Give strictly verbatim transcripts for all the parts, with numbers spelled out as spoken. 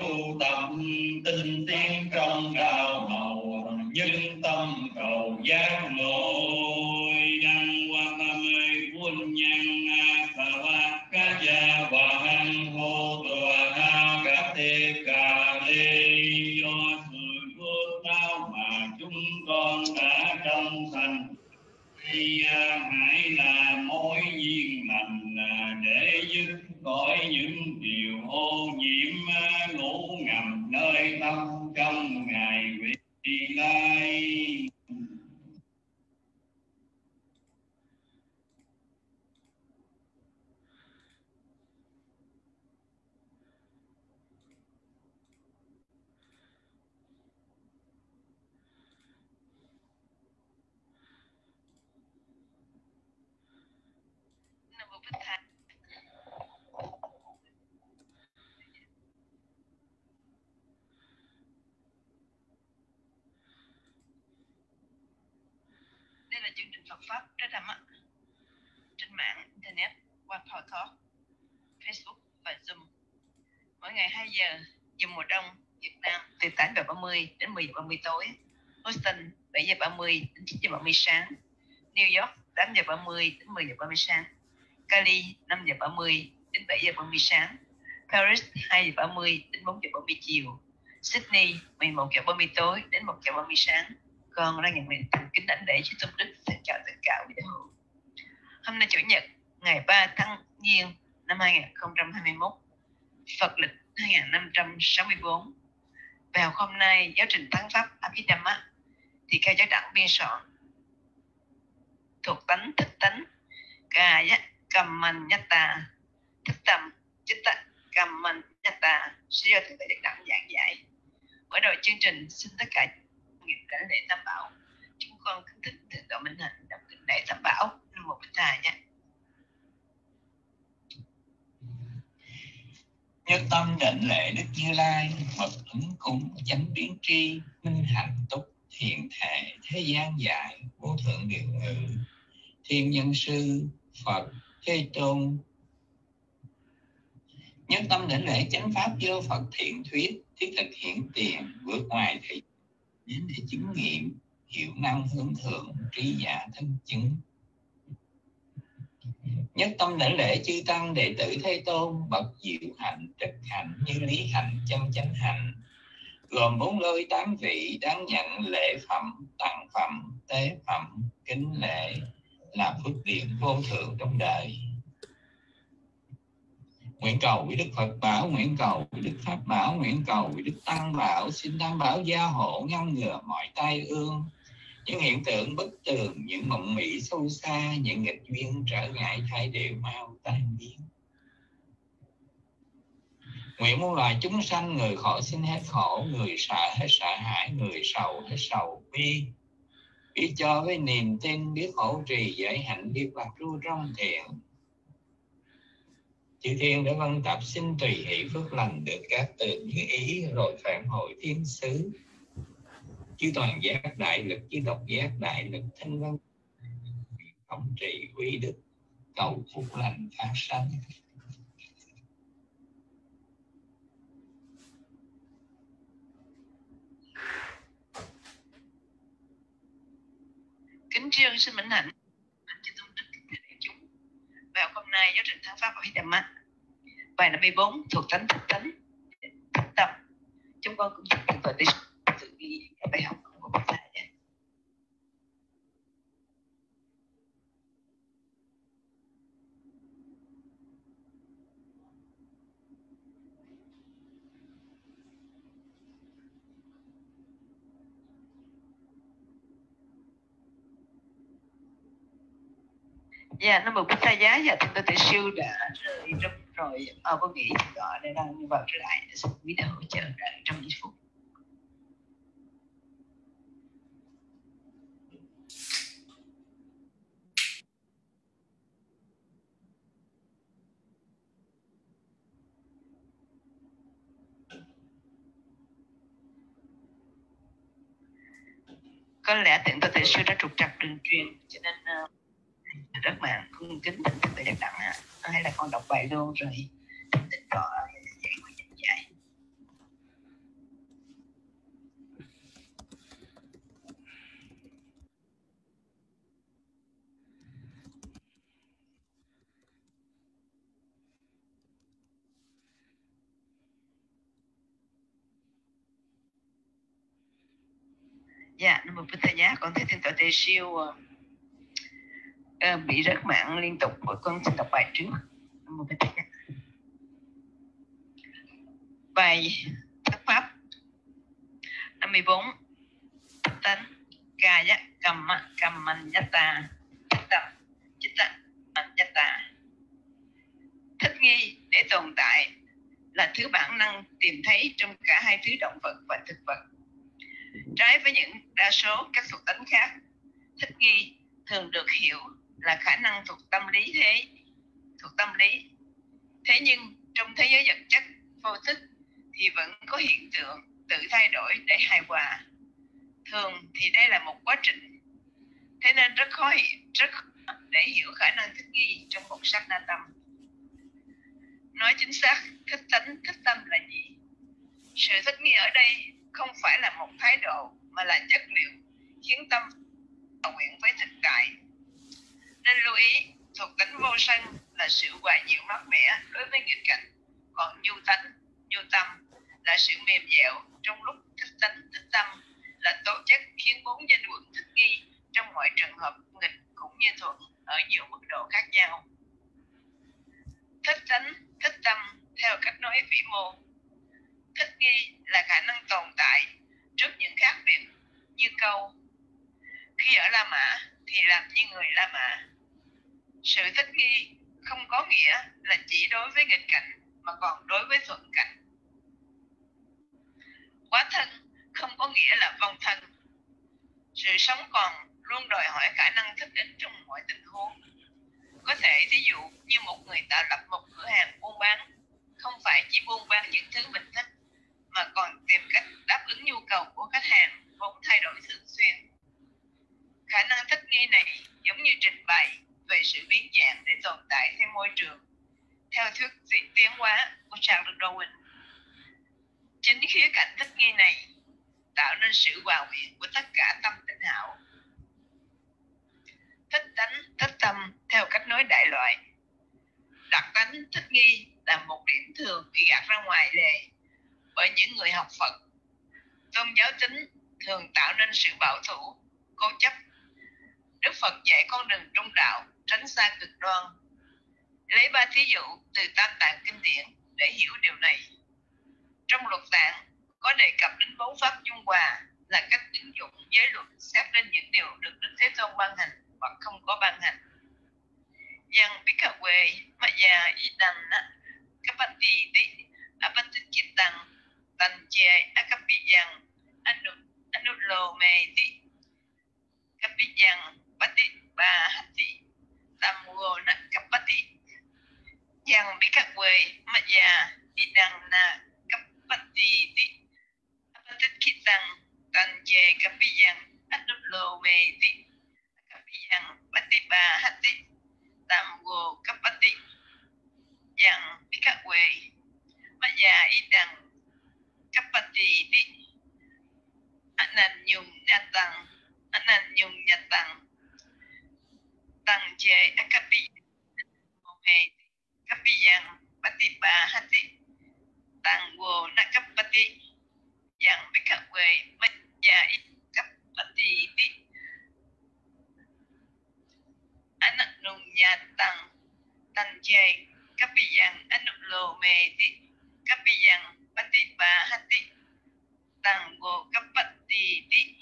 tu tập tinh tiến trong đạo hầu, nhân tâm cầu giác ngộ. Đăng qua tam ơi quân nhân phà va ca gia và hăng hô tòa ha ca tê ca lê. Do sự phước báo mà chúng con đã trong thành thì hãy là mối duyên lành để dứt khỏi những điều ô nhiễm ngủ ngầm nơi tâm trong ngày vị lai. Đây là chương trình Phật pháp trên âm trên mạng internet qua Talk, Facebook và Zoom. Mỗi ngày hai giờ giờ mùa đông Việt Nam từ tám giờ ba mươi đến mười giờ ba mươi tối. Houston bảy giờ ba mươi đến chín giờ ba mươi sáng. New York tám giờ ba mươi đến mười giờ ba mươi sáng. Cali năm giờ ba mươi đến bảy giờ ba mươi sáng. Paris hai giờ ba mươi đến bốn giờ ba mươi chiều. Sydney mười một giờ ba mươi tối đến một giờ ba mươi sáng. Con ra nhận nguyện thành kính đảnh lễ Chư Tôn Đức, xin chào tất cả quý đạo hữu. Hôm nay Chủ nhật ngày ba tháng Giêng năm hai nghìn không trăm hai mươi mốt, Phật lịch hai nghìn năm trăm sáu mươi tư. Vào hôm nay giáo trình thắng pháp Abhidhamma thì theo giáo đẳng biên soạn thuộc tánh thích tánh Kaya Kammanyatta thích tâm Chitta Kammanyatta sẽ do thượng tọa giáo đẳng giảng dạy. Mở đầu chương trình xin tất cả nghiệp đảnh lễ tam bảo. Chúng con kính thỉnh thượng tọa Minh Hạnh đọc kinh lễ tam bảo. Nam mô Bích Thầy nhé. Nhất tâm đảnh lễ Đức Như Lai, Phật ứng cúng chánh biến tri, minh hạnh túc thiện thể thế gian dạy, vô thượng điều ngự, thiên nhân sư Phật Thế Tôn. Nhất tâm đảnh lễ chánh pháp vô Phật thiện thuyết, thiết thực hiện tiền vượt ngoài thị đến để chứng nghiệm hiệu năng hướng thượng trí giả thân chứng. Nhất tâm đảnh lễ chư tăng đệ tử Thế Tôn, bậc diệu hạnh trực hạnh như lý hạnh chân chánh hạnh, gồm bốn lôi tám vị đáng nhận lễ phẩm tặng phẩm tế phẩm kính lễ là phước điển vô thượng trong đời. Nguyện cầu với Đức Phật bảo, nguyện cầu với Đức Pháp bảo, nguyện cầu với Đức Tăng bảo, xin Tam bảo gia hộ ngăn ngừa mọi tai ương, những hiện tượng bất tường, những mộng mị sâu xa, những nghịch duyên trở ngại thay đều mau tan biến. Nguyện muôn loài chúng sanh, người khổ xin hết khổ, người sợ hết sợ hãi, người sầu hết sầu bi. Biết cho với niềm tin, biết hỗ trì giới hạnh, biết bạc ru trong thiền. Chư thiên đã vân tập xin tùy hỷ phước lành được các từ như ý, rồi phản hồi thiên xứ. Chư toàn giác đại lực, chư độc giác đại lực, thanh văn thống trị uy đức, cầu phúc lành phát sanh. Kính trương xin mến hạnh Chư Tôn Đức kính thưa đại chúng. Vào hôm nay giáo trình thắng pháp Abhidhamma bài năm mươi bốn thuộc tánh thích tánh thích tâm. Chúng con cũng thích thượng tọa để sự ghi bài học của Bậc Thầy nhé. Dạ, Nam Mô Bích Thầy giá. Dạ, thượng tọa Tề Sư đã rơi trong rồi. Ờ, con nghĩ thượng tọa đã đang vào trở lại để xin quý đạo hỗ trợ trong ít phút. Có lẽ thượng tọa Tề Sư đã trục trặc đường truyền, cho nên uh, rất mà cung kính thượng tọa Giác Đẳng ạ. Hay là con đọc bài luôn rồi thượng tọa giải quyết giảng dạy. Dạ, Nam Mô Bích Thầy Giá, con thấy Thiên Tọa Tề Siêu uh, uh, bị rớt mạng liên tục, của con xin đọc bài trước. Nam Mô Bích Thầy Giá. Bài thất pháp năm mươi bốn. Tánh ca giác cầm cầm mạnh nhất tà thích tâm chích tâm mạnh nhất tà. Thích nghi để tồn tại là thứ bản năng tìm thấy trong cả hai thứ động vật và thực vật. Trái với những đa số các thuộc tánh khác, thích nghi thường được hiểu là khả năng thuộc tâm lý thế thuộc tâm lý. Thế nhưng trong thế giới vật chất vô thức thì vẫn có hiện tượng tự thay đổi để hài hòa. Thường thì đây là một quá trình, thế nên rất khó rất khó để hiểu khả năng thích nghi trong một sát na tâm. Nói chính xác, thích tánh thích tâm là gì? Sự thích nghi ở đây không phải là một thái độ mà là chất liệu khiến tâm hòa quyện với thực tại. Nên lưu ý, thuộc tánh vô sân là sự hòa dịu mát mẻ đối với nghịch cảnh, còn nhu tánh, nhu tâm là sự mềm dẻo trong lúc thích tánh thích tâm, là tố chất khiến bốn danh quận thích nghi trong mọi trường hợp nghịch cũng như thuận ở nhiều mức độ khác nhau. Thích tánh thích tâm theo cách nói vĩ mô. Thích nghi là khả năng tồn tại trước những khác biệt, như câu khi ở La Mã thì làm như người La Mã. Sự thích nghi không có nghĩa là chỉ đối với nghịch cảnh mà còn đối với thuận cảnh. Quá thân không có nghĩa là vong thân. Sự sống còn luôn đòi hỏi khả năng thích ứng trong mọi tình huống. Có thể ví dụ như một người tạo lập một cửa hàng buôn bán, không phải chỉ buôn bán những thứ mình thích mà còn tìm cách đáp ứng nhu cầu của khách hàng vốn thay đổi thường xuyên. Khả năng thích nghi này giống như trình bày về sự biến dạng để tồn tại theo môi trường, theo thuyết tiến hóa của Charles Darwin. Chính khía cạnh thích nghi này tạo nên sự hòa quyện của tất cả tâm tịnh hảo. Thích tánh, thích tâm theo cách nói đại loại. Đặc tánh thích nghi là một điểm thường bị gạt ra ngoài lề bởi những người học Phật. Tôn giáo tính thường tạo nên sự bảo thủ, cố chấp. Đức Phật dạy con đường trung đạo, tránh xa cực đoan. Lấy ba thí dụ từ Tam Tạng Kinh Điển để hiểu điều này. Trong luật tạng có đề cập đến bốn pháp dung hòa là cách ứng dụng giới luật xét đến những điều được Đức Thế Tôn ban hành hoặc không có ban hành. Yang Bikawe Maya Idana Kapati Di Apatikitang Tanje Akapiyang Anu Anulo Me Di Kapiyang Pati Ba Hati Tamuo Nakapati Yang Bikawe Maya Idana Kapati Di Apatikitang Tanje Kapiyang Anulo Me Di Kapiyang Pati Ba Hati Tamuo Kapati Yang Bikawe Maya Idang Kapati Di Anan Yung Nyatang Anan Yung Nyatang Tang Je Akapi Me Kapiyang Pati Ba Hati Tang Wo Nakapati Yang Bikawe Maya Kapati Di Anan Yung Nyatang Tang Je Kapiyang Anulo Me Di Kapiyang Pati Ba Hati Tang Wo Kapati Di.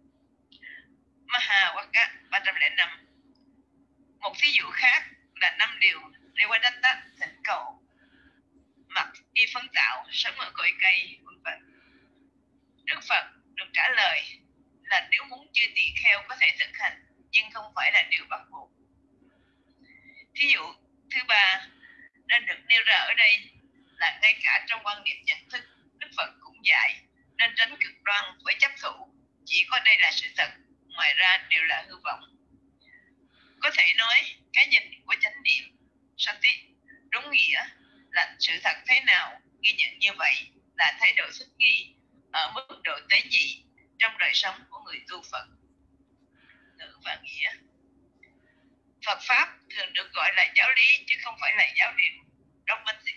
Mahawaka ba trăm lẻ năm. Một thí dụ khác là năm điều Devadatta thỉnh cầu, mặc y phấn tạo, sống ở cội cây, vân vân. Đức Phật được trả lời là nếu muốn chư tỳ kheo có thể thực hành, nhưng không phải là điều bắt buộc. Thí dụ thứ ba nên được nêu ra ở đây là ngay cả trong quan niệm nhận thức, Đức Phật cũng dạy nên tránh cực đoan với chấp thủ, chỉ có đây là sự thật, ngoài ra đều là hư vọng. Có thể nói cái nhìn của chánh niệm Sati đúng nghĩa là sự thật thế nào, ghi nhận như vậy là thái độ thích nghi ở mức độ tế nhị trong đời sống của người tu Phật. Ngữ và nghĩa. Phật pháp thường được gọi là giáo lý chứ không phải là giáo điều, dogmatic.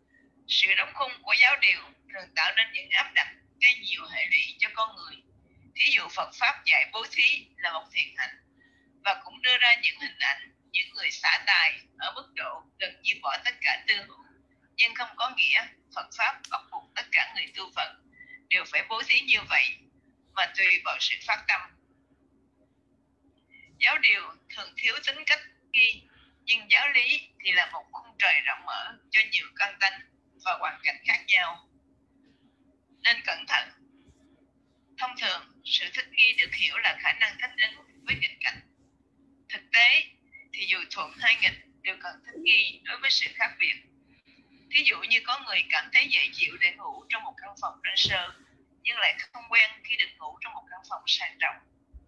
Sự đóng khung của giáo điều thường tạo nên những áp đặt gây nhiều hệ lụy cho con người, Thí dụ Phật Pháp dạy bố thí là một thiện hạnh, và cũng đưa ra những hình ảnh những người xả tài ở mức độ gần như bỏ tất cả tư hữu, nhưng không có nghĩa Phật Pháp bắt buộc tất cả người tu Phật đều phải bố thí như vậy, mà tùy vào sự phát tâm. Giáo điều thường thiếu tính cách ghi, nhưng giáo lý thì là một khung trời rộng mở cho nhiều căn tánh và hoàn cảnh khác nhau, nên cẩn thận. Thông thường, sự thích nghi được hiểu là khả năng thích ứng với nghịch cảnh. Thực tế thì dù thuận hay nghịch đều cần thích nghi đối với sự khác biệt. Thí dụ như có người cảm thấy dễ chịu để ngủ trong một căn phòng đơn sơ, nhưng lại không quen khi được ngủ trong một căn phòng sang trọng.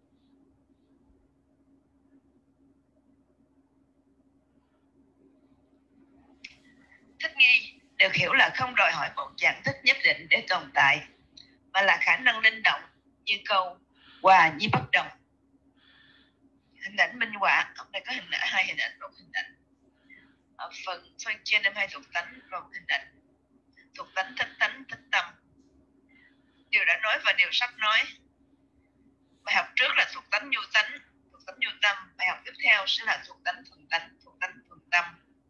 Thích nghi được hiểu là không đòi hỏi một dạng thích nhất định để tồn tại, mà là khả năng linh động, như câu hòa nhi bất đồng. Hình ảnh minh họa, hôm nay có hình ảnh hai hình ảnh, một hình ảnh ở phần phân trên em hai thuộc tánh, và một hình ảnh thuộc tánh thích tánh thích tâm. Điều đã nói và điều sắp nói. Bài học trước là thuộc tánh nhu tánh, thuộc tánh nhu tâm. Bài học tiếp theo sẽ là thuộc tánh thuần tánh, thuộc tánh thuần tâm.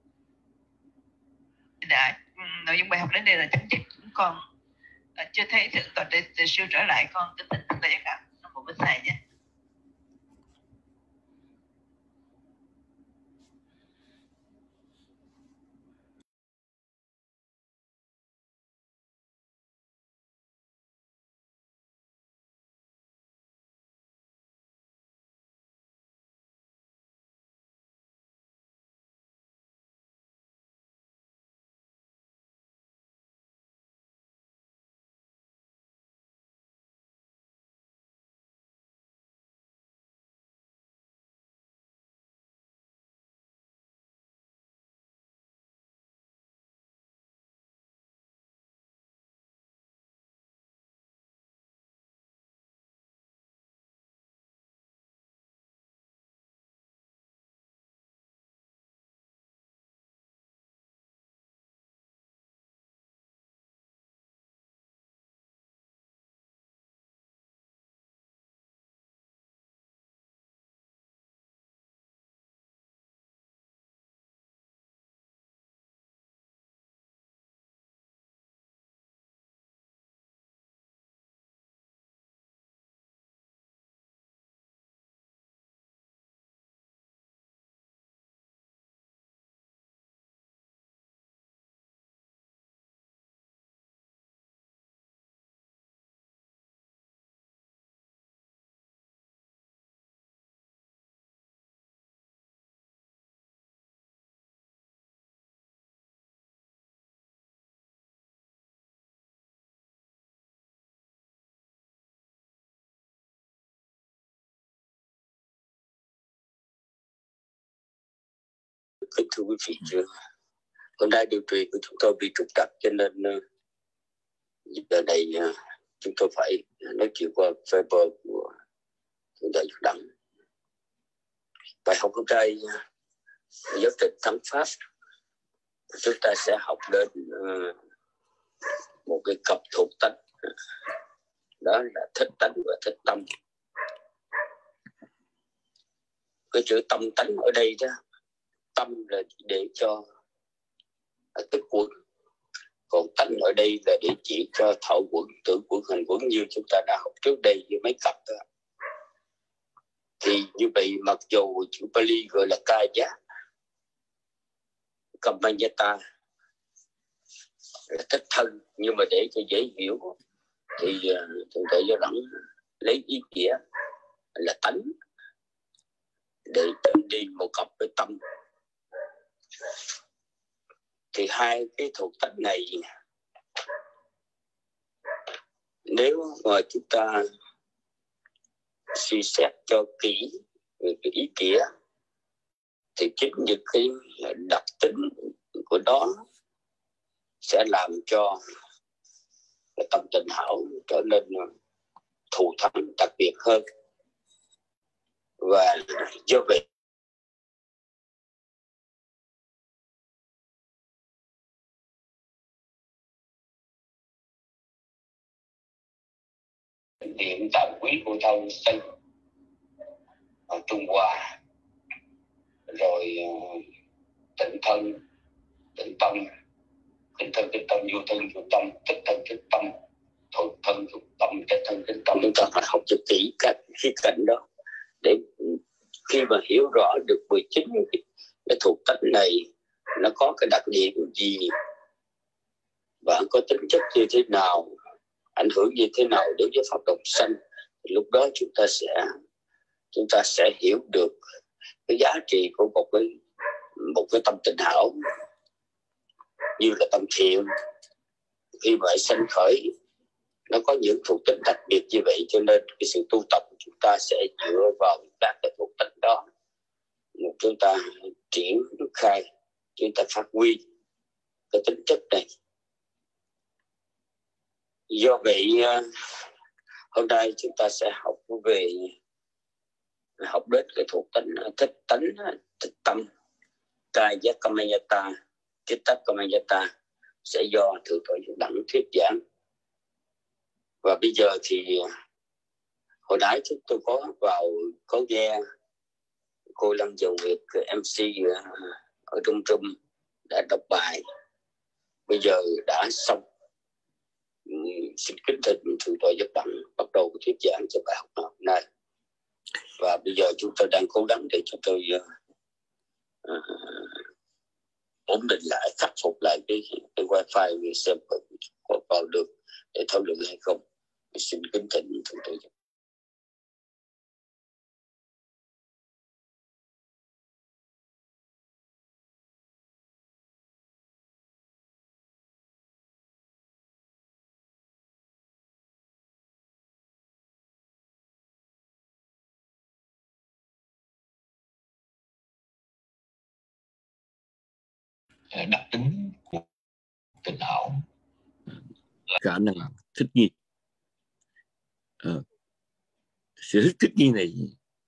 Đã, nội dung bài học đến đây là chấm dứt. Còn à, chưa thấy thượng tọa để, để siêu trở lại, con kính thỉnh thượng tọa giác cảm nó một bên thầy nhé. Thưa quý vị, hôm nay điều trị của chúng tôi bị trục trặc, cho nên giờ này chúng tôi phải nói chuyện qua Viber của Thượng tọa Giác Đẳng. Bài học hôm nay giáo trình thắng pháp, chúng ta sẽ học đến một cái cặp thuộc tánh, đó là thích tánh và thích tâm. Cái chữ tâm tánh ở đây đó, tâm là để cho tức quẩn, còn tánh ở đây là để chỉ cho thọ quẩn, tưởng quẩn, hành quẩn như chúng ta đã học trước đây với mấy cặp đó. Thì như vậy mặc dù chữ Pali gọi là Kaya, Kamanyata là thích thân, nhưng mà để cho dễ hiểu thì Thượng tọa Giác Đẳng lấy ý nghĩa là tánh để đi một cặp với tâm. Thì hai cái thuộc tánh này nếu mà chúng ta suy xét cho kỹ về cái ý nghĩa thì chính những cái đặc tính của đó sẽ làm cho cái tâm tình hảo trở nên thù thắng đặc biệt hơn. Và do vậy niệm tạm quý của thâu sinh ở Trung Hoa, rồi tịnh thân tịnh tâm, tịnh thân tịnh tâm, vô thân vô tâm, tích thân tích tâm, thuộc thân thuộc tâm, tích thân tích tâm. Chúng ta phải học cho kỹ các khía cạnh đó để khi mà hiểu rõ được mười chín cái thuộc tánh này nó có cái đặc điểm gì và có tính chất như thế nào, ảnh hưởng như thế nào đối với pháp đồng sanh, lúc đó chúng ta sẽ chúng ta sẽ hiểu được cái giá trị của một cái một cái tâm tịnh hảo như là tâm thiện. Khi mà sanh khởi nó có những thuộc tính đặc biệt như vậy, cho nên cái sự tu tập của chúng ta sẽ dựa vào các cái thuộc tính đó, chúng ta triển khai, chúng ta phát huy cái tính chất này. Do vậy hôm nay chúng ta sẽ học về học đến cái thuộc tính thích tánh, thích tâm, Kaya Kammayata, Chitta Kammayata sẽ do Thượng tọa Đặng thuyết giảng. Và bây giờ thì hồi nãy chúng tôi có vào có nghe cô Lâm Dầu Nguyệt, em xê ở Trung Trung đã đọc bài, bây giờ đã xong. Xin kính thỉnh Thượng tọa Đặng bắt đầu thuyết giảng cho bài học hôm nay. Và bây giờ chúng tôi đang cố gắng để cho tôi uh, uh, ổn định lại, khắc phục lại cái, cái wifi để xem có vào được để thảo luận hay không. Xin kính thỉnh Thượng tọa. Đặc tính của tịnh hảo, khả năng thích nghi. À, sự thích, thích nghi này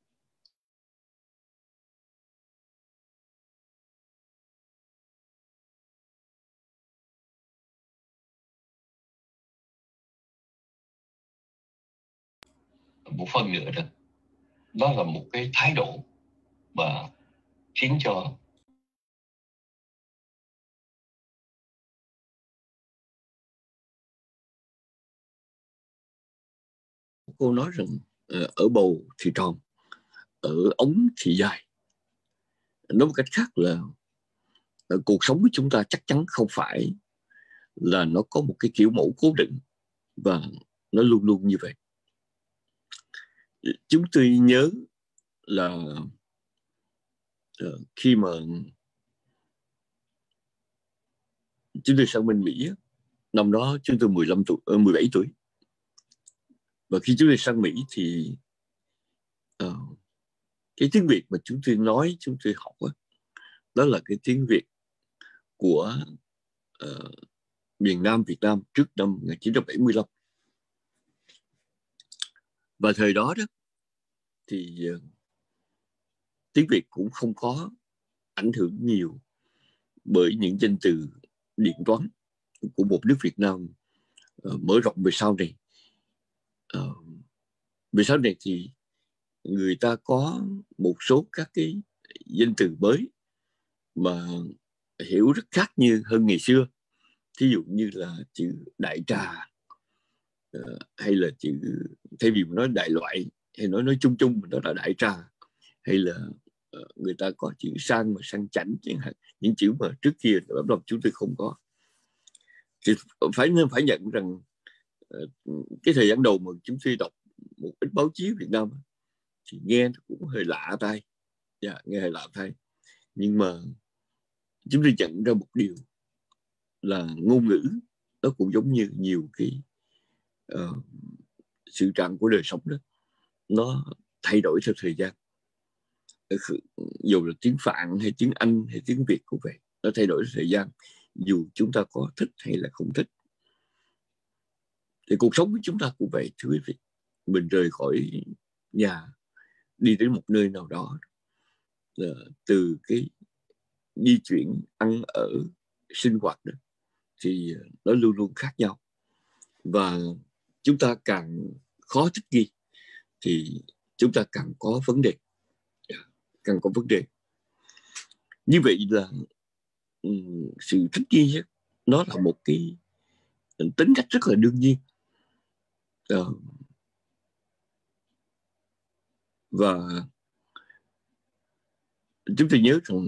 một phần nữa đó, đó là một cái thái độ mà khiến cho cô nói rằng ở bầu thì tròn, ở ống thì dài. Nói một cách khác là cuộc sống của chúng ta chắc chắn không phải là nó có một cái kiểu mẫu cố định và nó luôn luôn như vậy. Chúng tôi nhớ là uh, khi mà chúng tôi sang bên Mỹ, năm đó chúng tôi mười lăm tuổi, mười bảy tuổi. Và khi chúng tôi sang Mỹ thì uh, cái tiếng Việt mà chúng tôi nói, chúng tôi học đó, đó là cái tiếng Việt của uh, miền Nam Việt Nam trước năm một nghìn chín trăm bảy mươi lăm. Và thời đó đó thì uh, tiếng Việt cũng không có ảnh hưởng nhiều bởi những danh từ điện toán của một nước Việt Nam uh, mở rộng về sau này. Uh, về sau này thì người ta có một số các cái danh từ mới mà hiểu rất khác như hơn ngày xưa. Thí dụ như là chữ đại trà, uh, hay là chữ, thay vì nói đại loại hay nói nói chung chung đó là đại trà, hay là uh, người ta có chữ sang mà sang chảnh chẳng hạn, những chữ mà trước kia ở lòng chúng tôi không có. Thì phải nên phải nhận rằng uh, cái thời gian đầu mà chúng tôi đọc một ít báo chí Việt Nam thì nghe cũng hơi lạ tai, dạ, nghe hơi lạ tai. Nhưng mà chúng tôi nhận ra một điều là ngôn ngữ nó cũng giống như nhiều cái uh, sự trạng của đời sống đó, nó thay đổi theo thời gian. Dù là tiếng Phạn hay tiếng Anh hay tiếng Việt cũng vậy, nó thay đổi theo thời gian, dù chúng ta có thích hay là không thích. Thì cuộc sống của chúng ta cũng vậy, thưa quý vị. Mình rời khỏi nhà đi đến một nơi nào đó, từ cái di chuyển, ăn ở, sinh hoạt đó, thì nó luôn luôn khác nhau. Và chúng ta càng khó thích nghi thì chúng ta càng có vấn đề, càng có vấn đề. Như vậy là um, sự thích nghi ấy, nó là một cái tính cách rất là đương nhiên. Uh, và chúng ta nhớ rằng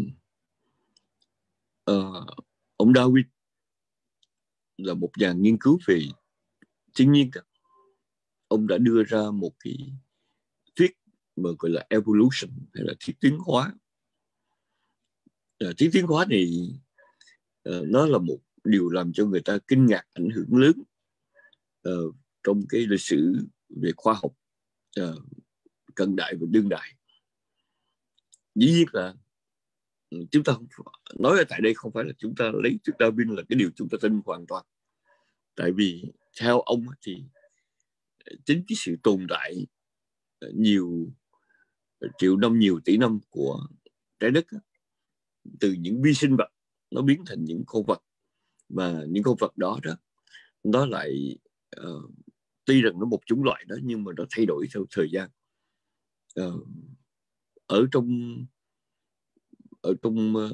uh, ông Darwin là một nhà nghiên cứu về thiên nhiên. Ông đã đưa ra một cái thuyết mà gọi là evolution, hay là thuyết tiến hóa. Uh, thuyết tiến hóa này uh, nó là một điều làm cho người ta kinh ngạc, ảnh hưởng lớn uh, trong cái lịch sử về khoa học uh, cận đại và đương đại. Dĩ nhiên là chúng ta không, nói ở tại đây không phải là chúng ta lấy thuyết Darwin là cái điều chúng ta tin hoàn toàn. Tại vì theo ông thì chính cái sự tồn tại nhiều triệu năm, nhiều tỷ năm của trái đất, từ những vi sinh vật nó biến thành những con vật, và những con vật đó đó nó lại uh, tuy rằng nó một chủng loại đó nhưng mà nó thay đổi theo thời gian. Uh, ở trong ở trong uh,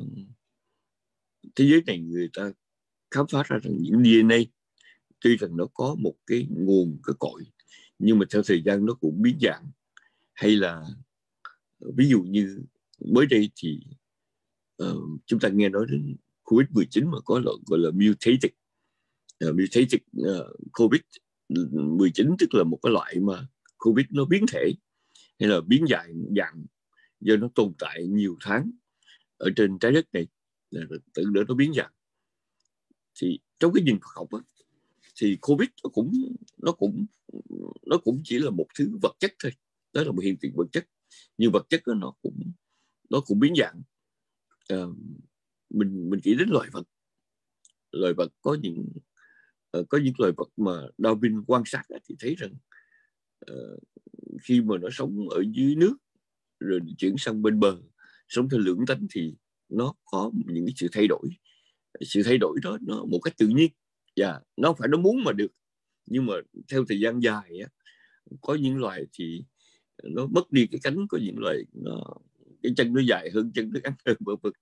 thế giới này người ta khám phá ra rằng những đê en a tuy rằng nó có một cái nguồn, cái cội, nhưng mà theo thời gian nó cũng biến dạng. Hay là ví dụ như mới đây thì uh, chúng ta nghe nói đến covid mười chín mà có loại gọi là mutated uh, mutated uh, covid mười chín, tức là một cái loại mà covid nó biến thể hay là biến dạng dạng do nó tồn tại nhiều tháng ở trên trái đất này, tự đỡ nó biến dạng. Thì trong cái nhìn Phật học á, thì covid nó cũng nó cũng nó cũng chỉ là một thứ vật chất thôi, đó là một hiện tượng vật chất. Nhưng vật chất đó, nó cũng nó cũng biến dạng. À, mình mình nghĩ đến loài vật, loài vật có những uh, có những loài vật mà Darwin quan sát thì thấy rằng uh, khi mà nó sống ở dưới nước rồi chuyển sang bên bờ, sống theo lưỡng tánh, thì nó có những cái sự thay đổi. Sự thay đổi đó nó một cách tự nhiên, và yeah, nó không phải nó muốn mà được. Nhưng mà theo thời gian dài á, có những loài thì nó mất đi cái cánh, có những loài nó cái chân nó dài hơn, chân nó ngắn hơn, vân vân.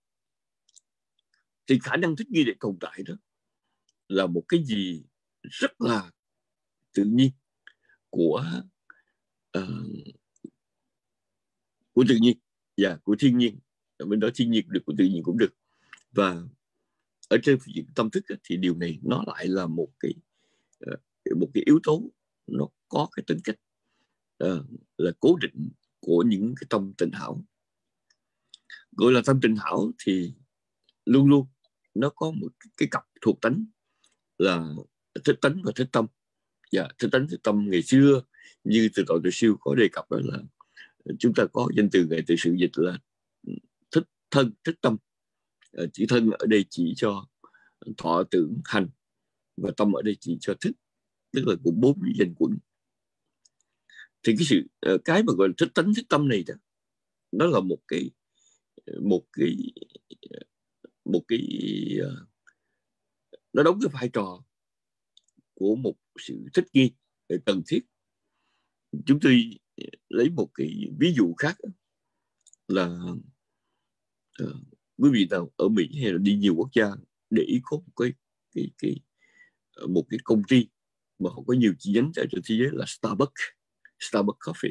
Thì khả năng thích nghi để tồn tại đó là một cái gì rất là tự nhiên của uh, của tự nhiên và yeah, của thiên nhiên. Bên đó thiên nhiên được, của tự nhiên cũng được. Và ở trên phương diện tâm thức thì điều này nó lại là một cái uh, một cái yếu tố nó có cái tính cách uh, là cố định của những cái tâm tịnh hảo. Gọi là tâm tịnh hảo thì luôn luôn nó có một cái cặp thuộc tánh là thích tánh và thích tâm. Và yeah, thích tánh thích tâm ngày xưa như từ tội Tuệ Siêu có đề cập, đó là chúng ta có danh từ ngày từ sự dịch là thích thân, thích tâm. Uh, chữ thân ở đây chỉ cho thọ tưởng hành, và tâm ở đây chỉ cho thức, tức là cũng bốn danh quẩn. Thì cái sự uh, cái mà gọi là thích tánh thích tâm này đó, nó là một cái một cái một cái uh, nó đóng cái vai trò của một sự thích nghi cần thiết. Chúng tôi lấy một cái ví dụ khác là uh, quý vị nào ở Mỹ hay là đi nhiều quốc gia để ý có một cái cái cái một cái công ty mà họ có nhiều chi nhánh ở trên thế giới là Starbucks, Starbucks Coffee.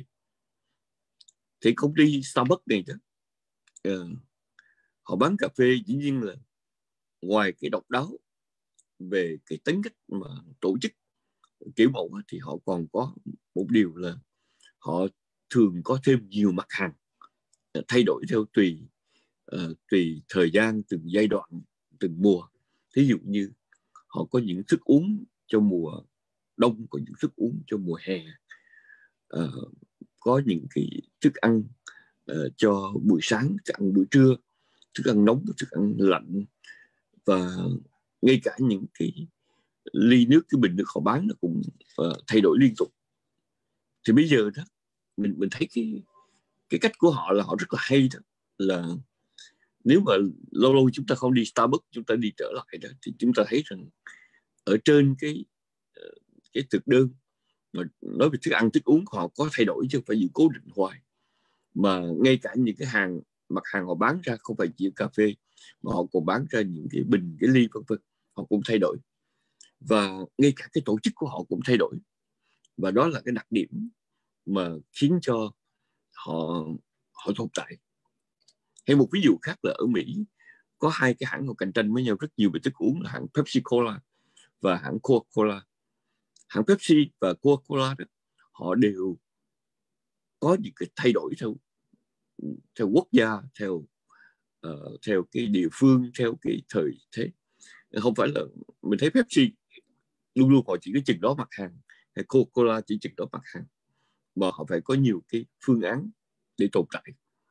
Thì công ty Starbucks này đó, uh, họ bán cà phê dĩ nhiên là ngoài cái độc đáo về cái tính cách mà tổ chức kiểu mẫu, thì họ còn có một điều là họ thường có thêm nhiều mặt hàng thay đổi theo tùy uh, tùy thời gian, từng giai đoạn, từng mùa. Thí dụ như họ có những thức uống cho mùa đông, có những thức uống cho mùa hè, uh, có những cái thức ăn uh, cho buổi sáng, thức ăn buổi trưa, thức ăn nóng, thức ăn lạnh, và ngay cả những cái ly nước, cái bình nước họ bán nó cũng uh, thay đổi liên tục. Thì bây giờ đó mình mình thấy cái cái cách của họ là họ rất là hay đó, là nếu mà lâu lâu chúng ta không đi Starbucks, chúng ta đi trở lại đó, thì chúng ta thấy rằng ở trên cái cái thực đơn mà nói về thức ăn thức uống họ có thay đổi chứ không phải giữ cố định hoài, mà ngay cả những cái hàng mặt hàng họ bán ra không phải chỉ cà phê mà họ còn bán ra những cái bình, cái ly vân vân, họ cũng thay đổi, và ngay cả cái tổ chức của họ cũng thay đổi, và đó là cái đặc điểm mà khiến cho họ họ tồn tại. Hay một ví dụ khác là ở Mỹ có hai cái hãng họ cạnh tranh với nhau rất nhiều về thức uống là hãng Pepsi Cola và hãng Coca-Cola. Hãng Pepsi và Coca-Cola đó, họ đều có những cái thay đổi theo theo quốc gia, theo uh, theo cái địa phương, theo cái thời thế. Không phải là mình thấy Pepsi luôn luôn họ chỉ có chừng đó mặt hàng, hay Coca-Cola chỉ chừng đó mặt hàng, mà họ phải có nhiều cái phương án để tồn tại.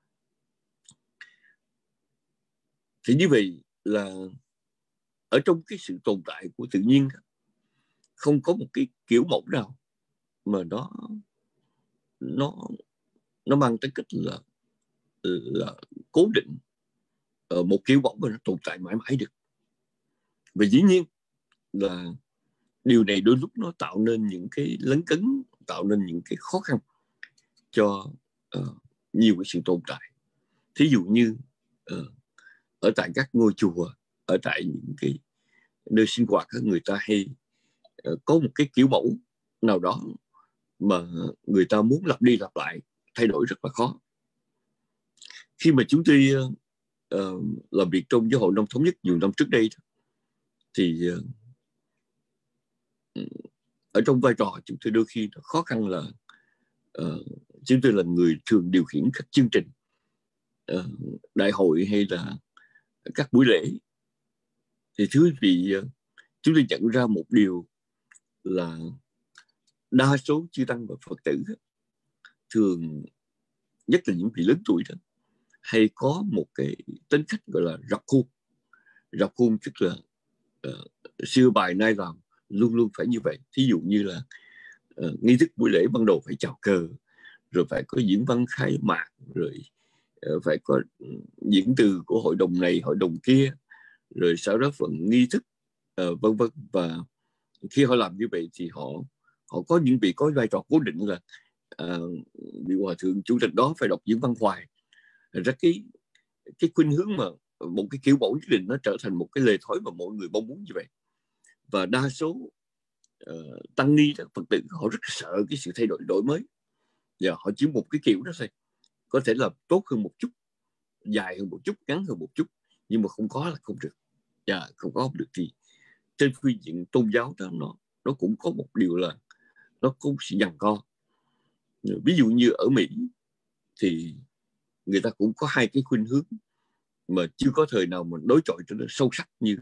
Thì như vậy là ở trong cái sự tồn tại của tự nhiên không có một cái kiểu mẫu nào mà nó nó nó mang tính cách là là cố định ở một kiểu mẫu mà nó tồn tại mãi mãi được. Và dĩ nhiên là điều này đôi lúc nó tạo nên những cái lấn cấn, tạo nên những cái khó khăn cho uh, nhiều cái sự tồn tại. Thí dụ như uh, ở tại các ngôi chùa, ở tại những cái nơi sinh hoạt, người ta hay uh, có một cái kiểu mẫu nào đó mà người ta muốn lặp đi lặp lại, thay đổi rất là khó. Khi mà chúng tôi uh, làm việc trong Giáo hội Nông Thống Nhất nhiều năm trước đây, thì uh, ở trong vai trò chúng tôi đôi khi khó khăn là uh, chúng tôi là người thường điều khiển các chương trình uh, đại hội hay là các buổi lễ. Thì thưa quý vị, uh, chúng tôi nhận ra một điều là đa số chư tăng và Phật tử thường, nhất là những vị lớn tuổi đó, hay có một cái tính cách gọi là rập khuôn. Rập khuôn tức là uh, xưa bài nay làm, luôn luôn phải như vậy. Thí dụ như là uh, nghi thức buổi lễ ban đầu phải chào cờ, rồi phải có diễn văn khai mạc, rồi uh, phải có diễn từ của hội đồng này, hội đồng kia, rồi sau đó phần nghi thức uh, vân vân. Và khi họ làm như vậy thì họ họ có những vị có vai trò cố định là uh, vị hòa thượng chủ tịch đó phải đọc diễn văn hoài. Rất cái cái khuynh hướng mà một cái kiểu mẫu nhất định nó trở thành một cái lề thói mà mọi người mong muốn như vậy. Và đa số uh, tăng ni đó, Phật tử họ rất sợ cái sự thay đổi đổi mới, và họ chỉ một cái kiểu đó thôi, có thể là tốt hơn một chút, dài hơn một chút, ngắn hơn một chút, nhưng mà không có là không được. Và yeah, không có không được thì trên phương diện tôn giáo đó nó nó cũng có một điều là nó cũng sẽ giằng co. Ví dụ như ở Mỹ thì người ta cũng có hai cái khuynh hướng mà chưa có thời nào mà đối chọi cho nó sâu sắc như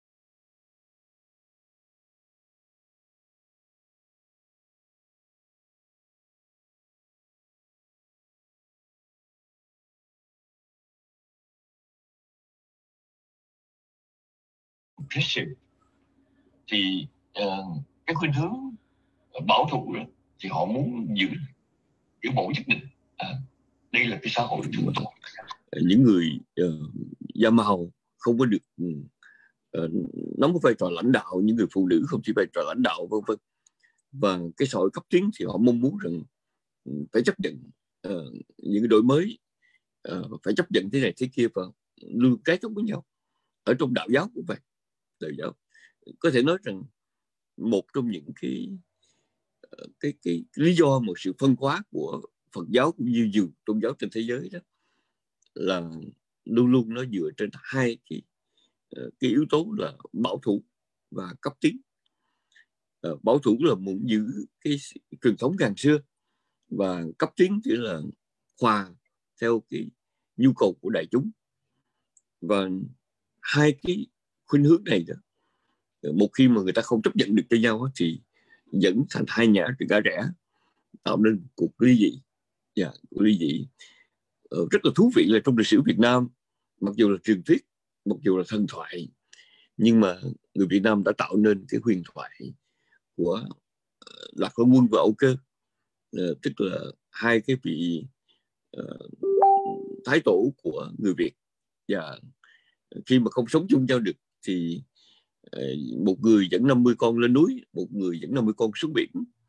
Christian. Thì uh, cái khuynh hướng bảo thủ đó, thì họ muốn giữ giữ mẫu nhất định. À, đây là cái xã hội chúng ta. Những người uh, da màu không có được uh, nắm một vai trò lãnh đạo, những người phụ nữ không chỉ vai trò lãnh đạo vân vân. Và cái xã hội cấp tiến thì họ mong muốn rằng phải chấp nhận uh, những cái đổi mới, uh, phải chấp nhận thế này thế kia và luôn cái tốt với nhau. Ở trong đạo giáo cũng vậy. Đạo giáo có thể nói rằng một trong những cái cái, cái, cái lý do một sự phân hóa của Phật giáo cũng như nhiều tôn giáo trên thế giới đó là luôn luôn nó dựa trên hai cái cái yếu tố là bảo thủ và cấp tiến. Uh, bảo thủ là muốn giữ cái truyền thống ngàn xưa, và cấp tiến chỉ là hòa theo cái nhu cầu của đại chúng. Và hai cái khuynh hướng này đó, một khi mà người ta không chấp nhận được cho nhau thì dẫn thành hai ngã ngã rẽ, tạo nên cuộc ly dị. Dạ, cuộc ly dị uh, rất là thú vị là trong lịch sử Việt Nam, mặc dù là truyền thuyết, mặc dù là thần thoại, nhưng mà người Việt Nam đã tạo nên cái huyền thoại của uh, Lạc Long Quân và Âu Cơ, uh, tức là hai cái vị uh, thái tổ của người Việt. Và khi mà không sống chung nhau được thì uh, một người dẫn năm mươi con lên núi, một người dẫn năm mươi con xuống biển.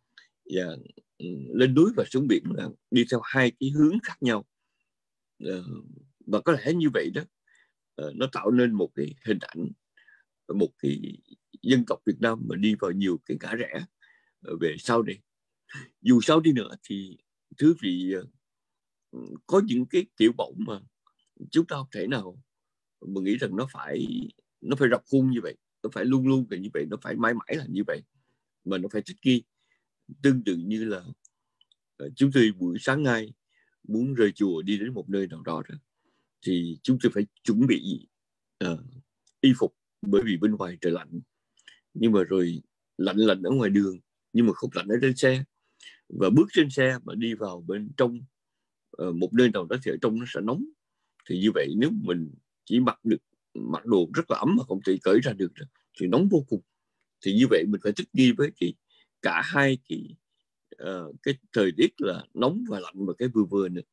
và lên núi và xuống biển là đi theo hai cái hướng khác nhau. Và có lẽ như vậy đó, nó tạo nên một cái hình ảnh, một cái dân tộc Việt Nam mà đi vào nhiều cái ngã rẽ về sau này. Dù sao đi nữa thì thưa vị, có những cái kiểu bổng mà chúng ta không thể nào mà nghĩ rằng nó phải nó phải rập khuôn như vậy, nó phải luôn luôn là như vậy, nó phải mãi mãi là như vậy, mà nó phải thích nghi. Tương tự như là chúng tôi buổi sáng nay muốn rời chùa đi đến một nơi nào đó, đó thì chúng tôi phải chuẩn bị uh, y phục, bởi vì bên ngoài trời lạnh, nhưng mà rồi lạnh lạnh ở ngoài đường nhưng mà không lạnh ở trên xe. Và bước trên xe mà đi vào bên trong uh, một nơi nào đó thì ở trong nó sẽ nóng. Thì như vậy nếu mình chỉ mặc được mặc đồ rất là ấm mà không thể cởi ra được thì nóng vô cùng. Thì như vậy mình phải thích nghi với cái, cả hai cái, uh, cái thời tiết là nóng và lạnh và cái vừa vừa nữa.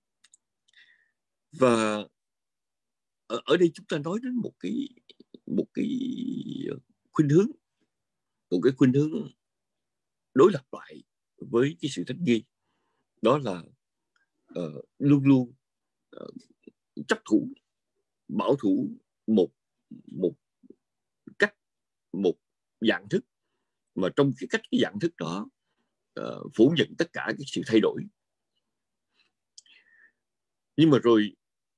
Và ở, ở đây chúng ta nói đến một cái một cái khuynh hướng, một cái khuynh hướng đối lập lại với cái sự thích nghi, đó là uh, luôn luôn uh, chấp thủ, bảo thủ một một cách, một dạng thức, mà trong cái cách cái dạng thức đó uh, phủ nhận tất cả cái sự thay đổi. Nhưng mà rồi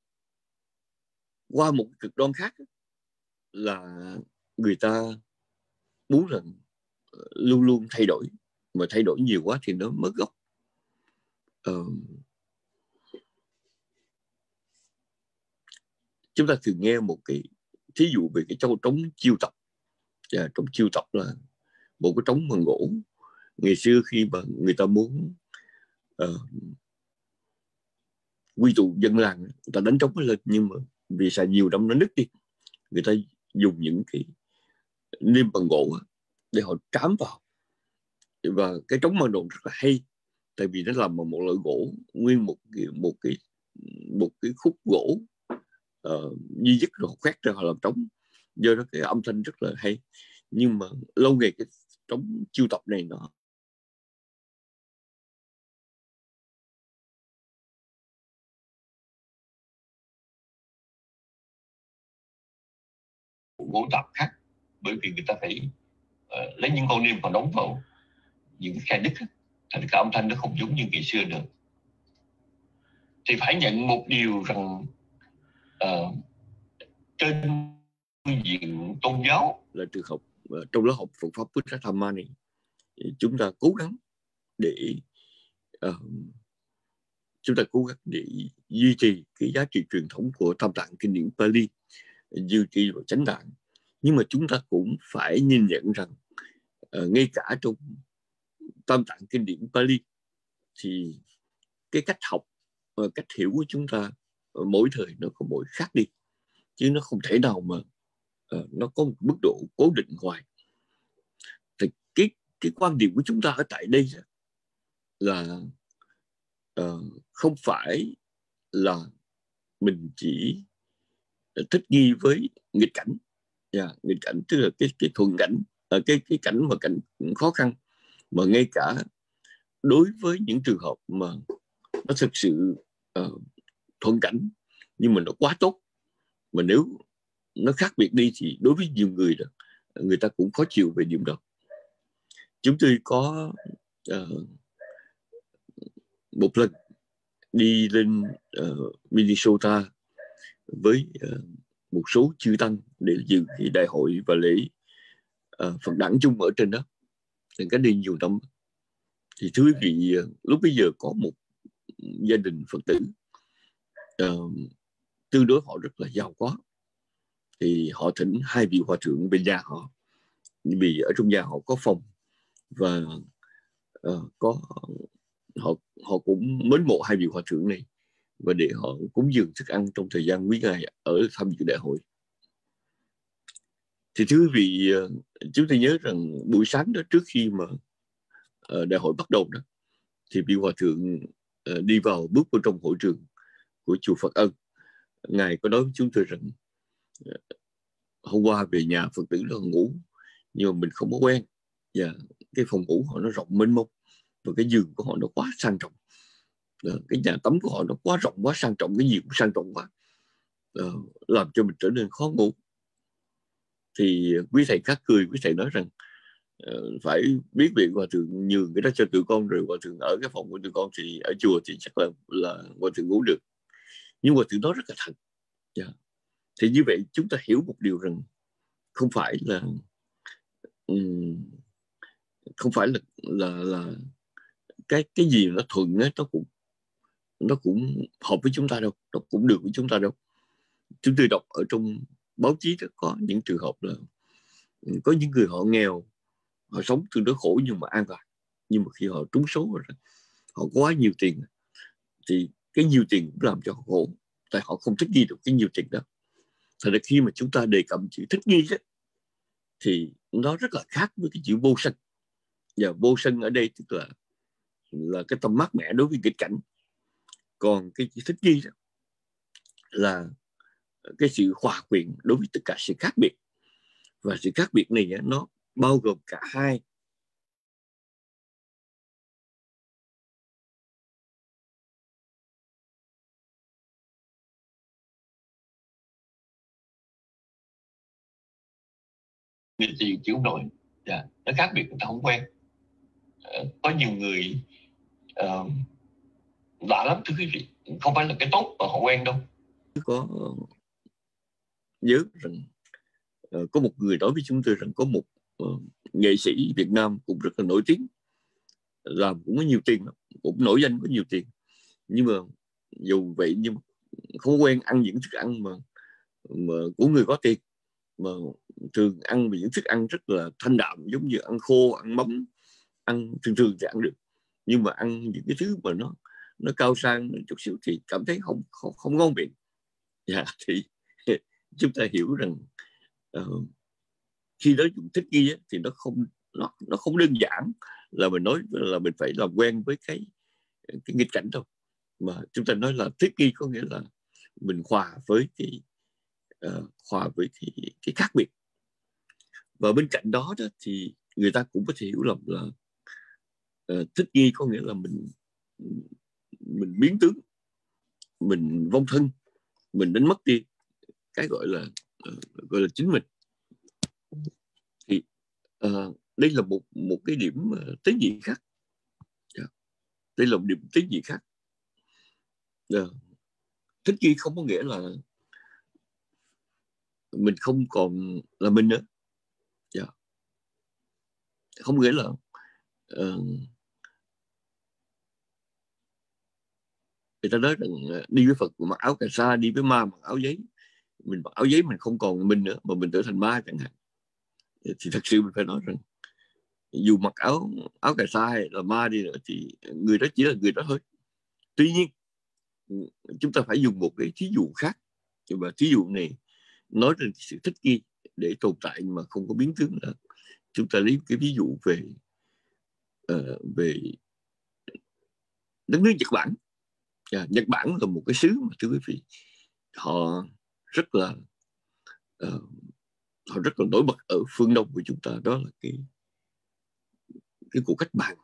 qua một cực đoan khác là người ta muốn rằng luôn luôn thay đổi, mà thay đổi nhiều quá thì nó mất gốc. Uh, chúng ta thường nghe một cái thí dụ về cái châu trống chiêu tập. Yeah, trống chiêu tập là một cái trống bằng gỗ. Ngày xưa khi mà người ta muốn uh, quy tụ dân làng, người ta đánh trống lên, nhưng mà vì xài nhiều năm nó nứt đi, người ta dùng những cái niêm bằng gỗ để họ trám vào. Và cái trống bằng đồn rất là hay, tại vì nó làm bằng một loại gỗ, nguyên một cái một cái một cái khúc gỗ uh, duy nhất, rồi khoét ra họ làm trống, do đó cái âm thanh rất là hay. Nhưng mà lâu ngày cái trống chiêu tập này nó gỗ tập khác, bởi vì người ta phải uh, lấy những con niêm còn đóng vào những cái khe đứt, thành cái âm thanh nó không giống như ngày xưa nữa. Thì phải nhận một điều rằng uh, trên phương diện tôn giáo là trường học, uh, trong lớp học Phật pháp Buddha Dhamma này, chúng ta cố gắng để uh, chúng ta cố gắng để duy trì cái giá trị truyền thống của Tam Tạng kinh điển Pali, duy trì và chánh tạng. Nhưng mà chúng ta cũng phải nhìn nhận rằng uh, ngay cả trong Tam Tạng kinh điển Pali thì cái cách học, uh, cách hiểu của chúng ta uh, mỗi thời nó có mỗi khác đi, chứ nó không thể nào mà uh, nó có một mức độ cố định hoài. Thì cái cái quan điểm của chúng ta ở tại đây là uh, không phải là mình chỉ thích nghi với nghịch cảnh. Yeah, nghịch cảnh tức là cái cái thuận cảnh, uh, cái cái cảnh mà cảnh khó khăn, mà ngay cả đối với những trường hợp mà nó thực sự uh, thuận cảnh nhưng mà nó quá tốt, mà nếu nó khác biệt đi thì đối với nhiều người đó, người ta cũng khó chịu về điểm đó. Chúng tôi có uh, một lần đi lên uh, Minnesota với uh, một số chư tăng để dự cái đại hội và lễ uh, Phật đản chung ở trên đó. Thì cái đi nhiều năm. Thì thưa quý vị, uh, lúc bây giờ có một gia đình Phật tử uh, tương đối họ rất là giàu có, thì họ thỉnh hai vị hòa thượng bên nhà họ, vì ở trong nhà họ có phòng, và uh, có họ họ cũng mến mộ hai vị hòa thượng này, và để họ cúng dường thức ăn trong thời gian quý ngày ở tham dự đại hội. Thì thưa quý vị, chúng tôi nhớ rằng buổi sáng đó, trước khi mà đại hội bắt đầu đó, thì vị hòa thượng đi vào, bước vào trong hội trường của chùa Phật Ân. Ngài có nói với chúng tôi rằng hôm qua về nhà Phật tử đó ngủ, nhưng mà mình không có quen, và cái phòng ngủ họ nó rộng mênh mông, và cái giường của họ nó quá sang trọng, cái nhà tắm của họ nó quá rộng, quá sang trọng, cái gì cũng sang trọng quá, làm cho mình trở nên khó ngủ. Thì quý thầy khác cười, quý thầy nói rằng uh, phải biết việc hòa thượng nhường cái đó cho tụi con, rồi hòa thượng ở cái phòng của tụi con, thì ở chùa thì chắc là là hòa thượng ngủ được. Nhưng hòa thượng nói rất là thật. Yeah. Thì như vậy chúng ta hiểu một điều rằng không phải là um, không phải là là là cái cái gì nó thuận ấy, nó cũng nó cũng hợp với chúng ta đâu, nó cũng được với chúng ta đâu. Chúng tôi đọc ở trong báo chí đó, có những trường hợp là có những người họ nghèo, họ sống tương đối khổ nhưng mà an toàn, nhưng mà khi họ trúng số rồi, họ có quá nhiều tiền thì cái nhiều tiền cũng làm cho họ khổ, tại họ không thích nghi được cái nhiều tiền đó. Thật ra khi mà chúng ta đề cập chữ thích nghi đó, thì nó rất là khác với cái chữ vô sân. Và vô sân ở đây tức là là cái tâm mát mẻ đối với nghịch cảnh, còn cái chữ thích nghi đó là cái sự hòa quyện đối với tất cả sự khác biệt. Và sự khác biệt này nó bao gồm cả hai. Người thì chịu không nổi, yeah. Nó khác biệt, người ta không quen. Uh, có nhiều người uh, lạ lắm thưa quý vị, không phải là cái tốt mà họ quen đâu. Có uh, nhớ rằng uh, có một người nói với chúng tôi rằng có một uh, nghệ sĩ Việt Nam cũng rất là nổi tiếng, làm cũng có nhiều tiền, cũng nổi danh, có nhiều tiền, nhưng mà dù vậy nhưng mà không quen ăn những thức ăn mà, mà của người có tiền, mà thường ăn những thức ăn rất là thanh đạm, giống như ăn khô, ăn mắm, ăn thường thường thì ăn được, nhưng mà ăn những cái thứ mà nó nó cao sang chút xíu thì cảm thấy không không, không ngon miệng. Yeah, thì chúng ta hiểu rằng uh, khi đó dùng thích nghi thì nó không nó nó không đơn giản là mình nói là mình phải làm quen với cái cái nghịch cảnh đâu, mà chúng ta nói là thích nghi có nghĩa là mình hòa với cái uh, hòa với cái, cái khác biệt. Và bên cạnh đó, đó thì người ta cũng có thể hiểu lầm là uh, thích nghi có nghĩa là mình mình biến tướng, mình vong thân, mình đánh mất đi cái gọi là uh, gọi là chính mình. Thì uh, đây là một một cái điểm uh, tế nhị khác. Yeah. Đây là một điểm tế nhị khác. Uh, thích nghi không có nghĩa là mình không còn là mình nữa. Yeah. Không nghĩa là uh, người ta nói rằng đi với Phật mặc áo cà sa, đi với ma mặc áo giấy. Mình mặc áo giấy mình không còn mình nữa, mà mình trở thành ma chẳng hạn. Thì thật sự mình phải nói rằng dù mặc áo áo cà sa hay là ma đi nữa thì người đó chỉ là người đó thôi. Tuy nhiên chúng ta phải dùng một cái thí dụ khác, và thí dụ này nói đến sự thích nghi để tồn tại mà không có biến tướng nữa. Chúng ta lấy cái ví dụ về uh, về đất nước Nhật Bản. Yeah, Nhật Bản là một cái xứ mà thưa quý vị, họ rất là uh, họ rất là nổi bật ở phương Đông của chúng ta, đó là cái cái cuộc cách mạng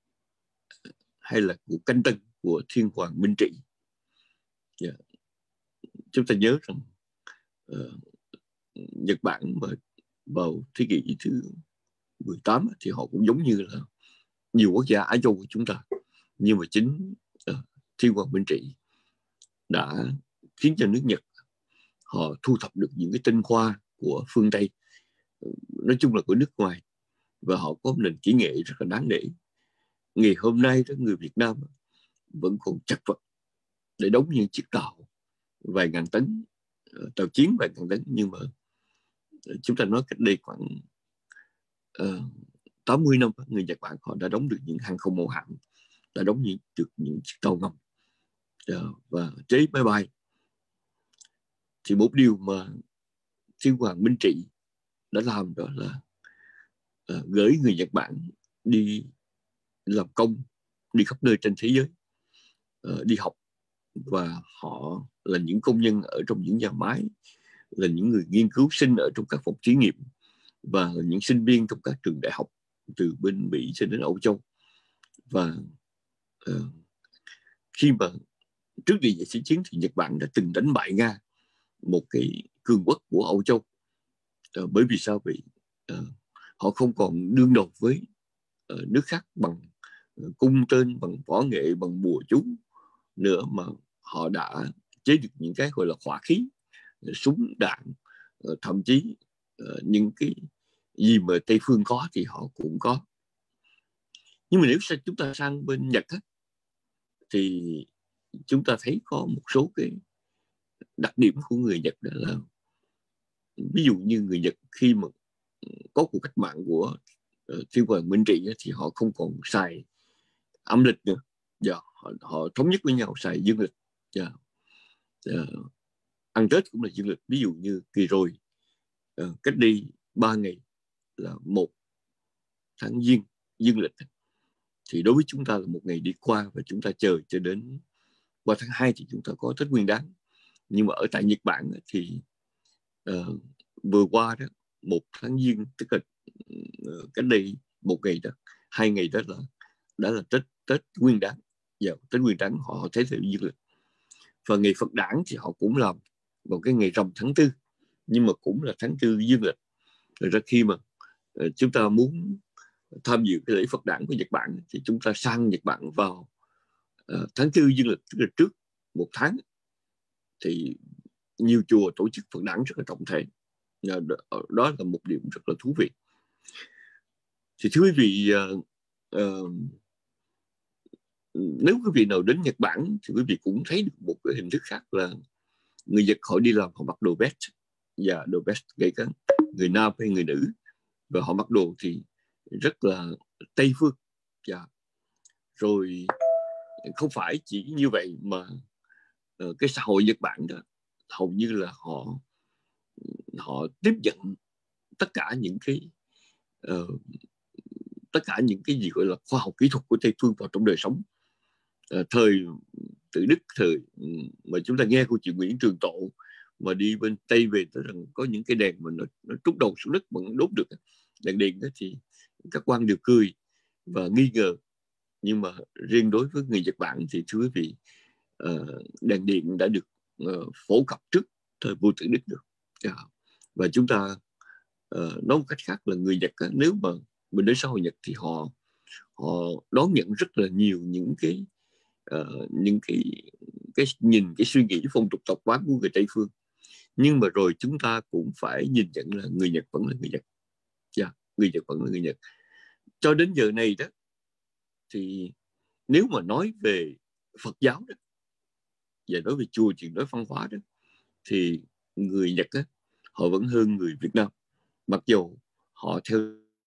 hay là cuộc canh tân của Thiên Hoàng Minh Trị. Yeah. Chúng ta nhớ rằng uh, Nhật Bản mà vào thế kỷ thứ mười tám thì họ cũng giống như là nhiều quốc gia Á Châu của chúng ta, nhưng mà chính uh, Thiên Hoàng Minh Trị đã khiến cho nước Nhật họ thu thập được những cái tinh hoa của phương Tây, nói chung là của nước ngoài, và họ có một nền kỹ nghệ rất là đáng nể. Ngày hôm nay đó, người Việt Nam vẫn còn chật vật để đóng những chiếc tàu vài ngàn tấn, tàu chiến vài ngàn tấn, nhưng mà chúng ta nói cách đây khoảng uh, tám mươi năm, người Nhật Bản họ đã đóng được những hàng không mẫu hạm, đã đóng những, được những chiếc tàu ngầm uh, và chế máy bay. Thì một điều mà Thiên Hoàng Minh Trị đã làm đó là uh, gửi người Nhật Bản đi làm công, đi khắp nơi trên thế giới, uh, đi học, và họ là những công nhân ở trong những nhà máy, là những người nghiên cứu sinh ở trong các phòng thí nghiệm, và là những sinh viên trong các trường đại học từ bên Mỹ cho đến Âu Châu. Và uh, khi mà trước khi giải chiến chiến thì Nhật Bản đã từng đánh bại Nga, một cái cường quốc của Âu Châu. Uh, bởi vì sao vậy? Uh, họ không còn đương đầu với uh, nước khác bằng uh, cung tên, bằng võ nghệ, bằng bùa chú nữa, mà họ đã chế được những cái gọi là hỏa khí, uh, súng đạn, uh, thậm chí uh, những cái gì mà Tây phương có thì họ cũng có. Nhưng mà nếu chúng ta sang bên Nhật á, thì chúng ta thấy có một số cái đặc điểm của người Nhật, đó là ví dụ như người Nhật khi mà có cuộc cách mạng của uh, thiên hoàng Minh Trị thì họ không còn xài âm lịch nữa. Dạ, họ, họ thống nhất với nhau xài dương lịch. Dạ. Uh, ăn Tết cũng là dương lịch. Ví dụ như kỳ rồi uh, cách đi ba ngày là một tháng Giêng dương lịch, thì đối với chúng ta là một ngày đi qua, và chúng ta chờ cho đến qua tháng hai thì chúng ta có Tết Nguyên Đán. Nhưng mà ở tại Nhật Bản thì uh, vừa qua đó, một tháng Giêng, tức là uh, cách đây một ngày đó, hai ngày đó là đã là Tết Tết Nguyên Đán. Giờ Tết Nguyên Đán họ thấy theo dương lịch. Và ngày Phật đản thì họ cũng làm vào cái ngày rằm tháng tư, nhưng mà cũng là tháng tư dương lịch. Rồi ra khi mà uh, chúng ta muốn tham dự cái lễ Phật đản của Nhật Bản thì chúng ta sang Nhật Bản vào uh, tháng tư dương lịch, tức là trước một tháng, thì nhiều chùa tổ chức Phật đản rất là trọng thể. Uh, đó là một điểm rất là thú vị. Thì thưa quý vị, uh, uh, nếu quý vị nào đến Nhật Bản thì quý vị cũng thấy được một cái hình thức khác là người Nhật họ đi làm họ mặc đồ vest, và đồ vest kể cả người nam hay người nữ, và họ mặc đồ thì rất là Tây phương. Dạ. Rồi không phải chỉ như vậy mà uh, cái xã hội Nhật Bản đó hầu như là họ họ tiếp nhận tất cả những cái uh, tất cả những cái gì gọi là khoa học kỹ thuật của Tây phương vào trong đời sống. Uh, thời tự Đức, thời mà chúng ta nghe câu chuyện Nguyễn Trường Tộ mà đi bên Tây về, tới rằng có những cái đèn mà nó, nó trút đầu xuống đất mà đốt được đèn điện đó, thì các quan đều cười và nghi ngờ. Nhưng mà riêng đối với người Nhật Bản thì thưa quý vị, uh, đèn điện đã được uh, phổ cập trước thời vua Tự Đức được. Yeah. Và chúng ta uh, nói một cách khác là người Nhật, nếu mà bên đến xã hội Nhật thì họ họ đón nhận rất là nhiều những cái uh, những cái cái nhìn, cái suy nghĩ, phong tục tập quán của người Tây phương. Nhưng mà rồi chúng ta cũng phải nhìn nhận là người Nhật vẫn là người Nhật. Yeah. Người Nhật vẫn là người Nhật. Cho đến giờ này đó, thì nếu mà nói về Phật giáo đó, và nói về chùa chuyện nói văn hóa đó, thì người Nhật á, họ vẫn hơn người Việt Nam, mặc dù họ theo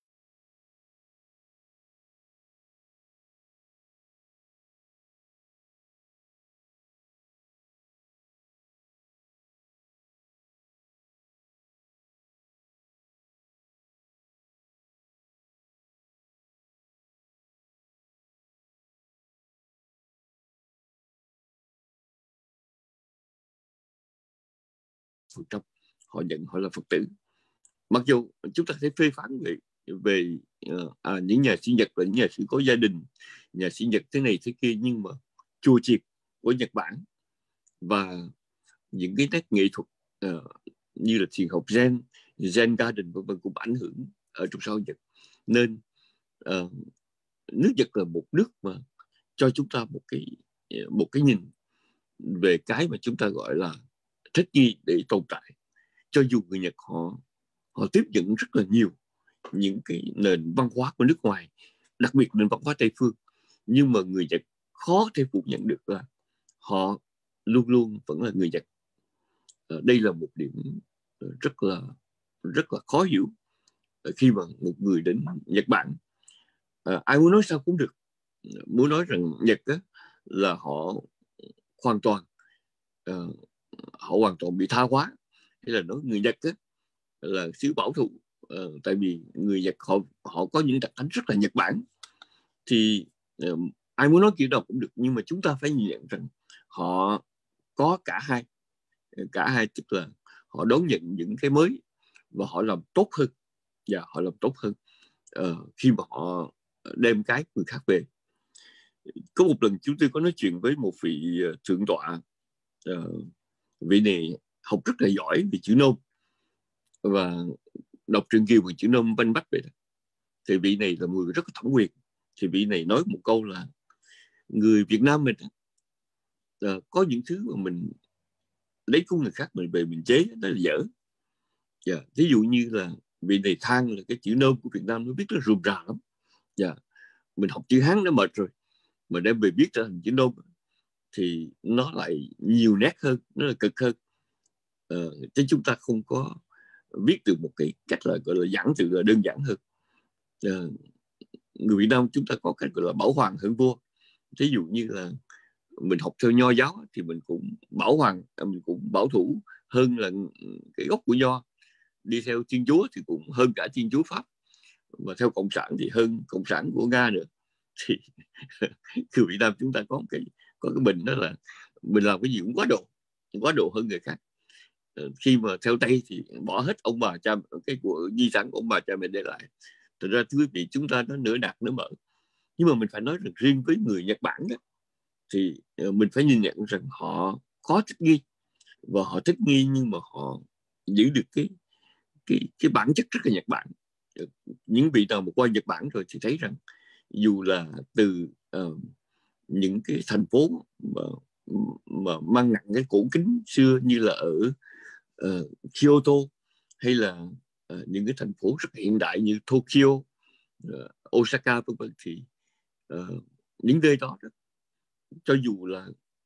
Phật trong, họ nhận họ là Phật tử. Mặc dù chúng ta thấy phê phán về về uh, à, những nhà sĩ Nhật là những nhà sĩ có gia đình, nhà sĩ Nhật thế này thế kia, nhưng mà chùa chiền của Nhật Bản và những cái nét nghệ thuật uh, như là thiền học Zen, Zen Garden vân vân cũng ảnh hưởng ở trong xã hội Nhật. Nên uh, nước Nhật là một nước mà cho chúng ta một cái một cái nhìn về cái mà chúng ta gọi là thích nghi để tồn tại. Cho dù người Nhật họ họ tiếp nhận rất là nhiều những cái nền văn hóa của nước ngoài, đặc biệt nền văn hóa Tây phương, nhưng mà người Nhật khó thể phủ nhận được là họ luôn luôn vẫn là người Nhật. Đây là một điểm rất là rất là khó hiểu khi mà một người đến Nhật Bản. À, ai muốn nói sao cũng được, muốn nói rằng Nhật á, là họ hoàn toàn uh, họ hoàn toàn bị tha hóa, hay là nói người Nhật á, là xứ bảo thủ, uh, tại vì người Nhật họ họ có những đặc tính rất là Nhật Bản. Thì uh, ai muốn nói kiểu nào cũng được, nhưng mà chúng ta phải nhìn nhận rằng họ có cả hai, cả hai tức là họ đón nhận những cái mới và họ làm tốt hơn, và họ làm tốt hơn uh, khi mà họ đem cái người khác về. Có một lần chúng tôi có nói chuyện với một vị thượng tọa, uh, vị này học rất là giỏi về chữ nôm và đọc truyện Kiều bằng chữ nôm vanh bách vậy đó. Thì vị này là người rất có thẩm quyền. Thì vị này nói một câu là người Việt Nam mình uh, có những thứ mà mình lấy của người khác mình về mình chế, đó là dở. Yeah. Ví dụ như là vị này than là cái chữ nôm của Việt Nam nó viết rất rườm rà lắm. Yeah. Mình học chữ Hán nó mệt rồi, mà đem về viết ra thành chữ nôm thì nó lại nhiều nét hơn, nó là cực hơn. Ờ, chứ chúng ta không có viết được một cái cách là gọi là giản tự là đơn giản hơn. Ờ, người Việt Nam chúng ta có cách gọi là bảo hoàng hơn vua. Ví dụ như là mình học theo Nho giáo thì mình cũng bảo hoàng, mình cũng bảo thủ hơn là cái gốc của Nho. Đi theo Thiên Chúa thì cũng hơn cả Thiên Chúa Pháp, mà theo Cộng sản thì hơn Cộng sản của Nga nữa. Thì người Việt Nam chúng ta có cái có cái bình đó là mình làm cái gì cũng quá độ, quá độ hơn người khác. Khi mà theo Tây thì bỏ hết ông bà cha cái của di sản của ông bà cha mẹ để lại. Thật ra thưa quý vị, chúng ta nó nửa đạt nửa mở. Nhưng mà mình phải nói rằng riêng với người Nhật Bản đó, thì mình phải nhìn nhận rằng họ có thích nghi, và họ thích nghi nhưng mà họ giữ được cái cái cái bản chất rất là Nhật Bản. Những vị nào mà qua Nhật Bản rồi thì thấy rằng dù là từ uh, những cái thành phố mà, mà mang nặng cái cổ kính xưa như là ở uh, Kyoto, hay là uh, những cái thành phố rất hiện đại như Tokyo, uh, Osaka vân vân, thì uh, những nơi đó, đó cho dù là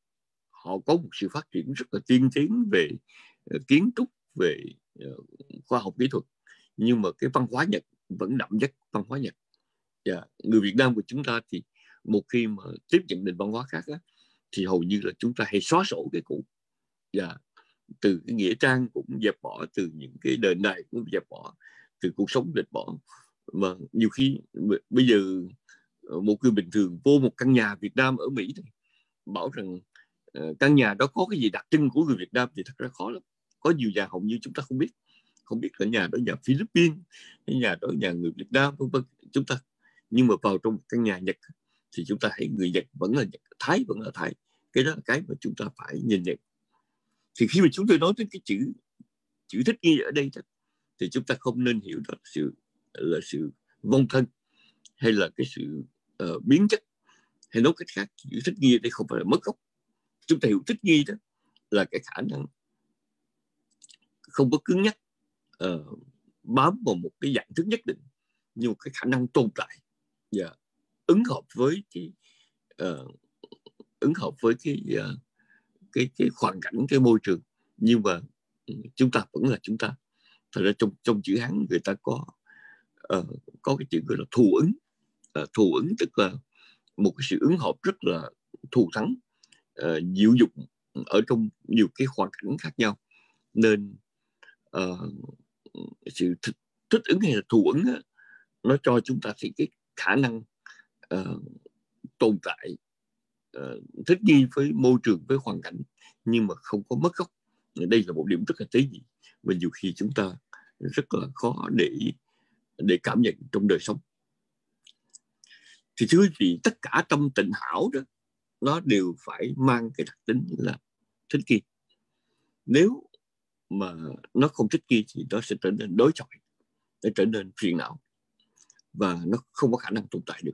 họ có một sự phát triển rất là tiên tiến về uh, kiến trúc, về uh, khoa học kỹ thuật, nhưng mà cái văn hóa Nhật vẫn đậm chất văn hóa Nhật. Yeah. Người Việt Nam của chúng ta thì một khi mà tiếp nhận nền văn hóa khác á, thì hầu như là chúng ta hay xóa sổ cái cũ. Yeah. Từ cái nghĩa trang cũng dẹp bỏ, từ những cái đền này cũng dẹp bỏ, từ cuộc sống dẹp bỏ. Mà nhiều khi bây giờ một người bình thường vô một căn nhà Việt Nam ở Mỹ này, bảo rằng uh, căn nhà đó có cái gì đặc trưng của người Việt Nam thì thật ra khó lắm. Có nhiều nhà hầu như chúng ta không biết, không biết là nhà đó nhà Philippines, nhà đó nhà người Việt Nam vân vân. Chúng ta nhưng mà vào trong một căn nhà Nhật thì chúng ta thấy người Nhật vẫn là Nhật, Thái vẫn là Thái. Cái đó là cái mà chúng ta phải nhìn nhận. Thì khi mà chúng tôi nói đến cái chữ chữ thích nghi ở đây thì chúng ta không nên hiểu đó là sự là sự vong thân, hay là cái sự uh, biến chất, hay nói cách khác, chữ thích nghi ở đây không phải là mất gốc. Chúng ta hiểu thích nghi đó là cái khả năng không có cứng nhắc, uh, bám vào một cái dạng thức nhất định, nhưng một cái khả năng tồn tại và ứng hợp với cái uh, ứng hợp với cái uh, cái cái hoàn cảnh, cái môi trường, nhưng mà chúng ta vẫn là chúng ta. Thật ra trong trong chữ Hán người ta có uh, có cái chữ gọi là thù ứng. Uh, thù ứng tức là một cái sự ứng hợp rất là thù thắng, uh, diệu dụng ở trong nhiều cái hoàn cảnh khác nhau. Nên uh, sự thích, thích ứng hay là thù ứng á, nó cho chúng ta thì cái khả năng uh, tồn tại, uh, thích nghi với môi trường, với hoàn cảnh, nhưng mà không có mất gốc. Đây là một điểm rất là tế nhị, và nhiều khi chúng ta rất là khó để để cảm nhận trong đời sống. Thì thưa quý vị, tất cả tâm tịnh hảo đó, nó đều phải mang cái đặc tính là thích nghi. Nếu mà nó không thích nghi thì nó sẽ trở nên đối chọi, nó trở nên phiền não, và nó không có khả năng tồn tại được.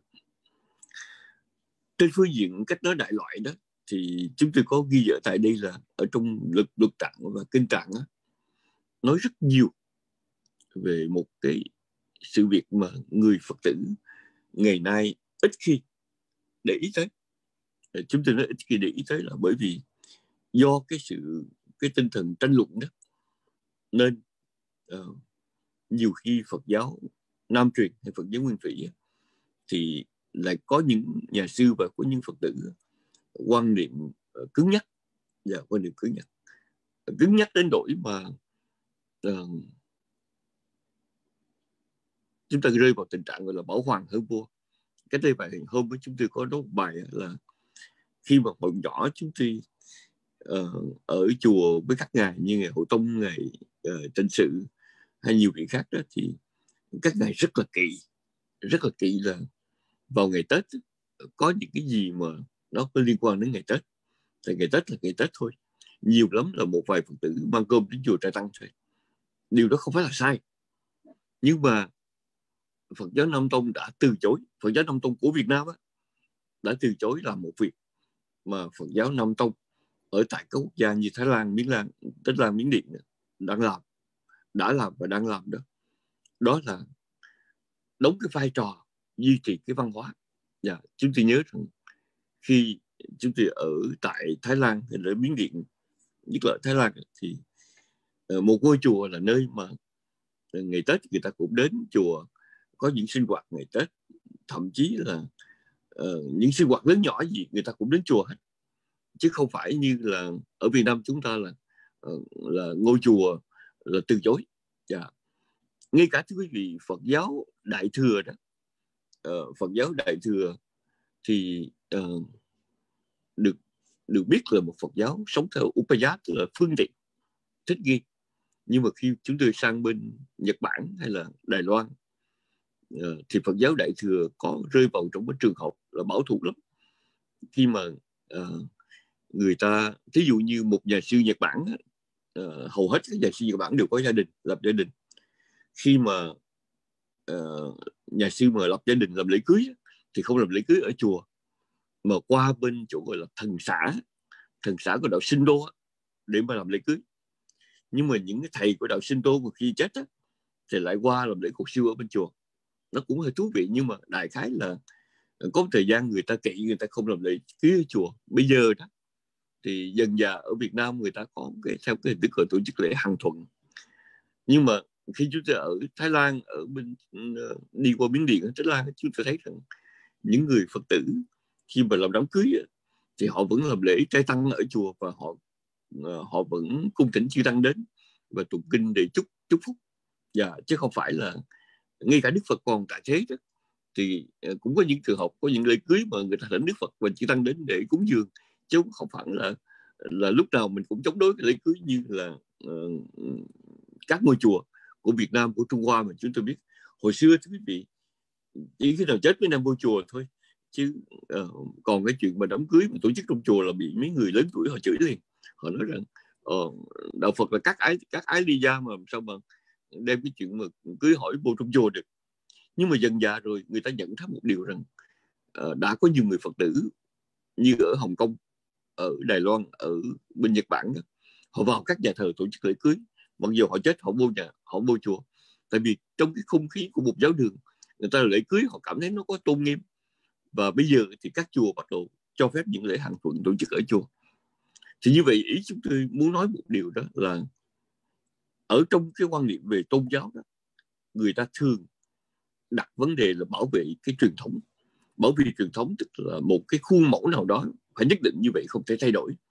Trên phương diện cách nói đại loại đó, thì chúng tôi có ghi ở tại đây là ở trong luật luật tạng và kinh tạng đó, nói rất nhiều về một cái sự việc mà người Phật tử ngày nay ít khi để ý tới. Chúng tôi nói ít khi để ý tới là bởi vì do cái sự cái tinh thần tranh luận đó, nên uh, nhiều khi Phật giáo Nam truyền hay Phật giáo Nguyên thủy thì lại có những nhà sư và có những Phật tử quan niệm uh, cứng nhắc và yeah, quan niệm cứng nhắc cứng nhắc đến đổi mà uh, chúng ta rơi vào tình trạng gọi là bảo hoàng hơn vua. Cái đây bài hôm với chúng tôi có nói một bài là khi mà hồi nhỏ chúng tôi uh, ở chùa với các ngài như ngài Hộ Tông, ngài uh, Trần Sự hay nhiều vị khác đó, thì các ngài rất là kỵ rất là kỵ là vào ngày Tết có những cái gì mà nó có liên quan đến ngày Tết. Thì ngày Tết là ngày Tết thôi, nhiều lắm là một vài Phật tử mang cơm đến chùa trai tăng thôi. Điều đó không phải là sai, nhưng mà Phật giáo Nam Tông đã từ chối, Phật giáo Nam Tông của Việt Nam á, đã từ chối làm một việc mà Phật giáo Nam Tông ở tại các quốc gia như Thái Lan, Miến Lan, Tích Lan, Miến Điện đang làm, đã làm và đang làm đó. Đó là đóng cái vai trò duy trì cái văn hóa. Dạ, chúng tôi nhớ rằng khi chúng tôi ở tại Thái Lan hay ở Miến Điện, nhất là Thái Lan, thì một ngôi chùa là nơi mà ngày Tết người ta cũng đến chùa có những sinh hoạt ngày Tết, thậm chí là uh, những sinh hoạt lớn nhỏ gì người ta cũng đến chùa hết, chứ không phải như là ở Việt Nam chúng ta là uh, là ngôi chùa là từ chối. Yeah. Ngay cả thưa quý vị, Phật giáo Đại Thừa đó, uh, Phật giáo Đại Thừa thì uh, được được biết là một Phật giáo sống theo Upaya, tức là phương tiện thích nghi. Nhưng mà khi chúng tôi sang bên Nhật Bản hay là Đài Loan, uh, thì Phật giáo Đại Thừa có rơi vào trong cái trường hợp là bảo thủ lắm. Khi mà uh, người ta, thí dụ như một nhà sư Nhật Bản, uh, hầu hết các nhà sư Nhật Bản đều có gia đình, lập gia đình. Khi mà uh, nhà sư mà lập gia đình làm lễ cưới thì không làm lễ cưới ở chùa, mà qua bên chỗ gọi là thần xã, thần xã của đạo Sinh Đô để mà làm lễ cưới. Nhưng mà những cái thầy của đạo Sinh Đô mà khi chết á, thì lại qua làm lễ cầu siêu ở bên chùa. Nó cũng hơi thú vị, nhưng mà đại khái là có một thời gian người ta kỵ, người ta không làm lễ cưới ở chùa. Bây giờ đó thì dần dà ở Việt Nam người ta có cái theo cái hình thức tổ chức lễ hàng thuận. Nhưng mà khi chúng ta ở Thái Lan, ở bên đi qua Miến Điện ở Thái Lan, chúng ta thấy rằng những người Phật tử khi mà làm đám cưới thì họ vẫn làm lễ trai tăng ở chùa, và họ họ vẫn cung thỉnh chư tăng đến và tụng kinh để chúc chúc phúc. Dạ, chứ không phải là ngay cả Đức Phật còn tại thế đó, thì cũng có những trường hợp có những lễ cưới mà người ta thỉnh Đức Phật và chư tăng đến để cúng dường, chứ không phải là là lúc nào mình cũng chống đối cái lễ cưới như là uh, các ngôi chùa của Việt Nam, của Trung Hoa mà chúng tôi biết. Hồi xưa thưa quý vị, chỉ khi nào chết mới đem vô chùa thôi, chứ uh, còn cái chuyện mà đám cưới mà tổ chức trong chùa là bị mấy người lớn tuổi họ chửi liền. Họ nói rằng uh, đạo Phật là các ái các ái ly gia, mà sao mà đem cái chuyện mà cưới hỏi vô trong chùa được. Nhưng mà dần dà rồi người ta nhận thấy một điều rằng uh, đã có nhiều người Phật tử như ở Hồng Kông, ở Đài Loan, ở bên Nhật Bản đó, họ vào các nhà thờ tổ chức lễ cưới, mặc dù họ chết họ vô nhà, họ vô chùa. Tại vì trong cái không khí của một giáo đường, người ta lễ cưới họ cảm thấy nó có tôn nghiêm. Và bây giờ thì các chùa bắt đầu cho phép những lễ hàng thuận tổ chức ở chùa. Thì như vậy ý chúng tôi muốn nói một điều đó là ở trong cái quan niệm về tôn giáo đó, người ta thường đặt vấn đề là bảo vệ cái truyền thống. Bảo vệ truyền thống tức là một cái khuôn mẫu nào đó phải nhất định như vậy, không thể thay đổi.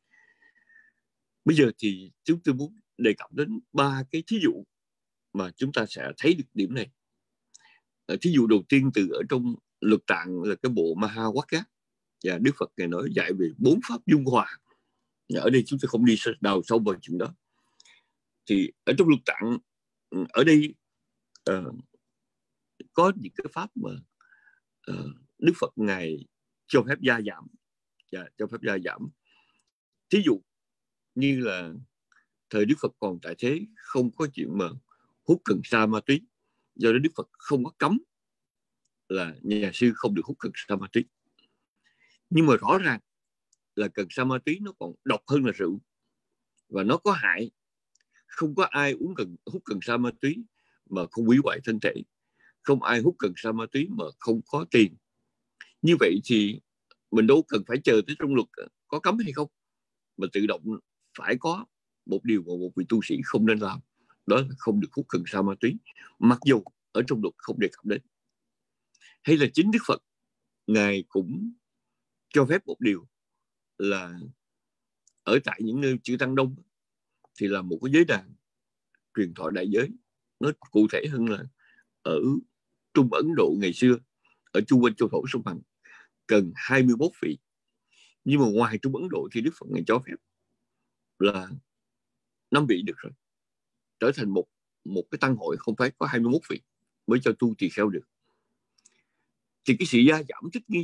Bây giờ thì chúng tôi muốn đề cập đến ba cái thí dụ mà chúng ta sẽ thấy được điểm này. Thí dụ đầu tiên từ ở trong Luật Tạng là cái bộ Mahawaka, và Đức Phật Ngài nói dạy về bốn pháp dung hòa. Ở đây chúng tôi không đi đào sâu vào chuyện đó. Thì ở trong Luật Tạng, ở đây uh, có những cái pháp mà uh, Đức Phật Ngài cho phép gia giảm, và cho phép gia giảm. Thí dụ như là thời Đức Phật còn tại thế không có chuyện mà hút cần sa ma túy, do đó Đức Phật không có cấm là nhà sư không được hút cần sa ma túy. Nhưng mà rõ ràng là cần sa ma túy nó còn độc hơn là rượu, và nó có hại. Không có ai uống cần hút cần sa ma túy mà không hủy hoại thân thể, không ai hút cần sa ma túy mà không có tiền. Như vậy thì mình đâu cần phải chờ tới trong luật có cấm hay không, mà tự động phải có một điều mà một vị tu sĩ không nên làm, đó là không được hút cần sa ma túy, mặc dù ở trong luật không đề cập đến. Hay là chính Đức Phật Ngài cũng cho phép một điều là ở tại những nơi chư tăng đông thì là một cái giới đàn truyền thọ đại giới. Nó cụ thể hơn là ở Trung Ấn Độ ngày xưa, ở chung quanh châu thổ sông Hằng cần hai mươi mốt vị. Nhưng mà ngoài Trung Ấn Độ thì Đức Phật Ngài cho phép là năm vị được rồi, trở thành một một cái tăng hội không phải có hai mươi mốt vị mới cho tu tỳ kheo được. Thì cái sự gia giảm thích nghi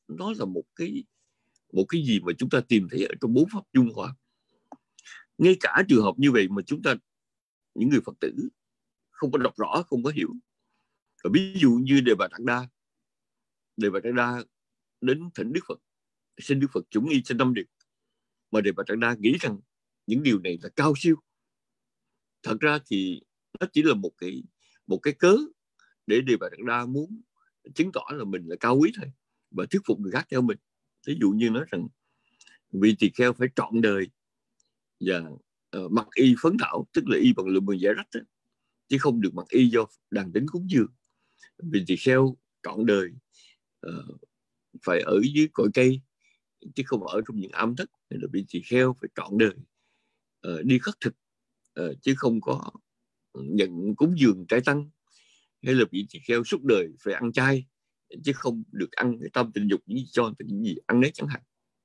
nó là một cái một cái gì mà chúng ta tìm thấy ở trong bốn pháp Trung Hoa. Ngay cả trường hợp như vậy mà chúng ta, những người Phật tử không có đọc rõ, không có hiểu. Và ví dụ như Đề Bà Đạt Đa, Đề Bà Đạt Đa đến thỉnh Đức Phật, xin Đức Phật chủng y trên năm điều, mà Đề Bà Đạt Đa nghĩ rằng những điều này là cao siêu. Thật ra thì nó chỉ là một cái một cái cớ để Đề Bà Đạt Đa muốn chứng tỏ là mình là cao quý thôi, và thuyết phục người khác theo mình. Ví dụ như nói rằng vị tỳ kheo phải trọn đời và uh, mặc y phấn thảo, tức là y bằng lụa mừng giải rách đó, chứ không được mặc y do đàn tính cúng dường. Vị tỳ kheo trọn đời uh, phải ở dưới cội cây, chứ không ở trong những am thất. Hay là vị tỳ kheo phải trọn đời uh, đi khất thực, uh, chứ không có nhận cúng dường trái tăng. Hay là vị tỳ kheo suốt đời phải ăn chay, chứ không được ăn cái tâm tình dục, những gì cho những gì ăn nấy chẳng hạn.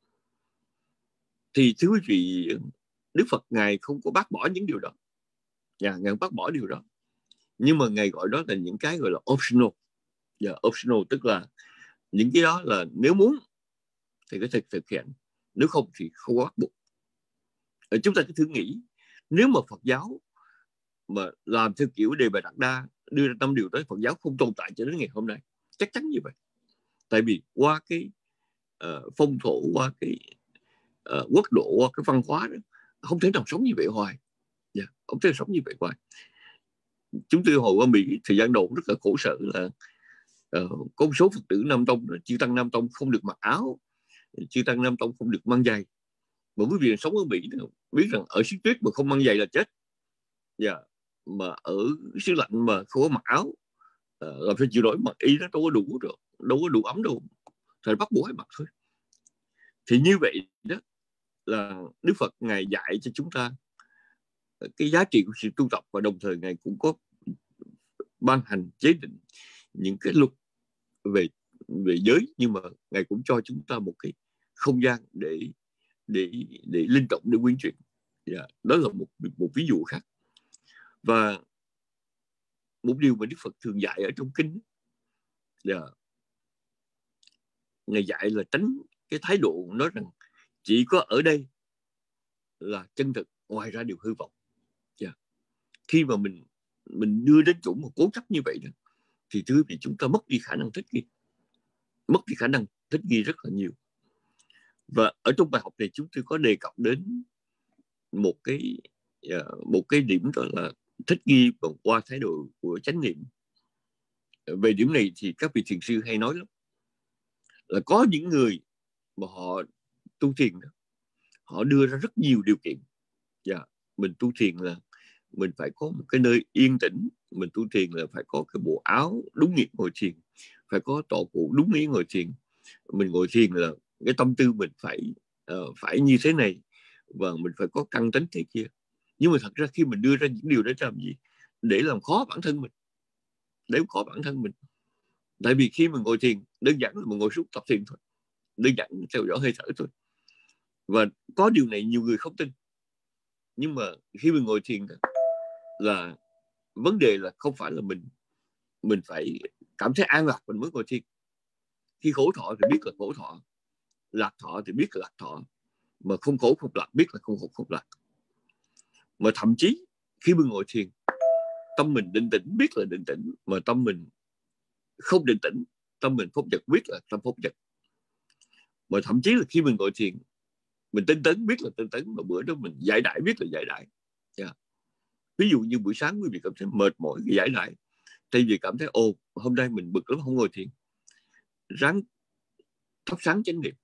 Thì thưa quý vị, Đức Phật Ngài không có bác bỏ những điều đó. Ngài, Ngài bác bỏ điều đó. Nhưng mà Ngài gọi đó là những cái gọi là optional. Yeah, optional tức là những cái đó là nếu muốn thì có thể thực hiện, nếu không thì không có bắt buộc. Ở chúng ta cứ thử nghĩ, nếu mà Phật giáo mà làm theo kiểu Đề Bà Đạt Đa đưa ra năm điều đó, Phật giáo không tồn tại cho đến ngày hôm nay, chắc chắn như vậy. Tại vì qua cái uh, phong thổ, qua cái uh, quốc độ, qua cái văn hóa đó, không thể nào sống như vậy hoài. Yeah, không thể sống như vậy hoài. Chúng tôi hồi qua Mỹ thời gian đầu rất là khổ sở là uh, có một số Phật tử Nam Tông, chư tăng Nam Tông không được mặc áo, chư tăng Nam Tông không được mang giày. Mà quý vị sống ở Mỹ biết rằng ở xứ tuyết mà không mang giày là chết. Yeah. Mà ở xứ lạnh mà không có mặc áo uh, là phải chịu nổi, mặc y nó đâu có đủ rồi, đâu có đủ ấm đâu, thì bắt buộc phải mặc thôi. Thì như vậy đó là Đức Phật Ngài dạy cho chúng ta cái giá trị của sự tu tập, và đồng thời Ngài cũng có ban hành chế định những cái luật về về giới, nhưng mà Ngài cũng cho chúng ta một cái không gian để để để linh động, để quyến chuyển. Yeah. Đó là một một ví dụ khác. Và một điều mà Đức Phật thường dạy ở trong kinh, yeah, Ngài dạy là tránh cái thái độ nói rằng chỉ có ở đây là chân thực, ngoài ra đều hư vọng. Yeah. Khi mà mình mình đưa đến chỗ một cố chấp như vậy đó, thì thưa quý vị, chúng ta mất đi khả năng thích nghi, mất đi khả năng thích nghi rất là nhiều. Và ở trong bài học này chúng tôi có đề cập đến một cái uh, một cái điểm, đó là thích nghi bằng qua thái độ của chánh niệm. Về điểm này thì các vị thiền sư hay nói lắm, là có những người mà họ tu thiền đó, họ đưa ra rất nhiều điều kiện. Yeah. Mình tu thiền là mình phải có một cái nơi yên tĩnh, mình tu thiền là phải có cái bộ áo đúng nghĩa ngồi thiền, phải có tọa cụ đúng nghĩa ngồi thiền, mình ngồi thiền là cái tâm tư mình phải uh, phải như thế này, và mình phải có căn tính thế kia. Nhưng mà thật ra khi mình đưa ra những điều đó làm gì? Để làm khó bản thân mình, để làm khó bản thân mình. Tại vì khi mình ngồi thiền, đơn giản là mình ngồi xuống tập thiền thôi, đơn giản theo dõi hơi thở thôi. Và có điều này nhiều người không tin. Nhưng mà khi mình ngồi thiền là vấn đề là không phải là mình mình phải cảm thấy an lạc mình mới ngồi thiền. Khi khổ thọ thì biết là khổ thọ, lạc thọ thì biết là lạc thọ, mà không khổ không lạc biết là không khổ không lạc. Mà thậm chí khi mình ngồi thiền, tâm mình định tĩnh biết là định tĩnh, mà tâm mình không định tĩnh, tâm mình phóng dật biết là tâm phóng dật. Mà thậm chí là khi mình ngồi thiền, mình tinh tấn biết là tinh tấn, mà bữa đó mình giải đãi biết là giải đãi. Yeah. Ví dụ như buổi sáng quý vị cảm thấy mệt mỏi cái giải đãi, thay vì cảm thấy ồ hôm nay mình bực lắm không ngồi thiền, ráng thắp sáng chánh niệm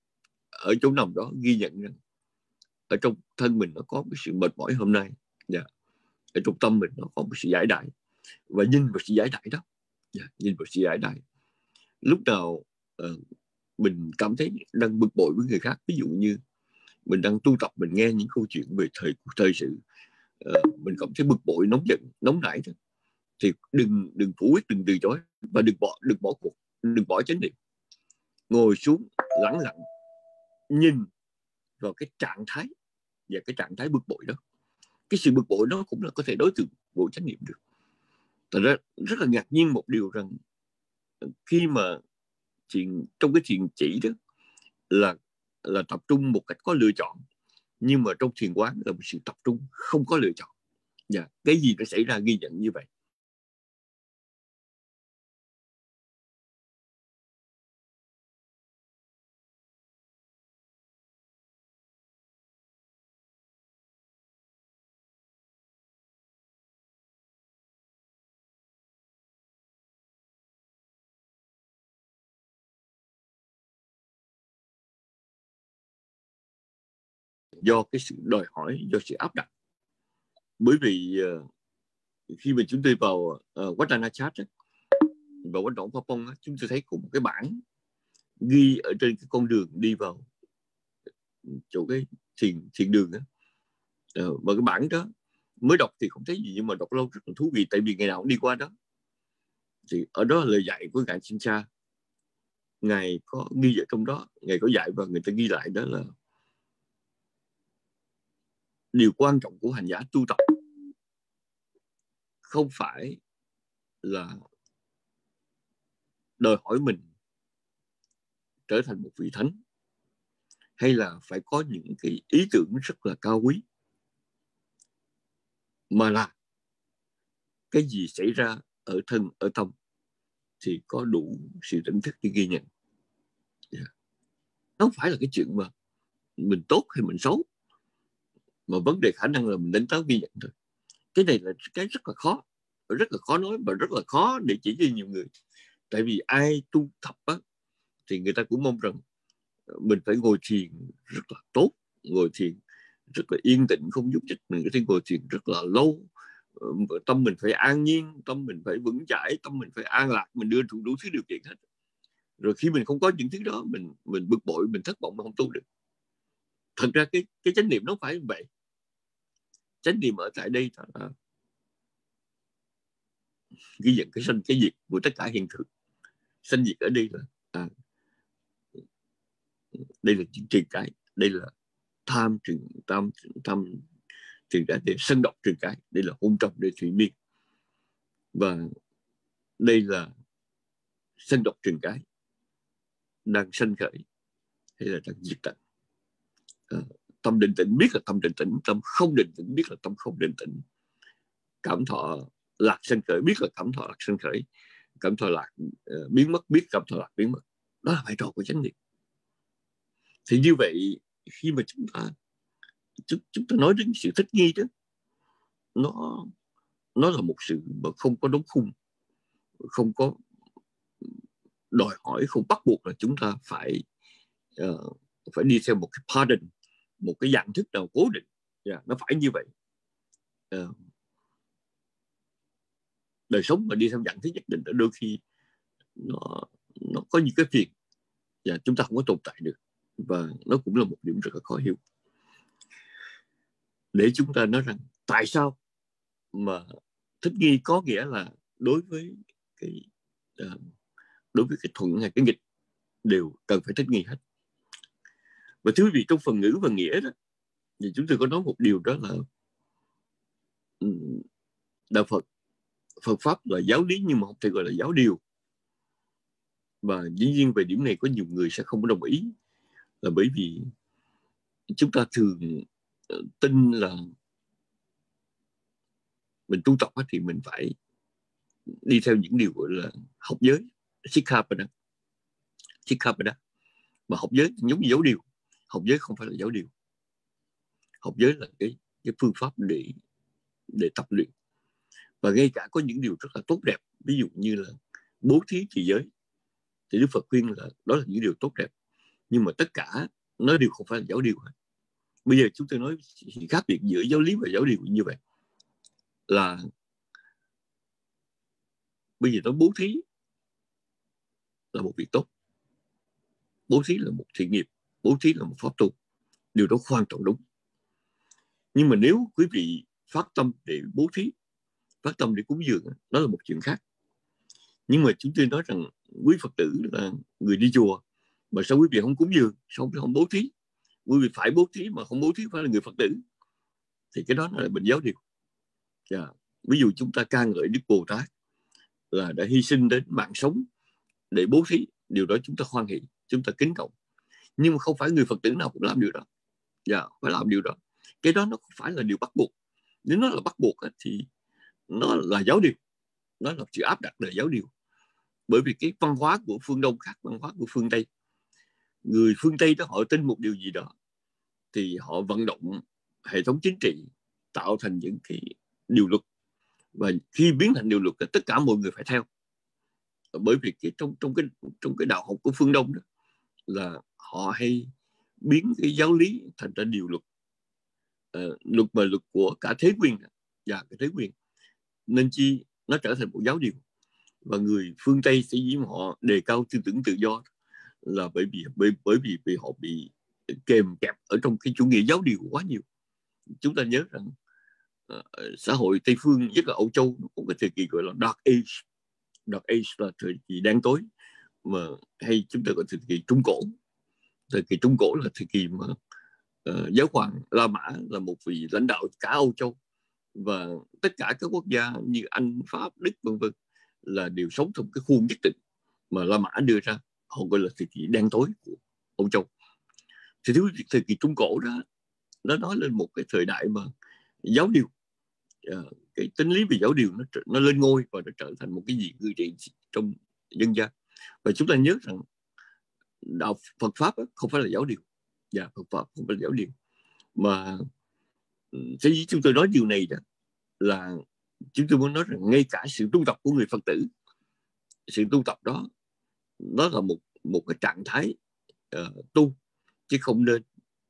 ở chỗ nằm đó, ghi nhận rằng ở trong thân mình nó có cái sự mệt mỏi hôm nay. Yeah. Ở trong tâm mình nó có một sự giải đãi, và nhìn vào sự giải đãi đó. Yeah. Nhìn vào sự giải đãi. Lúc nào uh, mình cảm thấy đang bực bội với người khác, ví dụ như mình đang tu tập, mình nghe những câu chuyện về thời thời sự, uh, mình cảm thấy bực bội, nóng giận, nóng nảy thôi, thì đừng đừng phủ quyết, đừng từ chối, và đừng bỏ đừng bỏ cuộc, đừng bỏ chánh niệm. Ngồi xuống lắng lặng, nhìn vào cái trạng thái và cái trạng thái bực bội đó. Cái sự bực bội đó cũng là có thể đối tượng của chánh niệm được. Thật ra rất là ngạc nhiên một điều rằng khi mà thiền trong cái thiền chỉ đó là là tập trung một cách có lựa chọn, nhưng mà trong thiền quán là một sự tập trung không có lựa chọn. Dạ, cái gì nó xảy ra ghi nhận như vậy. Do cái sự đòi hỏi, do sự áp đặt. Bởi vì uh, khi mà chúng tôi vào uh, Wat Nana Chat vào Wat Nong Pha Pong, chúng tôi thấy cùng một cái bảng ghi ở trên cái con đường đi vào chỗ cái thiền thiền đường đó. Uh, và cái bảng đó mới đọc thì không thấy gì, nhưng mà đọc lâu rất là thú vị, tại vì ngày nào cũng đi qua đó. Thì ở đó là lời dạy của ngài Sinh Cha, ngài có ghi ở trong đó, ngài có dạy và người ta ghi lại đó là điều quan trọng của hành giả tu tập không phải là đòi hỏi mình trở thành một vị thánh, hay là phải có những cái ý tưởng rất là cao quý, mà là cái gì xảy ra ở thân, ở tâm thì có đủ sự tỉnh thức để ghi nhận. Yeah. Nó không phải là cái chuyện mà mình tốt hay mình xấu, mà vấn đề khả năng là mình đánh tới ghi nhận thôi. Cái này là cái rất là khó, rất là khó nói và rất là khó để chỉ cho nhiều người. Tại vì ai tu tập á, thì người ta cũng mong rằng mình phải ngồi thiền rất là tốt, ngồi thiền rất là yên tĩnh, không nhúc nhích, mình có thể ngồi thiền rất là lâu, tâm mình phải an nhiên, tâm mình phải vững chãi, tâm mình phải an lạc, mình đưa đủ, đủ thứ điều kiện hết. Rồi khi mình không có những thứ đó, mình mình bực bội, mình thất vọng, mình không tu được. Thật ra cái cái chánh niệm nó phải như vậy. Chánh niệm ở tại đây là ghi nhận cái sanh cái diệt của tất cả hiện tượng. Sanh diệt ở đây là à, đây là truyền cái, đây là tham truyền tam tham truyền cái, để sân độc truyền cái, đây là hôn trầm để thủy miên, và đây là sân độc truyền cái đang sanh khởi hay là đang diệt tận. À, tâm định tĩnh biết là tâm định tĩnh, tâm không định tĩnh biết là tâm không định tĩnh. Cảm thọ lạc sanh khởi biết là cảm thọ lạc sanh khởi, cảm thọ lạc uh, biến mất biết cảm thọ lạc biến mất. Đó là vai trò của chánh niệm. Thì như vậy khi mà chúng ta chúng, chúng ta nói đến sự thích nghi đó, nó nó là một sự mà không có đóng khung, không có đòi hỏi, không bắt buộc là chúng ta phải uh, phải đi theo một cái pattern, một cái dạng thức nào cố định. Yeah, nó phải như vậy. Uh, đời sống mà đi theo dạng thức nhất định đôi khi nó nó có những cái phiền và chúng ta không có tồn tại được, và nó cũng là một điểm rất là khó hiểu. Để chúng ta nói rằng tại sao mà thích nghi có nghĩa là đối với cái uh, đối với cái thuận hay cái nghịch đều cần phải thích nghi hết. Và thưa quý vị, trong phần ngữ và nghĩa đó thì chúng tôi có nói một điều, đó là đạo Phật, Phật pháp là giáo lý nhưng mà không thể gọi là giáo điều. Và dĩ nhiên về điểm này có nhiều người sẽ không đồng ý, là bởi vì chúng ta thường tin là mình tu tập thì mình phải đi theo những điều gọi là học giới, Sikkhapada. Sikkhapada. Mà học giới giống như giáo điều. Học giới không phải là giáo điều. Học giới là cái, cái phương pháp để, để tập luyện. Và ngay cả có những điều rất là tốt đẹp, ví dụ như là bố thí trì giới, thì Đức Phật khuyên là đó là những điều tốt đẹp. Nhưng mà tất cả nó đều không phải là giáo điều. Bây giờ chúng tôi nói khác biệt giữa giáo lý và giáo điều như vậy là bây giờ nó bố thí là một việc tốt, bố thí là một thiện nghiệp, bố thí là một pháp tu, điều đó hoàn toàn đúng. Nhưng mà nếu quý vị phát tâm để bố thí, phát tâm để cúng dường, đó là một chuyện khác. Nhưng mà chúng tôi nói rằng quý Phật tử là người đi chùa, mà sao quý vị không cúng dường, sao quý vị không bố thí? Quý vị phải bố thí mà không bố thí phải là người Phật tử, thì cái đó là bệnh giáo điều. Yeah. Ví dụ chúng ta ca ngợi Đức Bồ Tát là đã hy sinh đến mạng sống để bố thí, điều đó chúng ta hoan hỷ, chúng ta kính trọng. Nhưng mà không phải người Phật tử nào cũng làm điều đó. Dạ, phải làm điều đó. Cái đó nó không phải là điều bắt buộc. Nếu nó là bắt buộc thì nó là giáo điều, nó là sự áp đặt đời giáo điều. Bởi vì cái văn hóa của phương Đông khác văn hóa của phương Tây. Người phương Tây đó họ tin một điều gì đó thì họ vận động hệ thống chính trị tạo thành những cái điều luật, và khi biến thành điều luật thì tất cả mọi người phải theo. Bởi vì cái trong trong cái trong cái đạo học của phương Đông đó là họ hay biến cái giáo lý thành ra điều luật, uh, luật mà luật của cả thế quyền và dạ, cả thế quyền, nên chi nó trở thành một giáo điều. Và người phương Tây sẽ dĩ họ đề cao tư tưởng tự do là bởi vì bởi, bởi vì, vì họ bị kèm kẹp ở trong cái chủ nghĩa giáo điều quá nhiều. Chúng ta nhớ rằng uh, xã hội Tây phương, nhất là Âu Châu, có cái thời kỳ gọi là Dark Age. Dark Age là thời kỳ đen tối, mà hay chúng ta gọi thời kỳ Trung Cổ. Thời kỳ Trung Cổ là thời kỳ mà uh, giáo hoàng La Mã là một vị lãnh đạo cả Âu Châu, và tất cả các quốc gia như Anh, Pháp, Đức vân vân là đều sống trong cái khuôn nhất định mà La Mã đưa ra. Họ gọi là thời kỳ đen tối của Âu Châu. Thì thời kỳ Trung Cổ đó, nó nói lên một cái thời đại mà giáo điều, uh, cái tính lý về giáo điều nó nó lên ngôi và nó trở thành một cái gì ngự trị trong dân gian. Và chúng ta nhớ rằng đạo Phật pháp không phải là giáo điều, dạ, Phật pháp không phải là giáo điều, mà thế vì chúng tôi nói điều này đó là chúng tôi muốn nói rằng ngay cả sự tu tập của người Phật tử, sự tu tập đó nó là một một cái trạng thái uh, tu, chứ không nên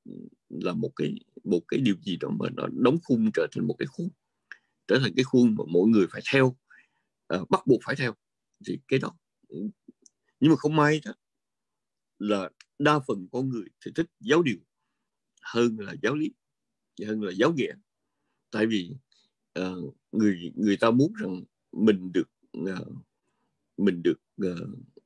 là một cái một cái điều gì đó mà nó đóng khung trở thành một cái khuôn, trở thành cái khuôn mà mỗi người phải theo, uh, bắt buộc phải theo. Thì cái đó, nhưng mà không may đó là đa phần con người thì thích giáo điều hơn là giáo lý, hơn là giáo nghĩa. Tại vì uh, người người ta muốn rằng mình được uh, mình được uh,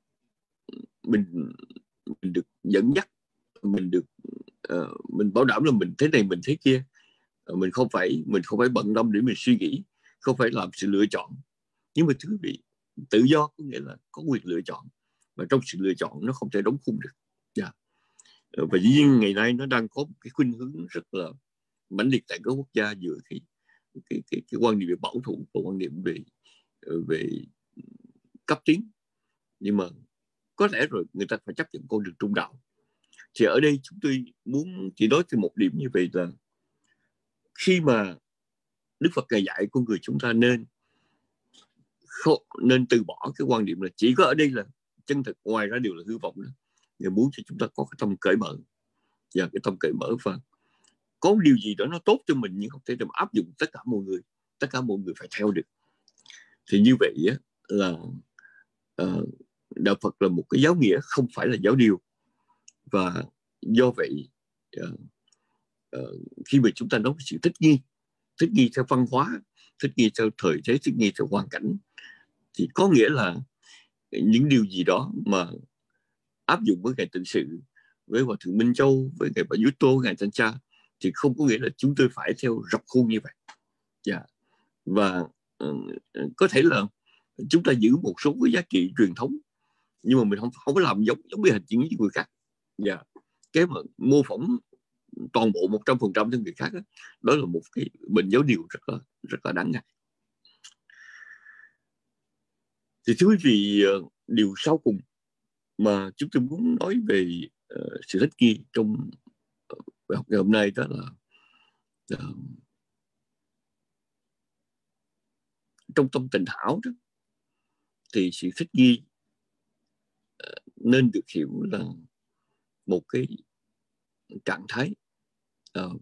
mình mình được dẫn dắt, mình được uh, mình bảo đảm là mình thế này mình thế kia, uh, mình không phải mình không phải bận tâm để mình suy nghĩ, không phải làm sự lựa chọn. Nhưng mà thưa quý vị, tự do có nghĩa là có quyền lựa chọn, và trong sự lựa chọn nó không thể đóng khung được. Yeah. Và dĩ nhiên ngày nay nó đang có một cái khuynh hướng rất là mãnh liệt tại các quốc gia giữa cái cái, cái, cái quan niệm về bảo thủ và quan niệm về về cấp tiến. Nhưng mà có lẽ rồi người ta phải chấp nhận con đường trung đạo. Thì ở đây chúng tôi muốn chỉ nói thêm một điểm như vậy là khi mà Đức Phật Ngài dạy con người chúng ta nên không, nên từ bỏ cái quan điểm là chỉ có ở đây là chân thực, ngoài ra đều là hư vọng. Ngài muốn cho chúng ta có cái tâm cởi mở, và cái tâm cởi mở và có điều gì đó nó tốt cho mình nhưng không thể làm áp dụng tất cả mọi người, tất cả mọi người phải theo được. Thì như vậy á, là uh, đạo Phật là một cái giáo nghĩa, không phải là giáo điều. Và do vậy uh, uh, khi mà chúng ta nói về sự thích nghi, thích nghi theo văn hóa, thích nghi theo thời thế, thích nghi theo hoàn cảnh, thì có nghĩa là những điều gì đó mà áp dụng với Ngài Tịnh Sự, với Hòa Thượng Minh Châu, với Ngài Bà Dút Tô, Ngài Thanh Cha, thì không có nghĩa là chúng tôi phải theo rập khuôn như vậy. Yeah. Và uh, có thể là chúng ta giữ một số cái giá trị truyền thống, nhưng mà mình không không có làm giống giống như hành chính với người khác. Yeah. Cái mà mô phỏng toàn bộ một trăm phần trăm cho người khác đó, đó là một cái bệnh giáo điều rất là rất là đáng ngại. Thì thưa quý vị, điều sau cùng mà chúng tôi muốn nói về uh, sự thích nghi trong bài học ngày hôm nay đó là uh, trong tâm Tịnh Thảo đó, thì sự thích nghi uh, nên được hiểu là một cái trạng thái uh,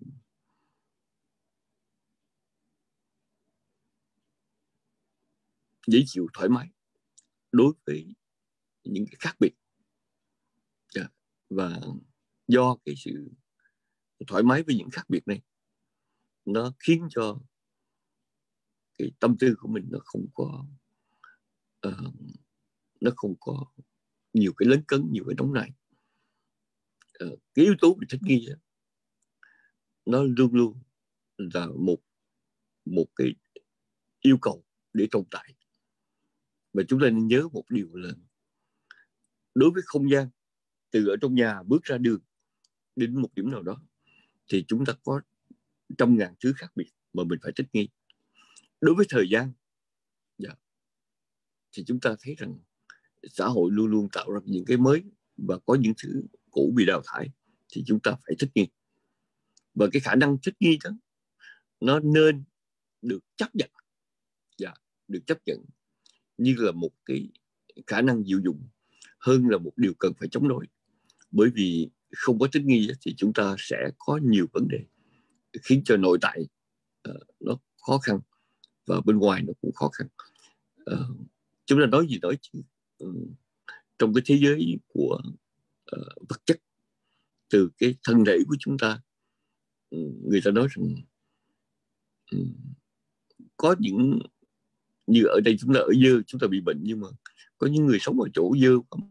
dễ chịu, thoải mái đối với những cái khác biệt. Yeah. Và do cái sự thoải mái với những khác biệt này, nó khiến cho cái tâm tư của mình nó không có uh, nó không có nhiều cái lấn cấn, nhiều cái nóng nảy. Uh, cái yếu tố về thích nghi đó, nó luôn luôn là một một cái yêu cầu để tồn tại. Và chúng ta nên nhớ một điều là đối với không gian, từ ở trong nhà bước ra đường đến một điểm nào đó, thì chúng ta có trăm ngàn thứ khác biệt mà mình phải thích nghi. Đối với thời gian, yeah, thì chúng ta thấy rằng xã hội luôn luôn tạo ra những cái mới, và có những thứ cũ bị đào thải, thì chúng ta phải thích nghi. Và cái khả năng thích nghi đó nó nên được chấp nhận, yeah, được chấp nhận như là một cái khả năng diệu dụng hơn là một điều cần phải chống đối. Bởi vì không có thích nghi thì chúng ta sẽ có nhiều vấn đề khiến cho nội tại uh, nó khó khăn, và bên ngoài nó cũng khó khăn. Uh, chúng ta nói gì nói chứ, uh, trong cái thế giới của uh, vật chất, từ cái thân thể của chúng ta, uh, người ta nói rằng uh, có những, như ở đây chúng ta ở dơ, chúng ta bị bệnh, nhưng mà có những người sống ở chỗ dơ.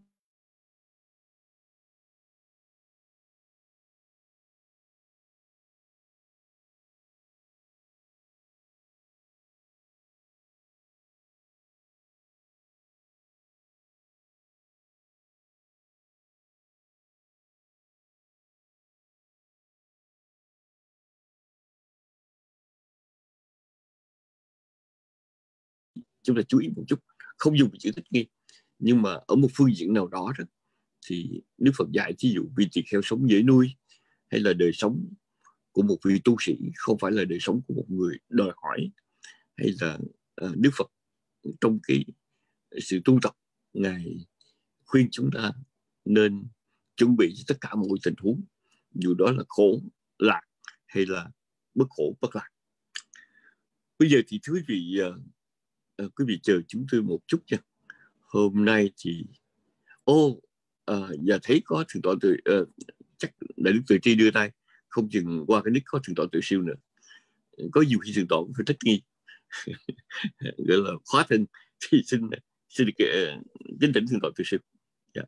Chúng ta chú ý một chút, không dùng chữ thích nghi, nhưng mà ở một phương diện nào đó, đó thì Đức Phật dạy, ví dụ vì tỳ kheo sống dễ nuôi, hay là đời sống của một vị tu sĩ không phải là đời sống của một người đòi hỏi, hay là uh, Đức Phật trong cái sự tu tập, Ngài khuyên chúng ta nên chuẩn bị cho tất cả mọi tình huống, dù đó là khổ lạc hay là bất khổ bất lạc. Bây giờ thì thưa quý vị, uh, uh, quý vị chờ chúng tôi một chút nha. Hôm nay thì ô oh, uh, và thấy có thượng tọa Từ uh, chắc đại đức Từ Tri đưa tay, không chừng qua cái nick có thượng tọa Từ Siêu nữa. Có nhiều khi thượng tọa cũng phải thích nghi gọi là khóa thân, thì xin xin được uh, kính thỉnh thượng tọa Từ Siêu. Yeah.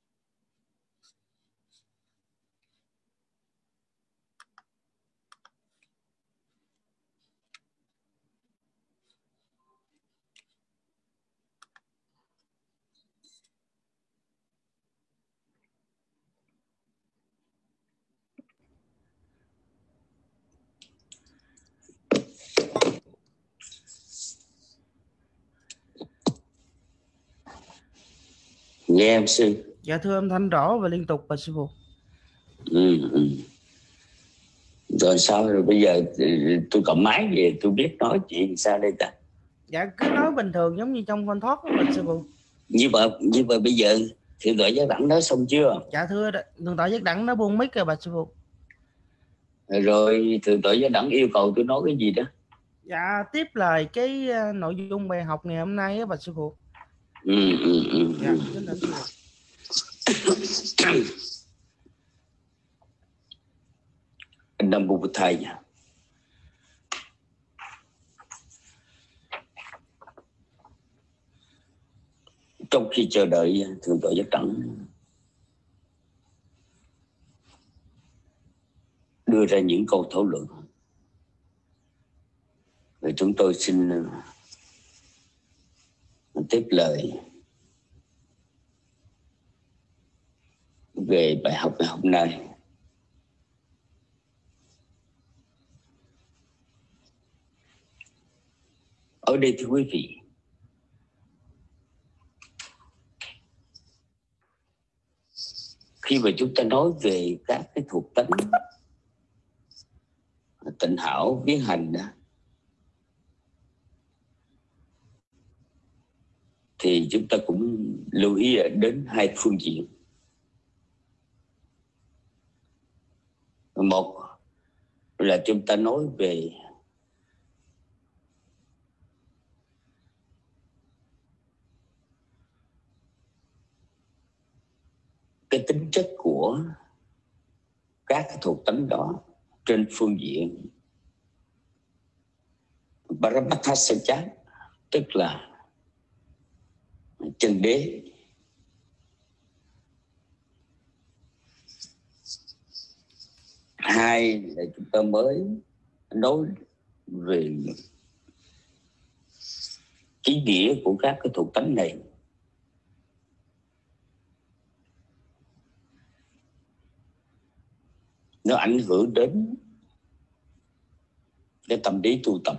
Nghe em sư. Dạ thưa âm thanh rõ và liên tục, bạch sư phụ. Ừ, ừ. Rồi sao rồi bây giờ tôi cầm máy về tôi biết nói chuyện sao đây ta? Dạ cứ nói bình thường giống như trong con thoát đó, bạch sư phụ. Như vậy, như vậy bây giờ Thượng tọa Giác Đẳng nói xong chưa? Dạ thưa Thượng tọa Giác Đẳng nó buông mic rồi, bạch sư phụ. Rồi Thượng tọa Giác Đẳng yêu cầu tôi nói cái gì đó? Dạ tiếp lời cái uh, nội dung bài học ngày hôm nay á, bạch sư phụ. Ừ, ừ, ừ. Dạ kính thỉnh sư phụ. Nam Mô Bụt Thầy. Trong khi chờ đợi Thượng tọa Giác Đẳng đưa ra những câu thảo luận, rồi chúng tôi xin tiếp lời về bài học ngày hôm nay. Ở đây thưa quý vị, khi mà chúng ta nói về các cái thuộc tánh tịnh hảo biến hành đó, thì chúng ta cũng lưu ý đến hai phương diện. Một là chúng ta nói về cái tính chất của các cái thuộc tánh đó trên phương diện Paramatthasacha, tức là chân đế. Hai là chúng ta mới nói về ý nghĩa của các cái thuộc tánh này nó ảnh hưởng đến cái tâm lý tu tập.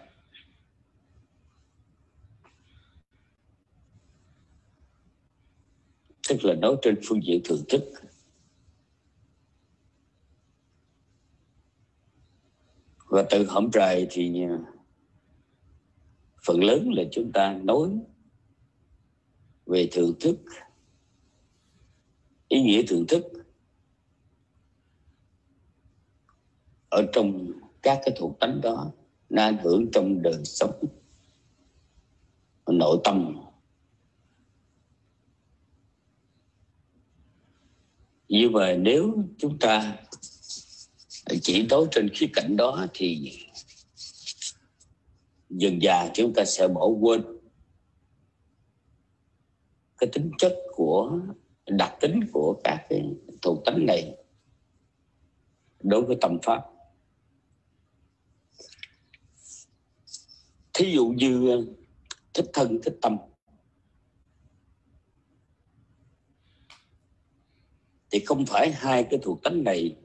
Tức là nói trên phương diện thưởng thức. Và từ hổm rày thì phần lớn là chúng ta nói về thưởng thức, ý nghĩa thưởng thức ở trong các cái thuộc tánh đó, nó ảnh hưởng trong đời sống nội tâm. Nhưng mà nếu chúng ta chỉ nói trên khía cạnh đó thì dần dà chúng ta sẽ bỏ quên cái tính chất của đặc tính của các cái thuộc tánh này đối với tâm pháp. Thí dụ như thích thân, thích tâm thì không phải hai cái thuộc tánh này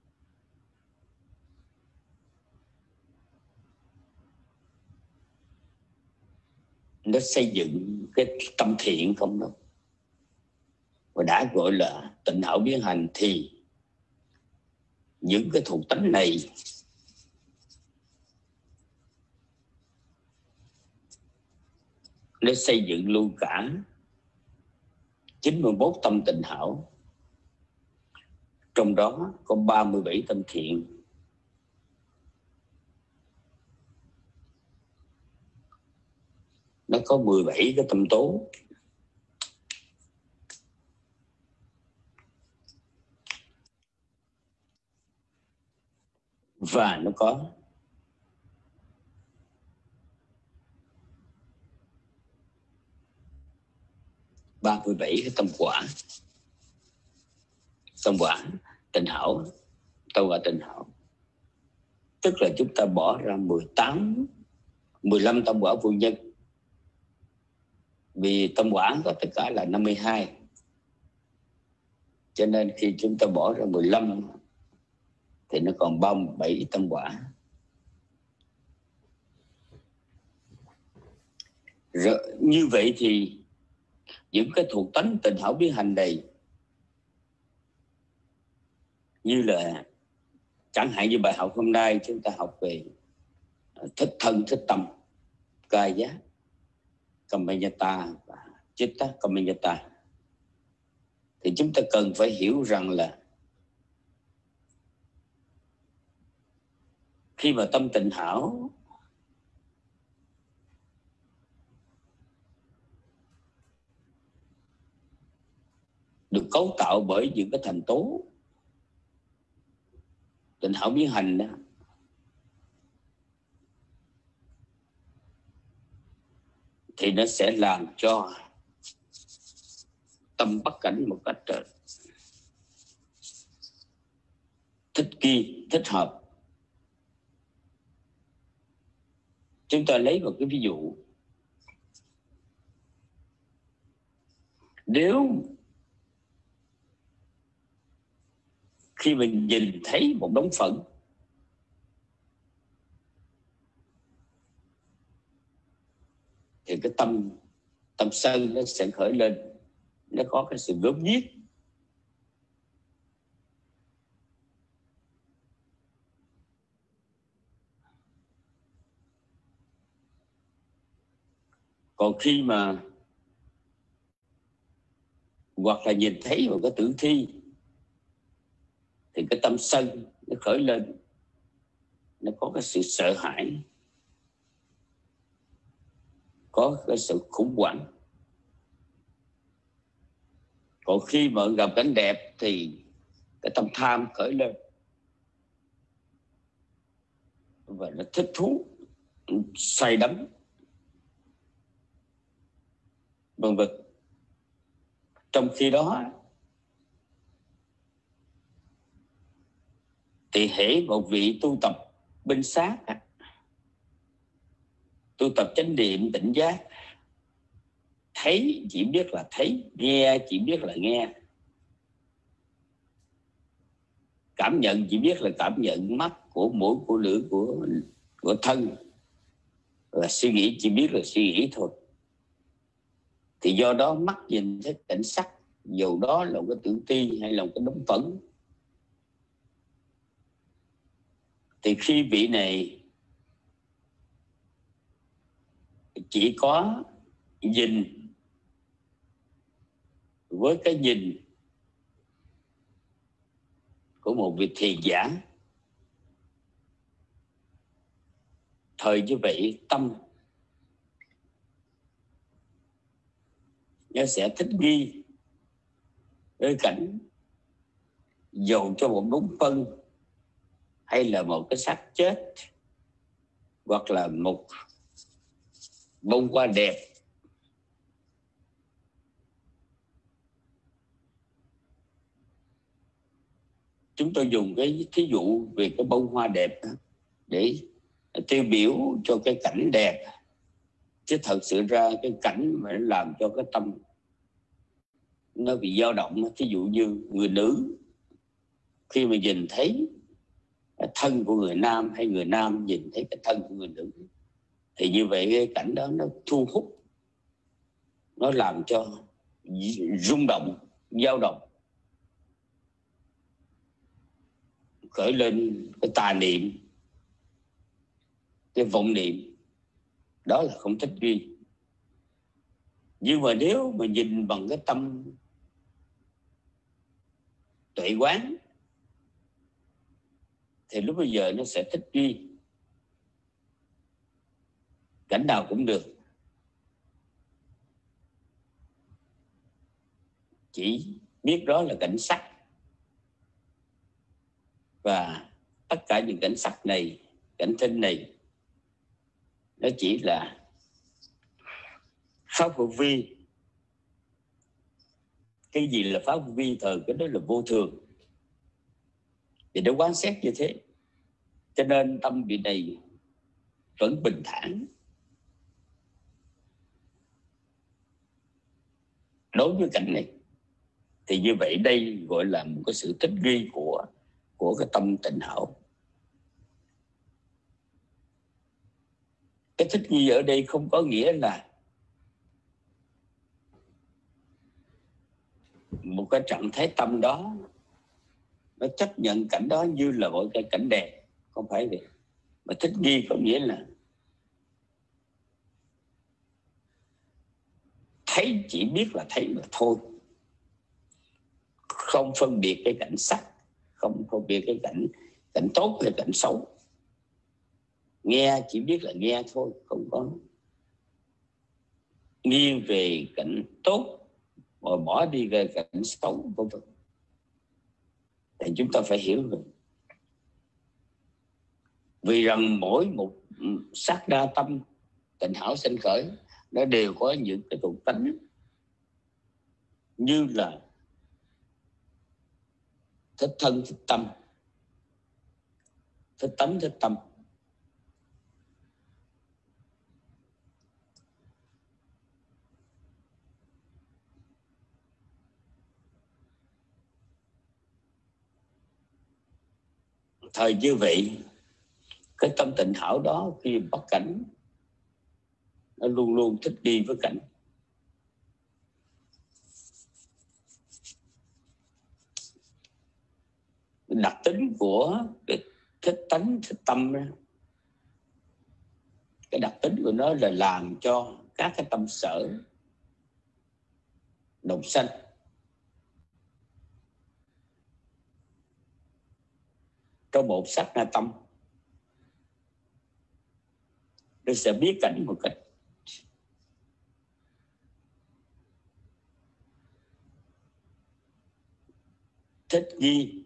nó xây dựng cái tâm thiện không đâu. Và đã gọi là tịnh hảo biến hành thì những cái thuộc tánh này nó xây dựng luôn cả chín mươi mốt tâm tịnh hảo, trong đó có ba mươi bảy tâm thiện. Nó có mười bảy cái tâm tố. Và nó có ba mươi bảy cái tâm quả. Tâm quả tịnh hảo, tâm quả tịnh hảo. Tức là chúng ta bỏ ra mười tám, mười lăm tâm quả vô nhân. Vì tâm quả có tất cả là năm mươi hai. Cho nên khi chúng ta bỏ ra mười lăm thì nó còn ba mươi bảy tâm quả. Rồi, như vậy thì những cái thuộc tánh tịnh hảo biến hành này, như là chẳng hạn như bài học hôm nay chúng ta học về thích thân, thích tâm, kaya, kammayata và chitta kammayata, thì chúng ta cần phải hiểu rằng là khi mà tâm tịnh hảo được cấu tạo bởi những cái thành tố tịnh hảo biến hành đó, thì nó sẽ làm cho tâm bắt cảnh một cách thích nghi, thích hợp. Chúng ta lấy một cái ví dụ. Nếu khi mình nhìn thấy một đống phấn thì cái tâm tâm sân nó sẽ khởi lên, nó có cái sự gớm ghiếc. Còn khi mà hoặc là nhìn thấy một cái tử thi thì cái tâm sân nó khởi lên, nó có cái sự sợ hãi, có cái sự khủng hoảng. Còn khi mà gặp cảnh đẹp thì cái tâm tham khởi lên và nó thích thú, say đắm, vân vân. Trong khi đó thì hễ một vị tu tập bên sát, tu tập chánh niệm tỉnh giác, thấy chỉ biết là thấy, nghe chỉ biết là nghe, cảm nhận chỉ biết là cảm nhận, mắt của mũi của lưỡi của của thân, và suy nghĩ chỉ biết là suy nghĩ thôi. Thì do đó mắt nhìn thấy cảnh sắc, dù đó là một cái tự ti hay là một cái đống phẫn, thì khi vị này chỉ có nhìn với cái nhìn của một vị thiền giả, thời như vậy tâm nó sẽ thích nghi với cảnh dầu cho một đống phân hay là một cái xác chết hoặc là một bông hoa đẹp. Chúng tôi dùng cái thí dụ về cái bông hoa đẹp để tiêu biểu cho cái cảnh đẹp, chứ thật sự ra cái cảnh mà nó làm cho cái tâm nó bị dao động. Thí dụ như người nữ khi mà nhìn thấy thân của người nam, hay người nam nhìn thấy cái thân của người nữ, thì như vậy cái cảnh đó nó thu hút, nó làm cho rung động, dao động, khởi lên cái tà niệm, cái vọng niệm. Đó là không thích nghi. Nhưng mà nếu mà nhìn bằng cái tâm tuệ quán thì lúc bây giờ nó sẽ thích nghi, cảnh nào cũng được, chỉ biết đó là cảnh sắc. Và tất cả những cảnh sắc này, cảnh thinh này, nó chỉ là pháp hữu vi. Cái gì là pháp hữu vi? Thời cái đó là vô thường. Thì nó quán xét như thế, cho nên tâm vị này vẫn bình thản đối với cảnh này. Thì như vậy đây gọi là một cái sự thích nghi của của cái tâm tịnh hảo. Cái thích nghi ở đây không có nghĩa là một cái trạng thái tâm đó nó chấp nhận cảnh đó như là một cái cảnh đẹp, không phải vậy. Mà thích nghi có nghĩa là thấy chỉ biết là thấy mà thôi, không phân biệt cái cảnh sắc, không phân biệt cái cảnh cảnh tốt hay cảnh xấu. Nghe chỉ biết là nghe thôi, không có nghiêng về cảnh tốt mà bỏ đi về cảnh xấu, vân vân. Thì chúng ta phải hiểu rồi. Vì rằng mỗi một sát đa tâm tịnh hảo sinh khởi, nó đều có những cái thuộc tính như là thích thân, thích tâm, thích tánh, thích tâm. Thời như vậy, cái tâm tịnh hảo đó khi bắt cảnh, nó luôn luôn thích đi với cảnh. Đặc tính của cái thích tánh, thích tâm đó, cái đặc tính của nó là làm cho các cái tâm sở đồng sanh. Trong một sát na tâm, nó sẽ biết cảnh một cách thích nghi,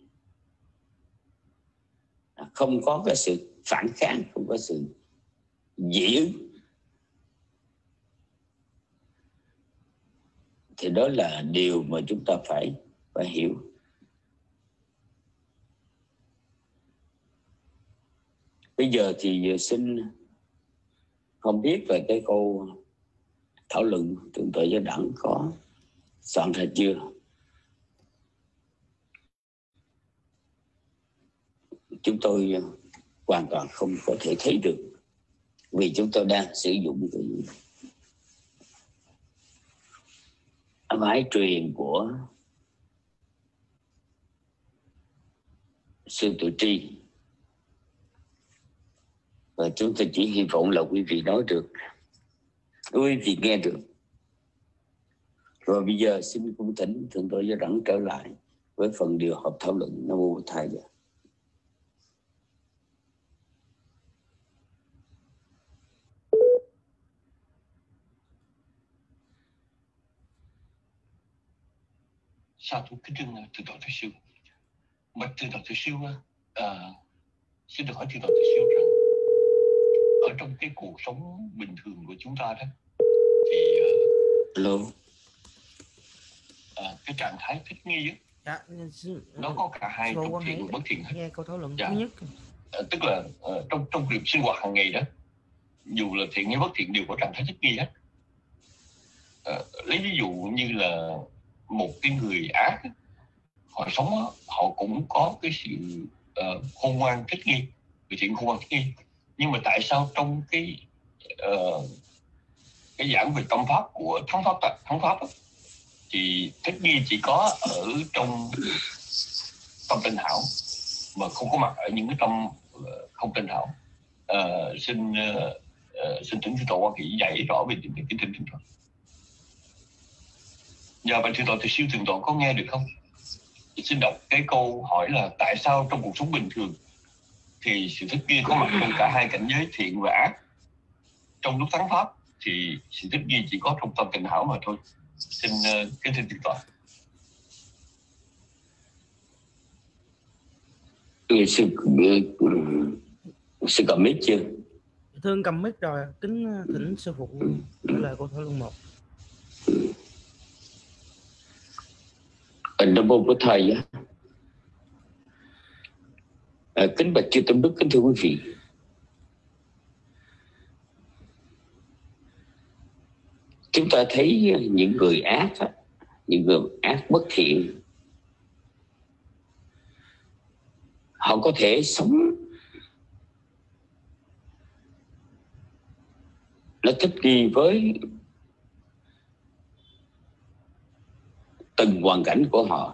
không có cái sự phản kháng, không có sự dị ứng. Thì đó là điều mà chúng ta phải phải hiểu. Bây giờ thì xin không biết về cái câu thảo luận Thượng tọa Giáo Đẳng có soạn ra chưa? chúng tôi hoàn toàn không có thể thấy được, vì chúng tôi đang sử dụng cái máy truyền của sư Tự Tri, và chúng tôi chỉ hy vọng là quý vị nói được, quý vị nghe được. Rồi bây giờ xin cung thỉnh Thượng tọa Giáo Đẳng trở lại với phần điều họp thảo luận. Nam mô Bổn Thầy. Sa thú kính trân Thượng tọa Thế Sư. Bạch Thượng tọa Thế Sư, à, xin được hỏi Thượng tọa Thế Sư rằng ở trong cái cuộc sống bình thường của chúng ta đó thì Hello. À, cái trạng thái thích nghi ấy, Dạ, nó có cả hai, Sư trong thiện và bất thiện hết. Nghe câu thảo luận Dạ. thứ nhất. À, tức là à, trong trong việc sinh hoạt hàng ngày đó, dù là thiện hay bất thiện đều có trạng thái thích nghi hết. À, lấy ví dụ như là một cái người ác ấy, họ sống đó, họ cũng có cái sự uh, khôn ngoan thích nghi, người thiện khôn ngoan thích nghi. Nhưng mà tại sao trong cái uh, cái giảng về tâm pháp của thắng pháp thắng pháp đó, thì thích nghi chỉ có ở trong tâm tinh hảo mà không có mặt ở những cái tâm không tinh hảo. À, xin uh, uh, xin thỉnh Thượng tọa Quan Hỷ dạy rõ về những cái kinh thỉnh đó. Giờ bạn Thượng tọa thì siêu Thượng tọa có nghe được không? Thì xin đọc cái câu hỏi là tại sao trong cuộc sống bình thường thì sự thích nghi có mặt trong cả hai cảnh giới thiện và ác. Trong lúc thắng pháp thì sự thích nghi chỉ có trong tâm tinh hảo mà thôi. Xin uh, kính thưa Thượng tọa. Sư sư cầm mic chưa? Thương cầm mic rồi, kính thỉnh sư phụ trả lời câu thảo luận một. Nam mô Bổn Thầy. À, kính bạch chư tâm đức, kính thưa quý vị. Chúng ta thấy những người ác, những người ác bất thiện, họ có thể sống nó thích nghi với từng hoàn cảnh của họ.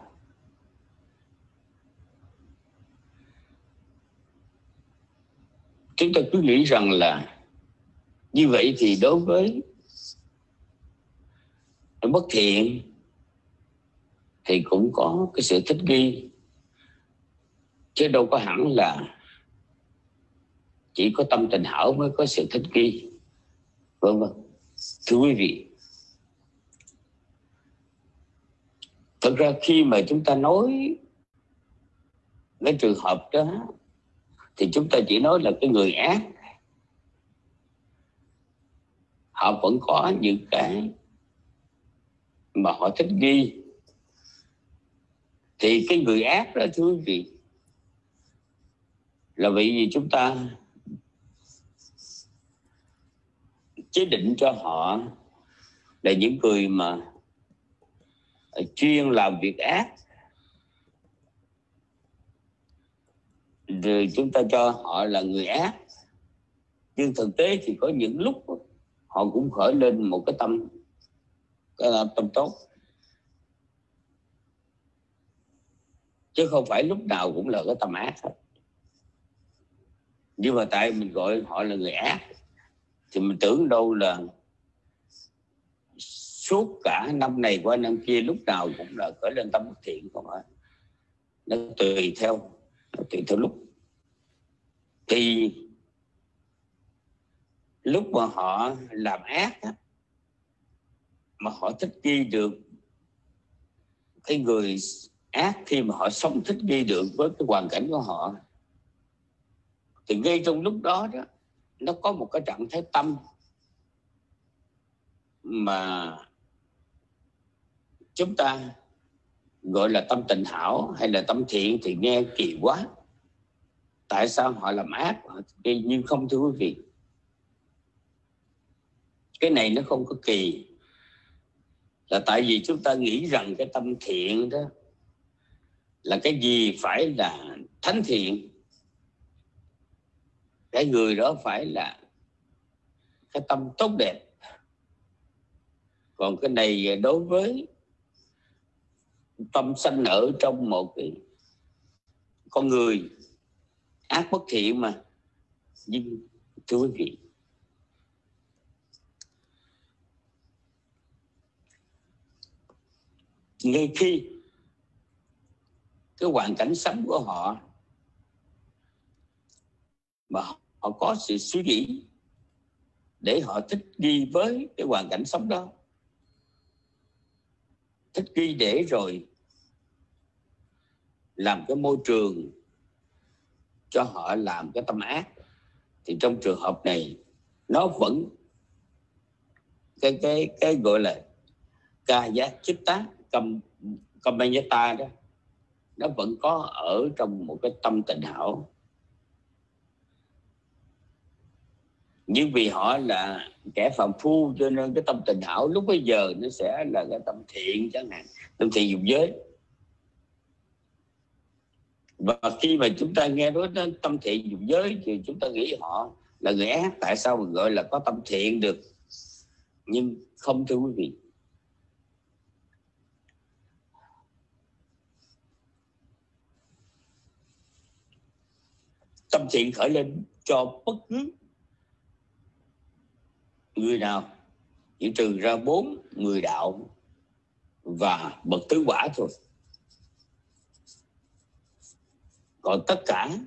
Chúng ta cứ nghĩ rằng là như vậy thì đối với bất thiện thì cũng có cái sự thích nghi, chứ đâu có hẳn là chỉ có tâm tình hảo mới có sự thích nghi. Vâng vâng. Thưa quý vị, thật ra khi mà chúng ta nói cái trường hợp đó thì chúng ta chỉ nói là cái người ác họ vẫn có những cái mà họ thích nghi. Thì cái người ác đó thưa quý vị là bởi vì chúng ta chế định cho họ là những người mà chuyên làm việc ác, rồi chúng ta cho họ là người ác. Nhưng thực tế thì có những lúc họ cũng khởi lên một cái tâm cái tâm tốt, chứ không phải lúc nào cũng là cái tâm ác hết. Nhưng mà tại mình gọi họ là người ác thì mình tưởng đâu là suốt cả năm này qua năm kia lúc nào cũng là khởi lên tâm bất thiện không ạ? Nó tùy theo nó tùy theo lúc. Thì lúc mà họ làm ác á, mà họ thích nghi được cái người ác, khi mà họ sống thích nghi được với cái hoàn cảnh của họ, thì ngay trong lúc đó đó nó có một cái trạng thái tâm mà chúng ta gọi là tâm tình hảo hay là tâm thiện thì nghe kỳ quá. Tại sao họ làm ác? Nhưng không, thưa quý vị, cái này nó không có kỳ, là tại vì chúng ta nghĩ rằng cái tâm thiện đó là cái gì phải là thánh thiện, cái người đó phải là cái tâm tốt đẹp. Còn cái này đối với tâm sanh nở trong một cái con người ác bất thiện mà. Nhưng thưa quý vị, ngay khi cái hoàn cảnh sống của họ mà họ có sự suy nghĩ để họ thích nghi với cái hoàn cảnh sống đó, thích nghi để rồi làm cái môi trường cho họ làm cái tâm ác, thì trong trường hợp này nó vẫn cái cái cái gọi là ca giác chích tá cầm cầm ta đó, nó vẫn có ở trong một cái tâm tịnh hảo. Nhưng vì họ là kẻ phàm phu cho nên cái tâm tịnh hảo lúc bây giờ nó sẽ là cái tâm thiện chẳng hạn, tâm thiện dục giới. Và khi mà chúng ta nghe nói đến tâm thiện dục giới thì chúng ta nghĩ họ là người ác. Tại sao mà gọi là có tâm thiện được? Nhưng không, thưa quý vị. Tâm thiện khởi lên cho bất cứ người nào, chỉ trừ ra bốn người đạo và bậc tứ quả thôi. Còn tất cả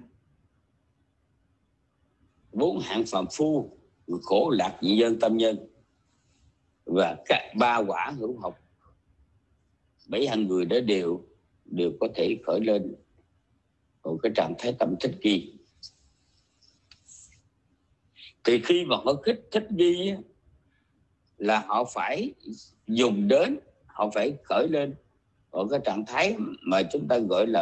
bốn hạng phàm phu, khổ lạc dị dân tâm nhân và các ba quả hữu học, bảy hạng người đó đều đều có thể khởi lên một cái trạng thái tâm thích nghi. Thì khi mà họ thích thích nghi là họ phải dùng đến, họ phải khởi lên ở cái trạng thái mà chúng ta gọi là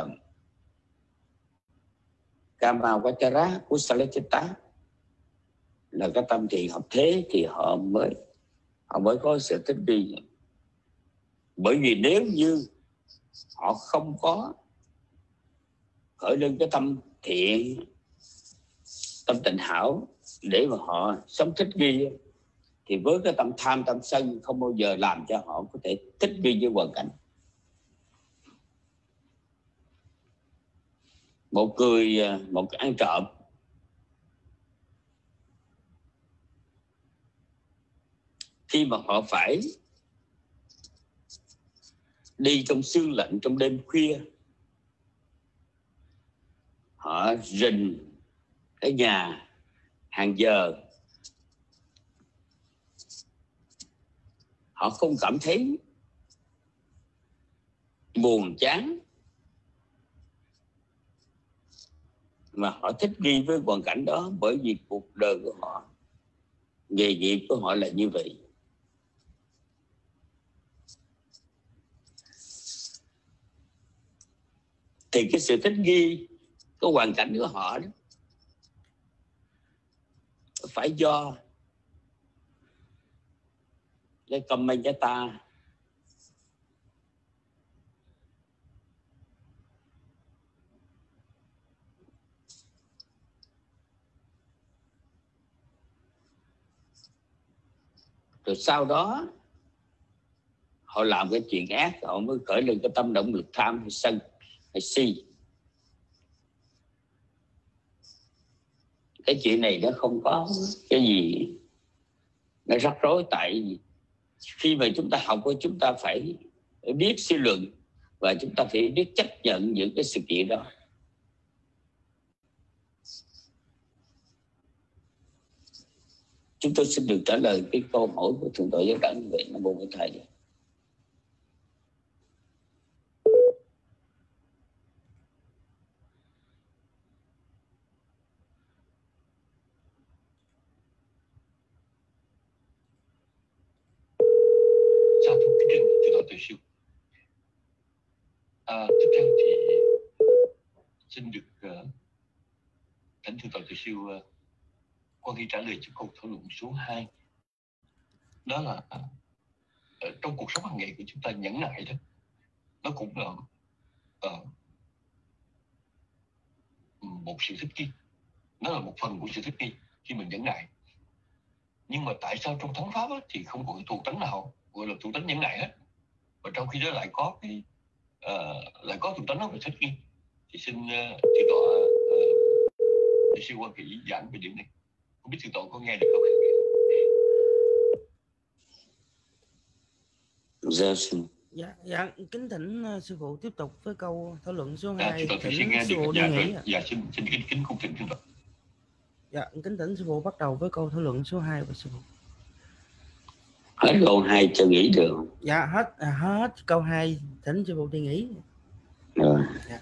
Kama Vachara Kusalachitta, là cái tâm thiện hợp thế, thì họ mới họ mới có sự thích nghi. Bởi vì nếu như họ không có khởi lên cái tâm thiện, tâm tịnh hảo để mà họ sống thích nghi, thì với cái tâm tham tâm sân không bao giờ làm cho họ có thể thích nghi với hoàn cảnh. Một người, một cái ăn trộm khi mà họ phải đi trong sương lạnh trong đêm khuya, họ rình cái nhà hàng giờ, họ không cảm thấy buồn chán, mà họ thích nghi với hoàn cảnh đó, bởi vì cuộc đời của họ, nghề nghiệp của họ là như vậy. Thì cái sự thích nghi, cái hoàn cảnh của họ đó phải do cái Kammayata rồi sau đó họ làm cái chuyện ác, họ mới khởi lên cái tâm động lực tham hay sân hay si. Cái chuyện này nó không có cái gì nó rắc rối, tại vì khi mà chúng ta học, chúng ta phải biết suy luận và chúng ta phải biết chấp nhận những cái sự kiện đó. Chúng tôi xin được trả lời cái câu hỏi của Thượng tọa Giáo Đẳng như vậy. Nam mô Bổn Thầy. Sa thú kính trình Thượng tọa Từ Siêu. À, tiếp theo thì xin được uh, thỉnh Thượng tọa Từ Siêu uh, quan nghi trả lời cho câu thảo luận số hai. Đó là uh, trong cuộc sống hàng ngày của chúng ta, nhẫn nại đó, nó cũng là uh, một sự thích nghi. nó là một phần của sự thích nghi khi mình nhẫn nại. Nhưng mà tại sao trong thắng pháp á, thì không có cái thủ tấn nào gọi là thủ tấn nhẫn nại hết, và trong khi đó lại có cái uh, lại có thủ tấn nó về thích nghi? Thì xin uh, thượng tọa uh, sư Quan Kỷ giảng về điểm này. Không biết thượng tọa có nghe được không? Dạ xin. Dạ, dạ, kính thỉnh uh, sư phụ tiếp tục với câu thảo luận số À, hai. thượng tọa Thỉnh xin nghe sư được. phụ đi Dạ, nghỉ. rồi. Dạ, xin xin kính kính cung thỉnh thượng tọa. Dạ, kính thỉnh sư phụ bắt đầu với câu thảo luận số hai và sư phụ. Hết câu hai cho nghỉ được. Dạ, hết à, hết câu hai, thỉnh sư phụ đi nghỉ. Rồi. Dạ.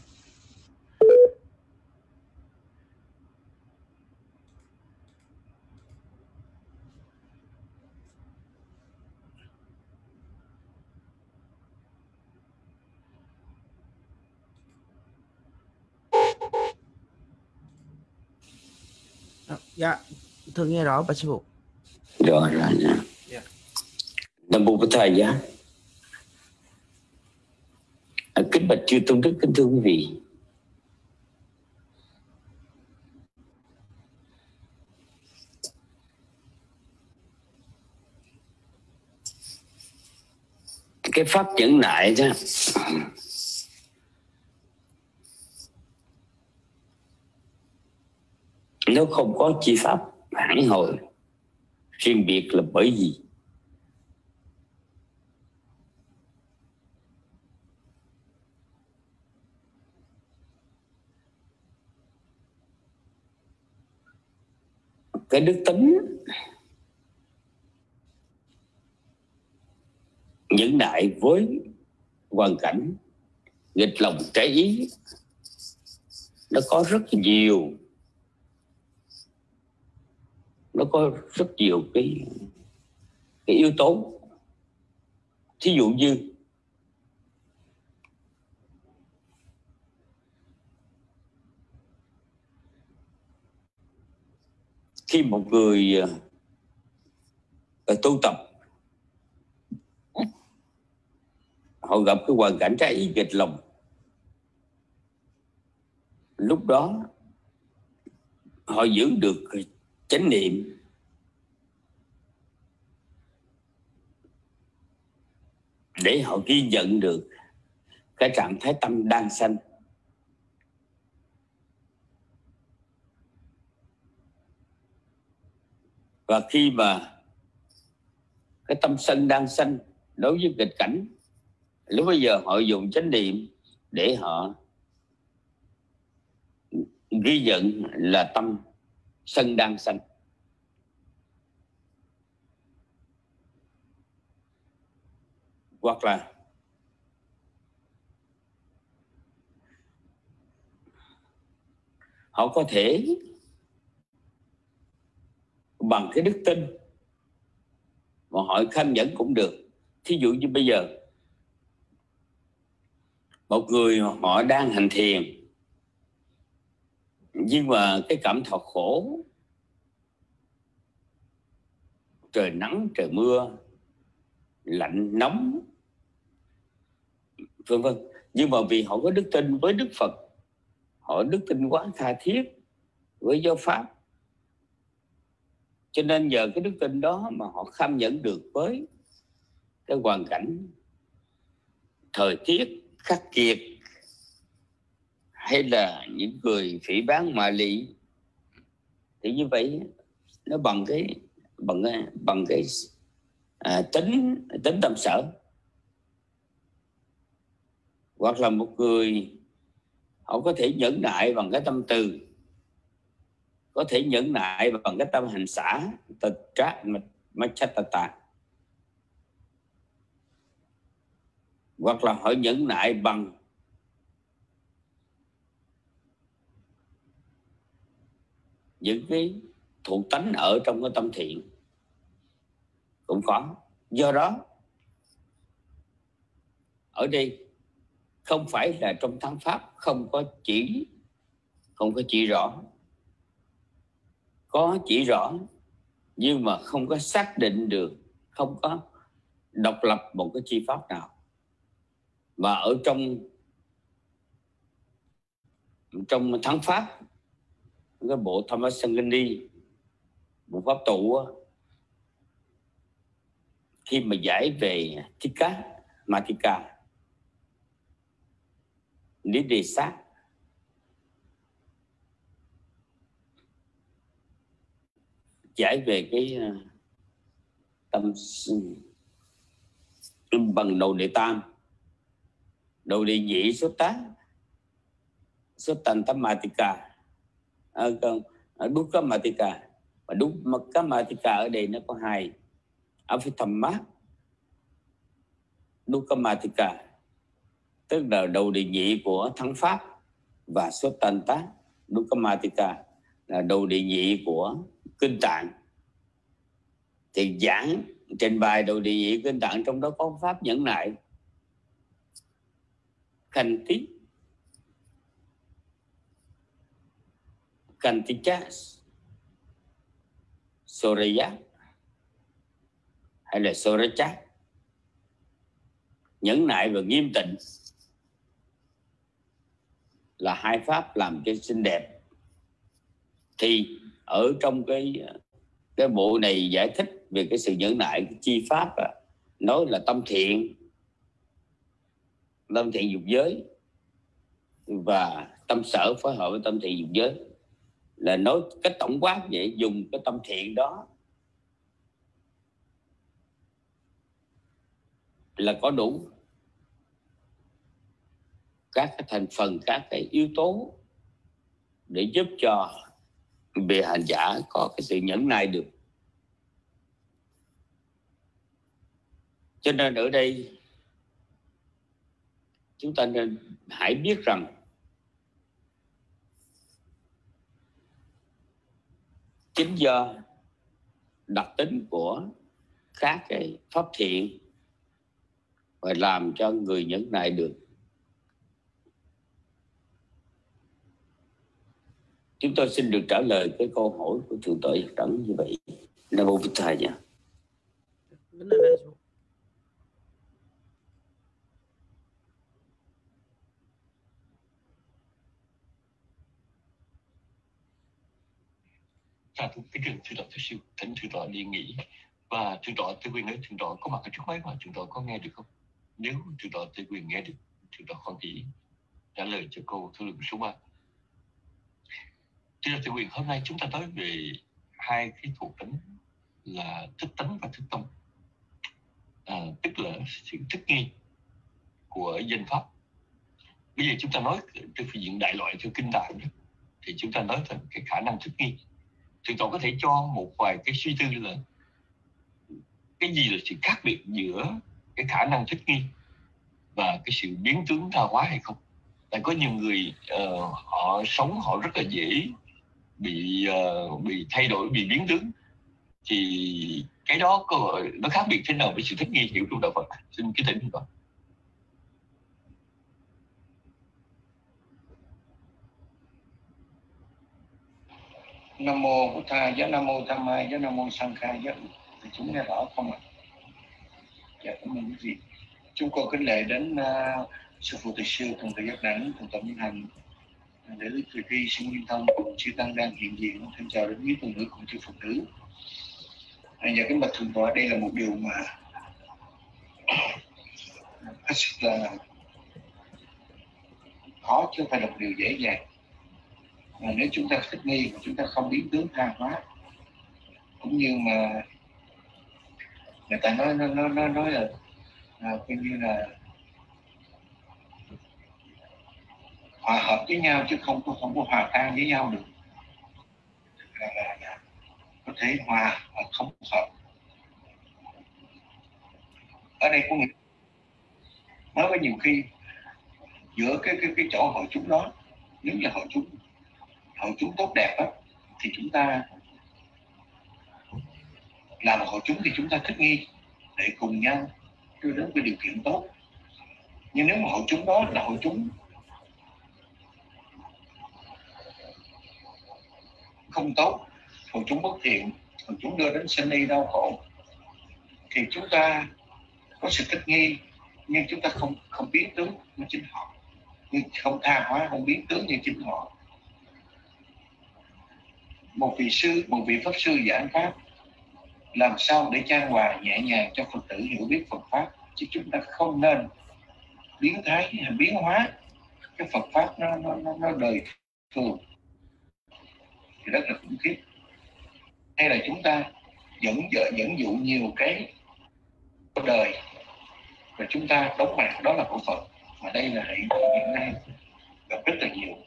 Dạ, thưa nghe rõ bà sư phụ. Rồi rồi. Dạ. Nam mô Bổn Thầy giá. À, kính bạch chư tôn đức, kính thưa quý vị. Cái pháp nhẫn nại đó, nó không có chi pháp hẳn hồi riêng biệt, là bởi vì cái đức tính nhẫn nại với hoàn cảnh nghịch lòng trái ý, nó có rất nhiều nó có rất nhiều cái cái yếu tố. Thí dụ như khi một người uh, tu tập, họ gặp cái hoàn cảnh trái ý nghịch lòng, lúc đó họ giữ được chánh niệm, để họ ghi nhận được cái trạng thái tâm đang sanh. Và khi mà cái tâm sân đang sanh đối với nghịch cảnh, lúc bây giờ họ dùng chánh niệm để họ ghi nhận là tâm sân đang sanh. Hoặc là họ có thể bằng cái đức tin mà họ kham nhẫn cũng được. Thí dụ như bây giờ một người họ đang hành thiền, nhưng mà cái cảm thọ khổ, trời nắng trời mưa, lạnh nóng, vân vân, nhưng mà vì họ có đức tin với Đức Phật, họ đức tin quá tha thiết với giáo pháp, cho nên nhờ cái đức tin đó mà họ kham nhẫn được với cái hoàn cảnh thời tiết khắc nghiệt, hay là những người phỉ báng mạ lị. Thì như vậy nó bằng cái bằng cái, bằng cái à, tính tính tâm sở. Hoặc là một người họ có thể nhẫn nại bằng cái tâm từ, có thể nhẫn nại bằng cái tâm hành xả, tịch trác machata, hoặc là họ nhẫn nại bằng những cái thụ tánh ở trong cái tâm thiện cũng có. Do đó ở đây không phải là trong thắng pháp không có chỉ không có chỉ rõ, có chỉ rõ nhưng mà không có xác định được, không có độc lập một cái chi pháp nào. Mà ở trong trong thắng pháp cái bộ Thammasangani, bộ pháp tụ á, khi mà giải về Tikka, Matika, lý đề sát, giải về cái tâm bằng đầu đệ tam, đầu đệ nhị số tá, số tành tâm Matika, à, đúc cái Matika, và đúc cái Matika ở đây nó có hai, Avithamma, đúc cái Matika, tức là đầu đệ nhị của thắng pháp, và số tành tá, đúc cái Matika là đầu đệ nhị của kinh tạng. Thì giảng trình bày đầu đệ nhị kinh tạng, trong đó có pháp nhẫn nại, Kanti, Kantichas, Soraya hay là Soracha, nhẫn nại và nghiêm tịnh là hai pháp làm cho xinh đẹp. Thì ở trong cái cái bộ này giải thích về cái sự nhẫn nại, cái chi pháp à, nói là tâm thiện, tâm thiện dục giới, và tâm sở phối hợp với tâm thiện dục giới, là nói cách tổng quát vậy. Dùng cái tâm thiện đó là có đủ các cái thành phần, các cái yếu tố để giúp cho vị hành giả có cái sự nhẫn nại được. Cho nên ở đây chúng ta nên hãy biết rằng chính do đặc tính của các cái pháp thiện và làm cho người nhẫn nại được. Chúng tôi xin được trả lời cái câu hỏi của thượng tọa Nhật Đẳng như vậy. Nam mô Bụt Thầy nha. Dạ, thưa kính thượng thượng tọa Thất Siêu, thỉnh thượng tọa đề nghị, và thượng tọa Tư Quyền nói thượng tọa có mặt ở trước máy mà thượng tọa có nghe được không? Nếu thượng tọa Tư Quyền nghe được, thượng tọa con chỉ trả lời cho câu thảo luận số ba. Thưa Tư Quyền, hôm nay chúng ta nói về hai cái thuộc tính là thích tánh và thích tâm, à, tức là sự thích nghi của danh pháp. Bây giờ chúng ta nói trên phương diện đại loại theo kinh tạng đó, thì chúng ta nói về cái khả năng thích nghi. Thượng tọa có thể cho một vài cái suy tư là cái gì là sự khác biệt giữa cái khả năng thích nghi và cái sự biến tướng tha hóa hay không? Tại có nhiều người uh, họ sống họ rất là dễ bị uh, bị thay đổi, bị biến tướng. Thì cái đó có, nó khác biệt thế nào với sự thích nghi hiểu trong đạo Phật? Xin kính thỉnh thượng tọa. Nam mô Bụt Thầy, Nam mô Tham Mai, Nam mô Sang Khai, thì chúng nghe rõ không ạ? Dạ, cảm ơn quý vị. Chúng con kính lễ đến uh, sư phụ Thầy Sư Thượng tọa Giác Đẳng, Thượng tọa Minh Hạnh, để Đức Thầy Tri Sinh Nguyên Thông cùng chư tăng đang hiện diện. Thân chào đến quý tu nữ cùng chư Phật tử. À, dạ kính bạch thượng tọa, đây là một điều mà hết sức là khó, chứ không phải là một điều dễ dàng. Mà nếu chúng ta thích nghi mà chúng ta không biến tướng tha hóa, cũng như mà người ta nói nó nó nó nói là à, coi như là hòa hợp với nhau chứ không có không có hòa tan với nhau được, là, là, là có thể hòa mà không hợp. Ở đây có nghĩa nói với nhiều khi giữa cái cái cái chỗ hội chúng đó, nếu như hội chúng hội chúng tốt đẹp á, thì chúng ta làm một hội chúng thì chúng ta thích nghi để cùng nhau đưa đến cái điều kiện tốt. Nhưng nếu mà hội chúng đó là hội chúng không tốt, hội chúng bất thiện, hội chúng đưa đến sanh ly đau khổ, thì chúng ta có sự thích nghi nhưng chúng ta không không biến tướng như chính họ, nhưng không tha hóa, không biến tướng như chính họ. một vị sư, một vị pháp sư giảng pháp làm sao để chan hòa nhẹ nhàng cho Phật tử hiểu biết Phật pháp, chứ chúng ta không nên biến thái hay biến hóa cái Phật pháp nó nó nó, nó đời thường thì rất là khủng khiếp. Hay là chúng ta dẫn dợ dẫn dụ nhiều cái đời và chúng ta đóng mặt đó là của Phật, mà đây là hiện nay gặp rất là nhiều.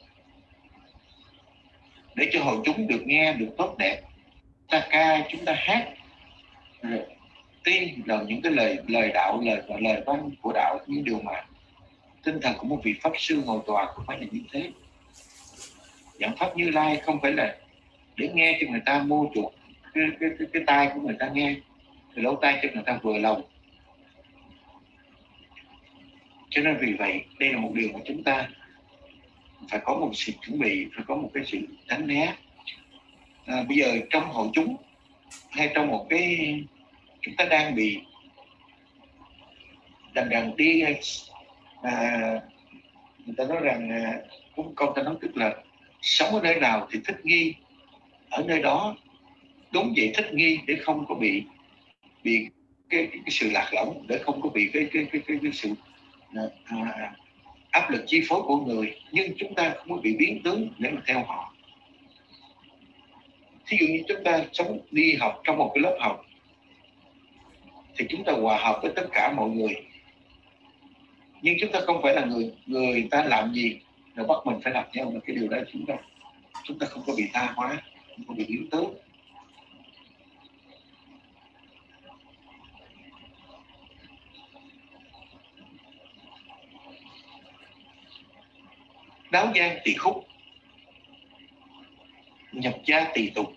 Để cho hội chúng được nghe được tốt đẹp, ta ca chúng ta hát rồi tin vào những cái lời lời đạo, lời và lời văn của đạo, những điều mà tinh thần của một vị pháp sư ngồi tòa cũng phải là như thế. Giảng pháp Như Lai không phải là để nghe cho người ta mua chuộc cái cái cái, cái tai của người ta nghe, cái lỗ tai cho người ta vừa lòng. Cho nên vì vậy đây là một điều mà chúng ta phải có một sự chuẩn bị, phải có một cái sự tránh né. À, bây giờ trong hội chúng hay trong một cái chúng ta đang bị đằng đằng đi, à, người ta nói rằng à, cũng câu ta nói tức là sống ở nơi nào thì thích nghi ở nơi đó, đúng vậy, thích nghi để không có bị bị cái, cái, cái sự lạc lõng, để không có bị cái cái cái cái, cái sự à, áp lực chi phối của người, nhưng chúng ta không có bị biến tướng để mà theo họ. Thí dụ như chúng ta sống đi học trong một cái lớp học thì chúng ta hòa hợp với tất cả mọi người, nhưng chúng ta không phải là người người ta làm gì rồi bắt mình phải làm theo. Cái điều đó chúng ta chúng ta không có bị tha hóa, không có bị biến tướng. Đáo gian tỳ khúc, nhập gia tỳ tục,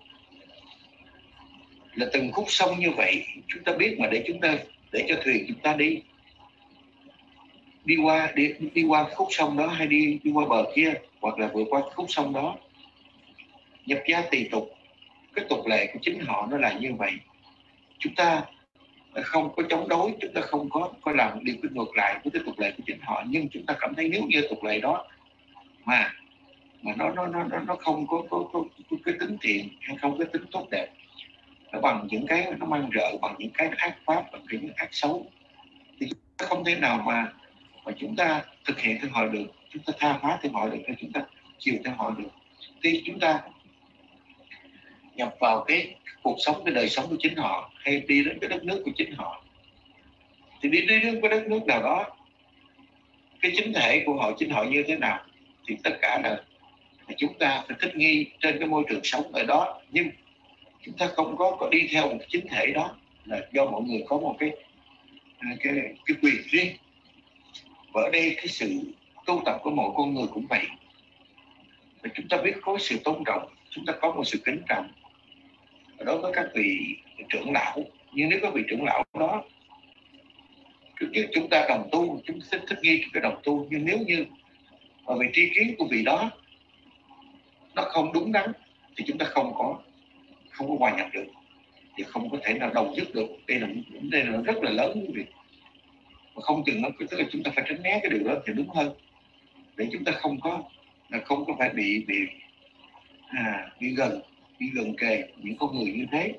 là từng khúc sông như vậy chúng ta biết mà để chúng ta để cho thuyền chúng ta đi đi qua đi, đi qua khúc sông đó, hay đi đi qua bờ kia, hoặc là vượt qua khúc sông đó. Nhập gia tỳ tục, cái tục lệ của chính họ nó là như vậy. Chúng ta không có chống đối, chúng ta không có có làm điều ngược lại với cái tục lệ của chính họ, nhưng chúng ta cảm thấy nếu như tục lệ đó mà mà nó nó nó nó không có có, có, có cái tính thiện hay không có tính tốt đẹp, nó bằng những cái nó mang rợ, bằng những cái ác pháp, bằng những ác xấu, thì chúng ta không thể nào mà mà chúng ta thực hiện theo họ được, chúng ta tha hóa theo họ được, hay chúng ta chiều theo họ được. Khi chúng ta nhập vào cái cuộc sống, cái đời sống của chính họ, hay đi đến cái đất nước của chính họ, thì đi đến cái đất nước nào đó, cái chính thể của họ, chính họ như thế nào, thì tất cả là chúng ta phải thích nghi trên cái môi trường sống ở đó. Nhưng chúng ta không có, có đi theo một cái chính thể đó, là do mọi người có một cái cái, cái quyền riêng. Và ở đây cái sự tu tập của mỗi con người cũng vậy. Và chúng ta biết có sự tôn trọng, chúng ta có một sự kính trọng đối với các vị trưởng lão. Nhưng nếu các vị trưởng lão đó, chúng ta đồng tu, chúng ta thích, thích nghi cái đồng tu. Nhưng nếu như ở vị tri kiến của vị đó nó không đúng đắn, thì chúng ta không có không có hòa nhập được, thì không có thể nào đồng nhất được. Đây là vấn đề là rất là lớn quý vị, mà không chừng nó tức là chúng ta phải tránh né cái điều đó thì đúng hơn, để chúng ta không có là không có phải bị bị à, bị gần bị gần kề những con người như thế.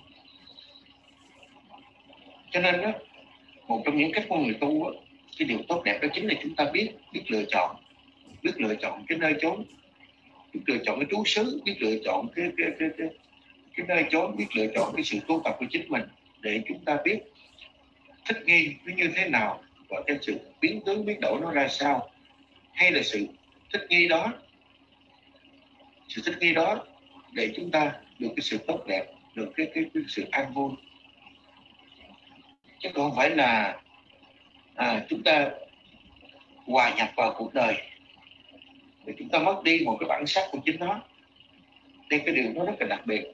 Cho nên đó, một trong những cách con người tu đó, cái điều tốt đẹp đó chính là chúng ta biết biết lựa chọn, biết lựa chọn cái nơi chốn, biết lựa chọn cái trú xứ, biết lựa chọn cái cái cái cái, cái nơi chốn, biết lựa chọn cái sự tu tập của chính mình, để chúng ta biết thích nghi nó như thế nào, và cái sự biến tướng biến đổi nó ra sao. Hay là sự thích nghi đó, sự thích nghi đó để chúng ta được cái sự tốt đẹp, được cái cái, cái sự an vui, chứ không phải là à, chúng ta hòa nhập vào cuộc đời để chúng ta mất đi một cái bản sắc của chính nó. Đây cái điều nó rất là đặc biệt.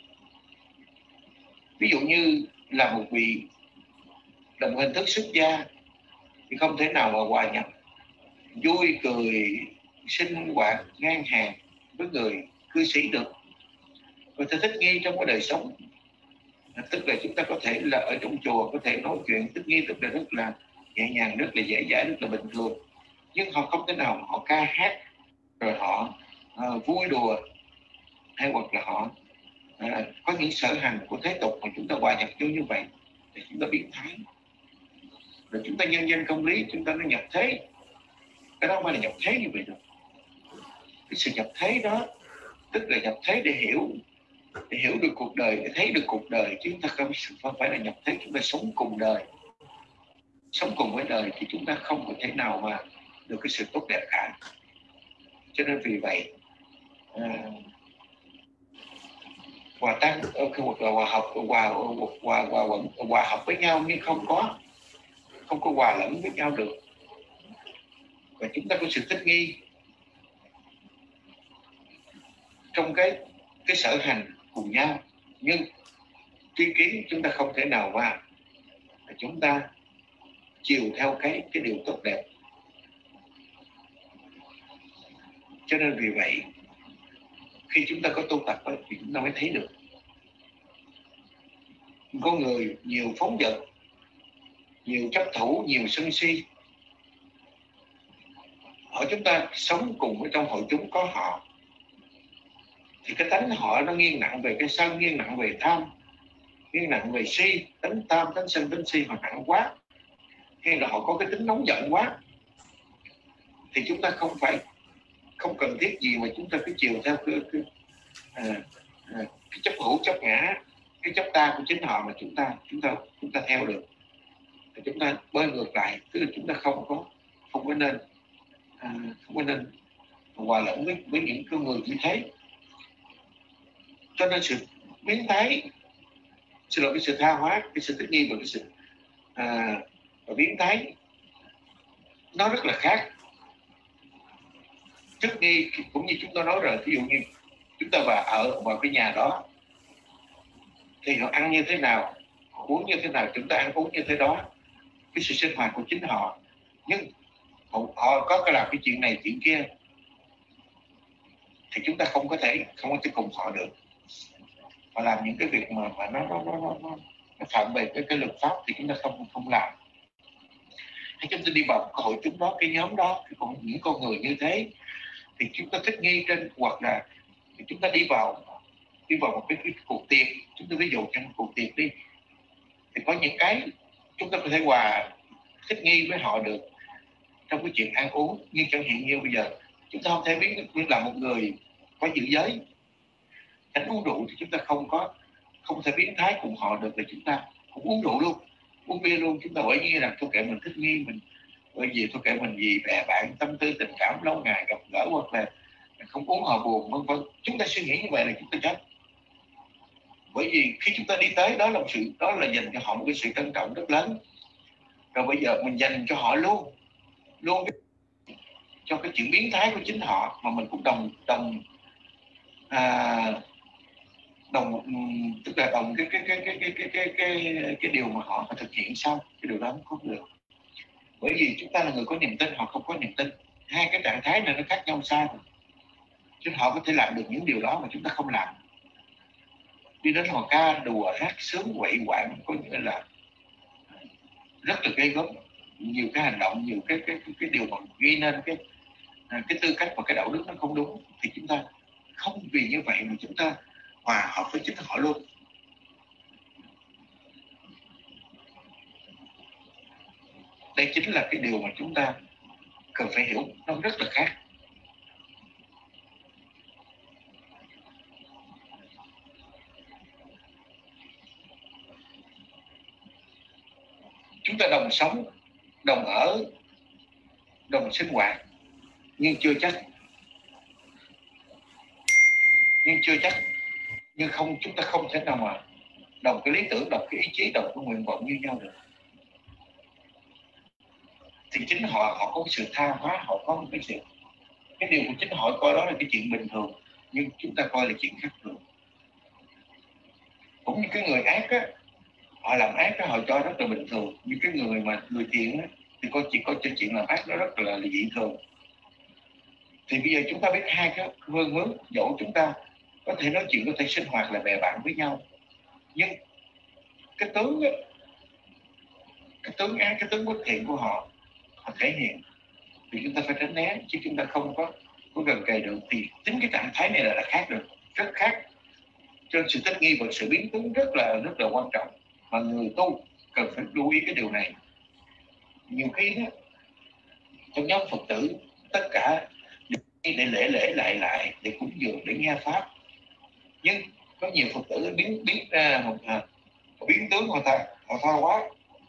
Ví dụ như là một vị làm hình thức xuất gia thì không thể nào mà hòa nhập vui cười sinh hoạt ngang hàng với người cư sĩ được. Và ta thích nghi trong cái đời sống, tức là chúng ta có thể là ở trong chùa có thể nói chuyện thích nghi, tức là rất là nhẹ nhàng, rất là dễ dãi, rất là bình thường. Nhưng họ không thể nào họ ca hát rồi họ uh, vui đùa, hay hoặc là họ à, có những sở hành của thế tục mà chúng ta hòa nhập vô như vậy thì chúng ta biến thái. Rồi chúng ta nhân danh công lý, chúng ta nó nhập thế. Cái đó không phải là nhập thế như vậy đâu. Cái sự nhập thế đó tức là nhập thế để hiểu, để hiểu được cuộc đời, để thấy được cuộc đời, chứ chúng ta không, không phải là nhập thế chúng ta sống cùng đời. Sống cùng với đời thì chúng ta không có thể nào mà được cái sự tốt đẹp cả. Cho nên vì vậy à, hòa tan, hòa học, hòa hòa hòa hòa học với nhau nhưng không có không có hòa lẫn với nhau được. Và chúng ta có sự thích nghi trong cái cái sở hành cùng nhau, nhưng tri kiến chúng ta không thể nào mà chúng ta chiều theo cái cái điều tốt đẹp. Cho nên vì vậy khi chúng ta có tu tập ấy, thì chúng ta mới thấy được có người nhiều phóng dật, nhiều chấp thủ, nhiều sân si. Ở chúng ta sống cùng với trong hội chúng có họ thì cái tánh họ nó nghiêng nặng về cái sân, nghiêng nặng về tham, nghiêng nặng về si, tánh tham, tánh sân, tánh si họ nặng quá, hay là họ có cái tính nóng giận quá, thì chúng ta không phải không cần thiết gì mà chúng ta cứ chiều theo cái, cái, à, à, cái chấp hữu, chấp ngã, cái chấp ta của chính họ mà chúng ta chúng ta chúng ta theo được. Thì chúng ta bơi ngược lại, tức là chúng ta không có không có nên à, không có nên hòa lẫn với với những con người như thế. Cho nên sự biến thái, xin lỗi, cái sự tha hóa, cái sự thích nghi và cái sự à, và biến thái nó rất là khác. Thích nghi cũng như chúng ta nói rồi, ví dụ như chúng ta vào ở vào cái nhà đó thì họ ăn như thế nào, uống như thế nào, chúng ta ăn uống như thế đó, cái sự sinh hoạt của chính họ. Nhưng họ, họ có cái làm cái chuyện này chuyện kia thì chúng ta không có thể không có thể cùng họ được. Họ làm những cái việc mà mà nó nó nó nó, nó phạm về cái cái luật pháp thì chúng ta không không làm. Hay chúng ta đi vào cái hội chúng đó, cái nhóm đó, thì còn những con người như thế thì chúng ta thích nghi trên, hoặc là thì chúng ta đi vào đi vào một cái, cái cuộc tiệc, chúng ta ví dụ trong cuộc tiệc đi, thì có những cái chúng ta có thể hòa thích nghi với họ được trong cái chuyện ăn uống. Nhưng chẳng hạn như bây giờ chúng ta không thể biết là một người có giữ giới, tránh uống rượu, thì chúng ta không có không thể biến thái cùng họ được, là chúng ta cũng uống rượu luôn, uống bia luôn. Chúng ta bởi như là thôi kệ mình thích nghi, mình bởi vì thôi kệ mình vì bè bạn tâm tư tình cảm lâu ngày gặp gỡ, hoặc là không uống họ buồn vân vân. Chúng ta suy nghĩ như vậy là chúng ta chết. Bởi vì khi chúng ta đi tới đó là một sự, đó là dành cho họ một cái sự trân trọng rất lớn. Rồi bây giờ mình dành cho họ luôn luôn cho cái chuyện biến thái của chính họ, mà mình cũng đồng đồng à, đồng tức là đồng cái cái cái cái cái cái cái cái, cái điều mà họ phải thực hiện xong, cái điều đó không được. Bởi vì chúng ta là người có niềm tin, họ không có niềm tin, hai cái trạng thái này nó khác nhau xa rồi. Chứ họ có thể làm được những điều đó mà chúng ta không làm. Đi đến họ ca đùa hát sướng quậy quạng, có nghĩa là rất là ghê gớm, nhiều cái hành động, nhiều cái cái cái, cái điều mà ghi nên cái cái tư cách và cái đạo đức nó không đúng, thì chúng ta không vì như vậy mà chúng ta hòa hợp với chính họ luôn. Đây chính là cái điều mà chúng ta cần phải hiểu, nó rất là khác. Chúng ta đồng sống, đồng ở, đồng sinh hoạt, nhưng chưa chắc nhưng chưa chắc nhưng không chúng ta không thể nào mà đồng cái lý tưởng, đồng cái ý chí, đồng cái nguyện vọng như nhau được. Thì chính họ họ có cái sự tha hóa, họ có cái sự cái điều của chính họ coi đó là cái chuyện bình thường, nhưng chúng ta coi là chuyện khác thường. Cũng như cái người ác á, họ làm ác đó, họ cho rất là bình thường. Như cái người mà người thiện á, thì coi chỉ có trên chuyện làm ác nó rất là dị thường. Thì bây giờ chúng ta biết hai cái phương hướng, dẫu chúng ta có thể nói chuyện, có thể sinh hoạt là bè bạn với nhau, nhưng cái tướng á, cái tướng ác, cái tướng bất thiện của họ họ thể hiện thì chúng ta phải tránh né, chứ chúng ta không có có gần kề được. Thì tính cái trạng thái này là, là khác được, rất khác. Cho nên sự thích nghi và sự biến tướng rất là rất là quan trọng, mà người tu cần phải lưu ý cái điều này. Nhiều khi đó trong nhóm Phật tử tất cả để lễ lễ lại lại để cúng dường, để nghe pháp, nhưng có nhiều Phật tử biến biến ra một à, biến tướng họ tha họ tha quá,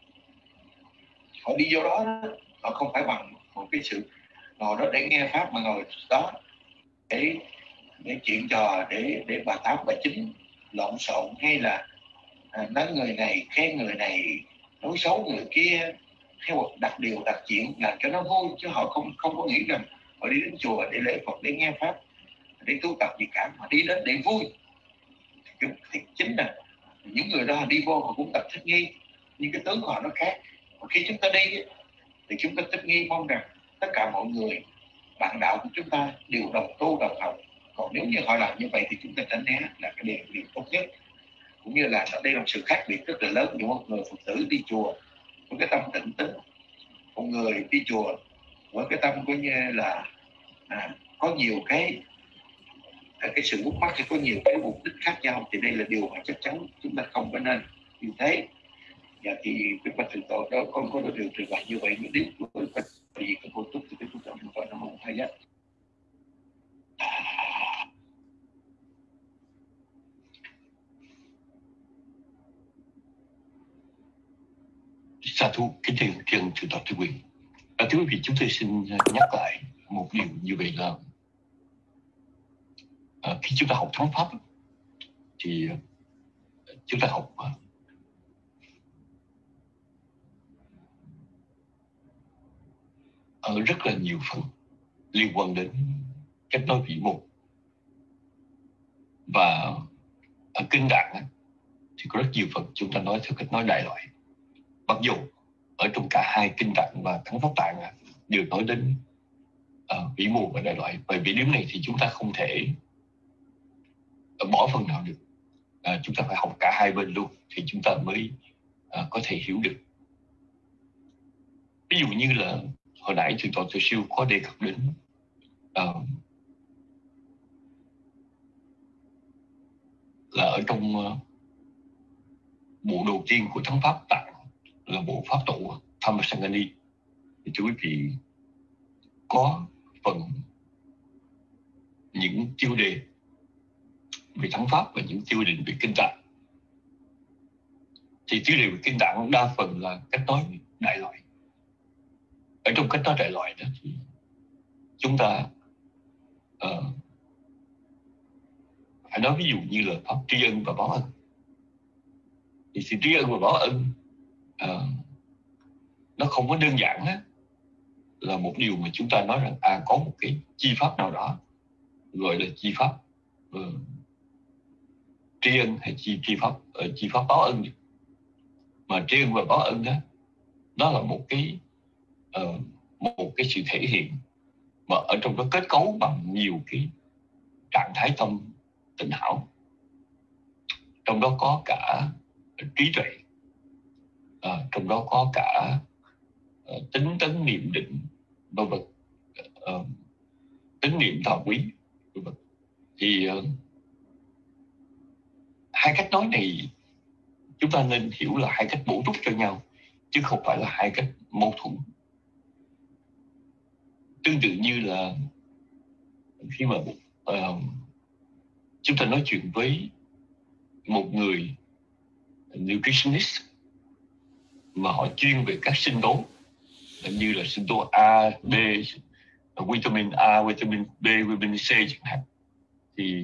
họ đi vô đó, họ không phải bằng một cái sự ngồi đó để nghe pháp, mà ngồi đó để để chuyện trò, để để bà tám bà chín lộn xộn, hay là à, nói người này khen người này, nói xấu người kia, hay một đặt điều đặt chuyện làm cho nó vui, chứ họ không không có nghĩ rằng họ đi đến chùa để lễ Phật, để nghe pháp, để tu tập gì cả, mà đi đến để vui. Thì chính là những người đó đi vô họ cũng tập thích nghi, nhưng cái tướng của họ nó khác. Và khi chúng ta đi thì chúng ta thích nghi, mong rằng tất cả mọi người bạn đạo của chúng ta đều đồng tu đồng học. Còn nếu như họ làm như vậy thì chúng ta tránh né là cái điều, điều tốt nhất. Cũng như là đây là một sự khác biệt rất là lớn giữa một người Phật tử đi chùa với cái tâm tịnh tính, một người đi chùa với cái tâm coi như là à, có nhiều cái cái sự bút mắt, thì có nhiều cái mục đích khác nhau, thì đây là điều mà chắc chắn chúng ta không có nên như thế. Và thì cái bạch trình tội đó con có điều trình bày như vậy, những điều với bạch thì cái cô túc thì cái cô trọng gọi nó không hay nhất. Sa thú kính thưa thiền thượng tọa Trí Quyền. À, thưa quý vị, chúng tôi xin nhắc lại một điều như vậy là à, khi chúng ta học thắng pháp thì chúng ta học à, ở rất là nhiều phần liên quan đến cách nói vĩ mô, và ở kinh Tạng thì có rất nhiều phần chúng ta nói theo cách nói đại loại. Mặc dù ở trong cả hai kinh Tạng và Thắng Pháp Tạng đều nói đến uh, vĩ mô và đại loại, bởi vì điểm này thì chúng ta không thể uh, bỏ phần nào được. Uh, chúng ta phải học cả hai bên luôn thì chúng ta mới uh, có thể hiểu được. Ví dụ như là hồi nãy Thượng tọa Từ Siêu có đề cập đến uh, là ở trong uh, bộ đầu tiên của Thắng Pháp Tạng là bộ pháp tụ Thammasangani, thì thưa quý vị có phần những tiêu đề về thắng pháp và những tiêu đề về kinh Tạng. Thì tiêu đề về kinh Tạng đa phần là cách nói đại loại. Ở trong cách nói đại loại đó thì chúng ta uh, phải nói ví dụ như là pháp tri ân và báo ân. Thì sự tri ân và báo ân uh, nó không có đơn giản á, là một điều mà chúng ta nói rằng à có một cái chi pháp nào đó gọi là chi pháp uh, tri ân hay chi chi pháp uh, chi pháp báo ân. Mà tri ân và báo ân đó nó là một cái uh, một cái sự thể hiện mà ở trong đó kết cấu bằng nhiều cái trạng thái tâm tịnh hảo, trong đó có cả trí tuệ, uh, trong đó có cả uh, tính tấn niệm định vân vân, uh, tính niệm thọ quý vân vân. Thì uh, hai cách nói này chúng ta nên hiểu là hai cách bổ túc cho nhau, chứ không phải là hai cách mâu thuẫn. Tương tự như là khi mà uh, chúng ta nói chuyện với một người nutritionist mà họ chuyên về các sinh tố, như là sinh tố A, B, vitamin A, vitamin B, vitamin C chẳng hạn, thì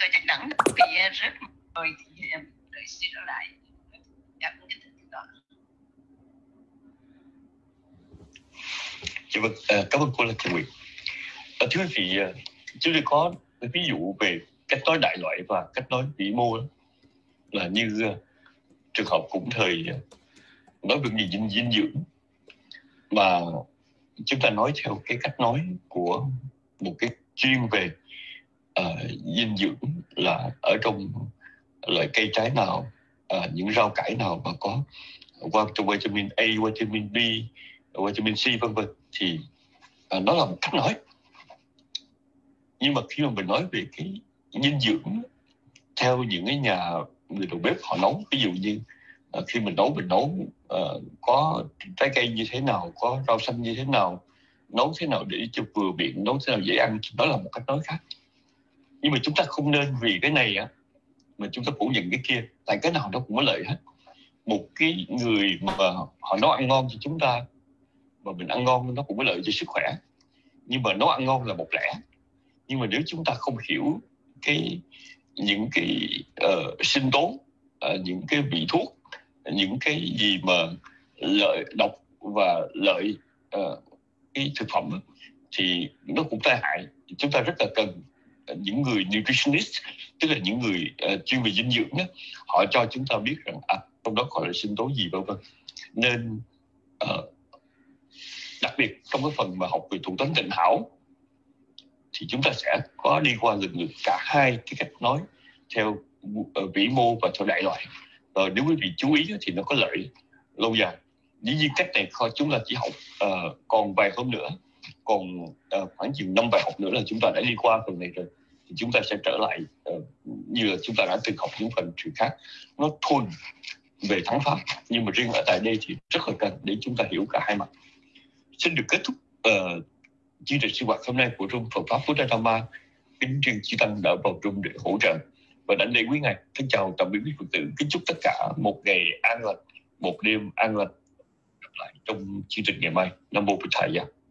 coi chắc đẳng bị rớt rồi thì đợi suy trở lại. Dạ, kính thưa Thượng tọa. Dạ vâng, à, cảm ơn cô Lê Thị Nguyệt. À, thưa quý vị, chúng tôi có ví dụ về cách nói đại loại và cách nói vĩ mô đó, là như uh, trường hợp cũng thời uh, nói về gì dinh, dinh dưỡng, mà chúng ta nói theo cái cách nói của một cái chuyên về uh, dinh dưỡng, là ở trong loại cây trái nào, uh, những rau cải nào mà có vitamin A, vitamin B, vitamin C vân vân, thì uh, nó là một cách nói. Nhưng mà khi mà mình nói về cái dinh dưỡng theo những cái nhà người đầu bếp họ nấu, ví dụ như uh, khi mình nấu mình nấu uh, có trái cây như thế nào, có rau xanh như thế nào, nấu thế nào để cho vừa miệng, nấu thế nào dễ ăn, đó là một cách nói khác. Nhưng mà chúng ta không nên vì cái này á mà chúng ta phủ nhận cái kia, tại cái nào nó cũng có lợi hết. Một cái người mà họ nấu ăn ngon cho chúng ta, mà mình ăn ngon nó cũng có lợi cho sức khỏe, nhưng mà nấu ăn ngon là một lẽ. Nhưng mà nếu chúng ta không hiểu cái những cái uh, sinh tố, uh, những cái vị thuốc, những cái gì mà lợi độc và lợi uh, cái thực phẩm, thì nó cũng tai hại. Chúng ta rất là cần những người nutritionist, tức là những người uh, chuyên về dinh dưỡng đó, họ cho chúng ta biết rằng à, trong đó gọi là sinh tố gì vân vân. Nên uh, đặc biệt trong cái phần mà học về thủ toán Tịnh Hảo thì chúng ta sẽ có đi qua lần lượt cả hai cái cách nói theo uh, vĩ mô và theo đại loại. Rồi nếu quý vị chú ý thì nó có lợi lâu dài. Dĩ nhiên cách này chúng ta chỉ học uh, còn vài hôm nữa, còn uh, khoảng chừng năm bài học nữa là chúng ta đã đi qua phần này rồi, thì chúng ta sẽ trở lại uh, như là chúng ta đã từng học những phần chuyện khác, nó thuần về thắng pháp. Nhưng mà riêng ở tại đây thì rất là cần để chúng ta hiểu cả hai mặt. Xin được kết thúc uh, chương trình sinh hoạt hôm nay của Room Phật Pháp Phúc Đà Dhamma. Kính riêng Chư Tăng đã vào Room để hỗ trợ và đảnh lễ quý ngài. Kính chào tạm biệt quý Phật tử. Kính chúc tất cả một ngày an lành, một đêm an lành. Gặp lại trong chương trình ngày mai. Nam mô Bụt Thầy.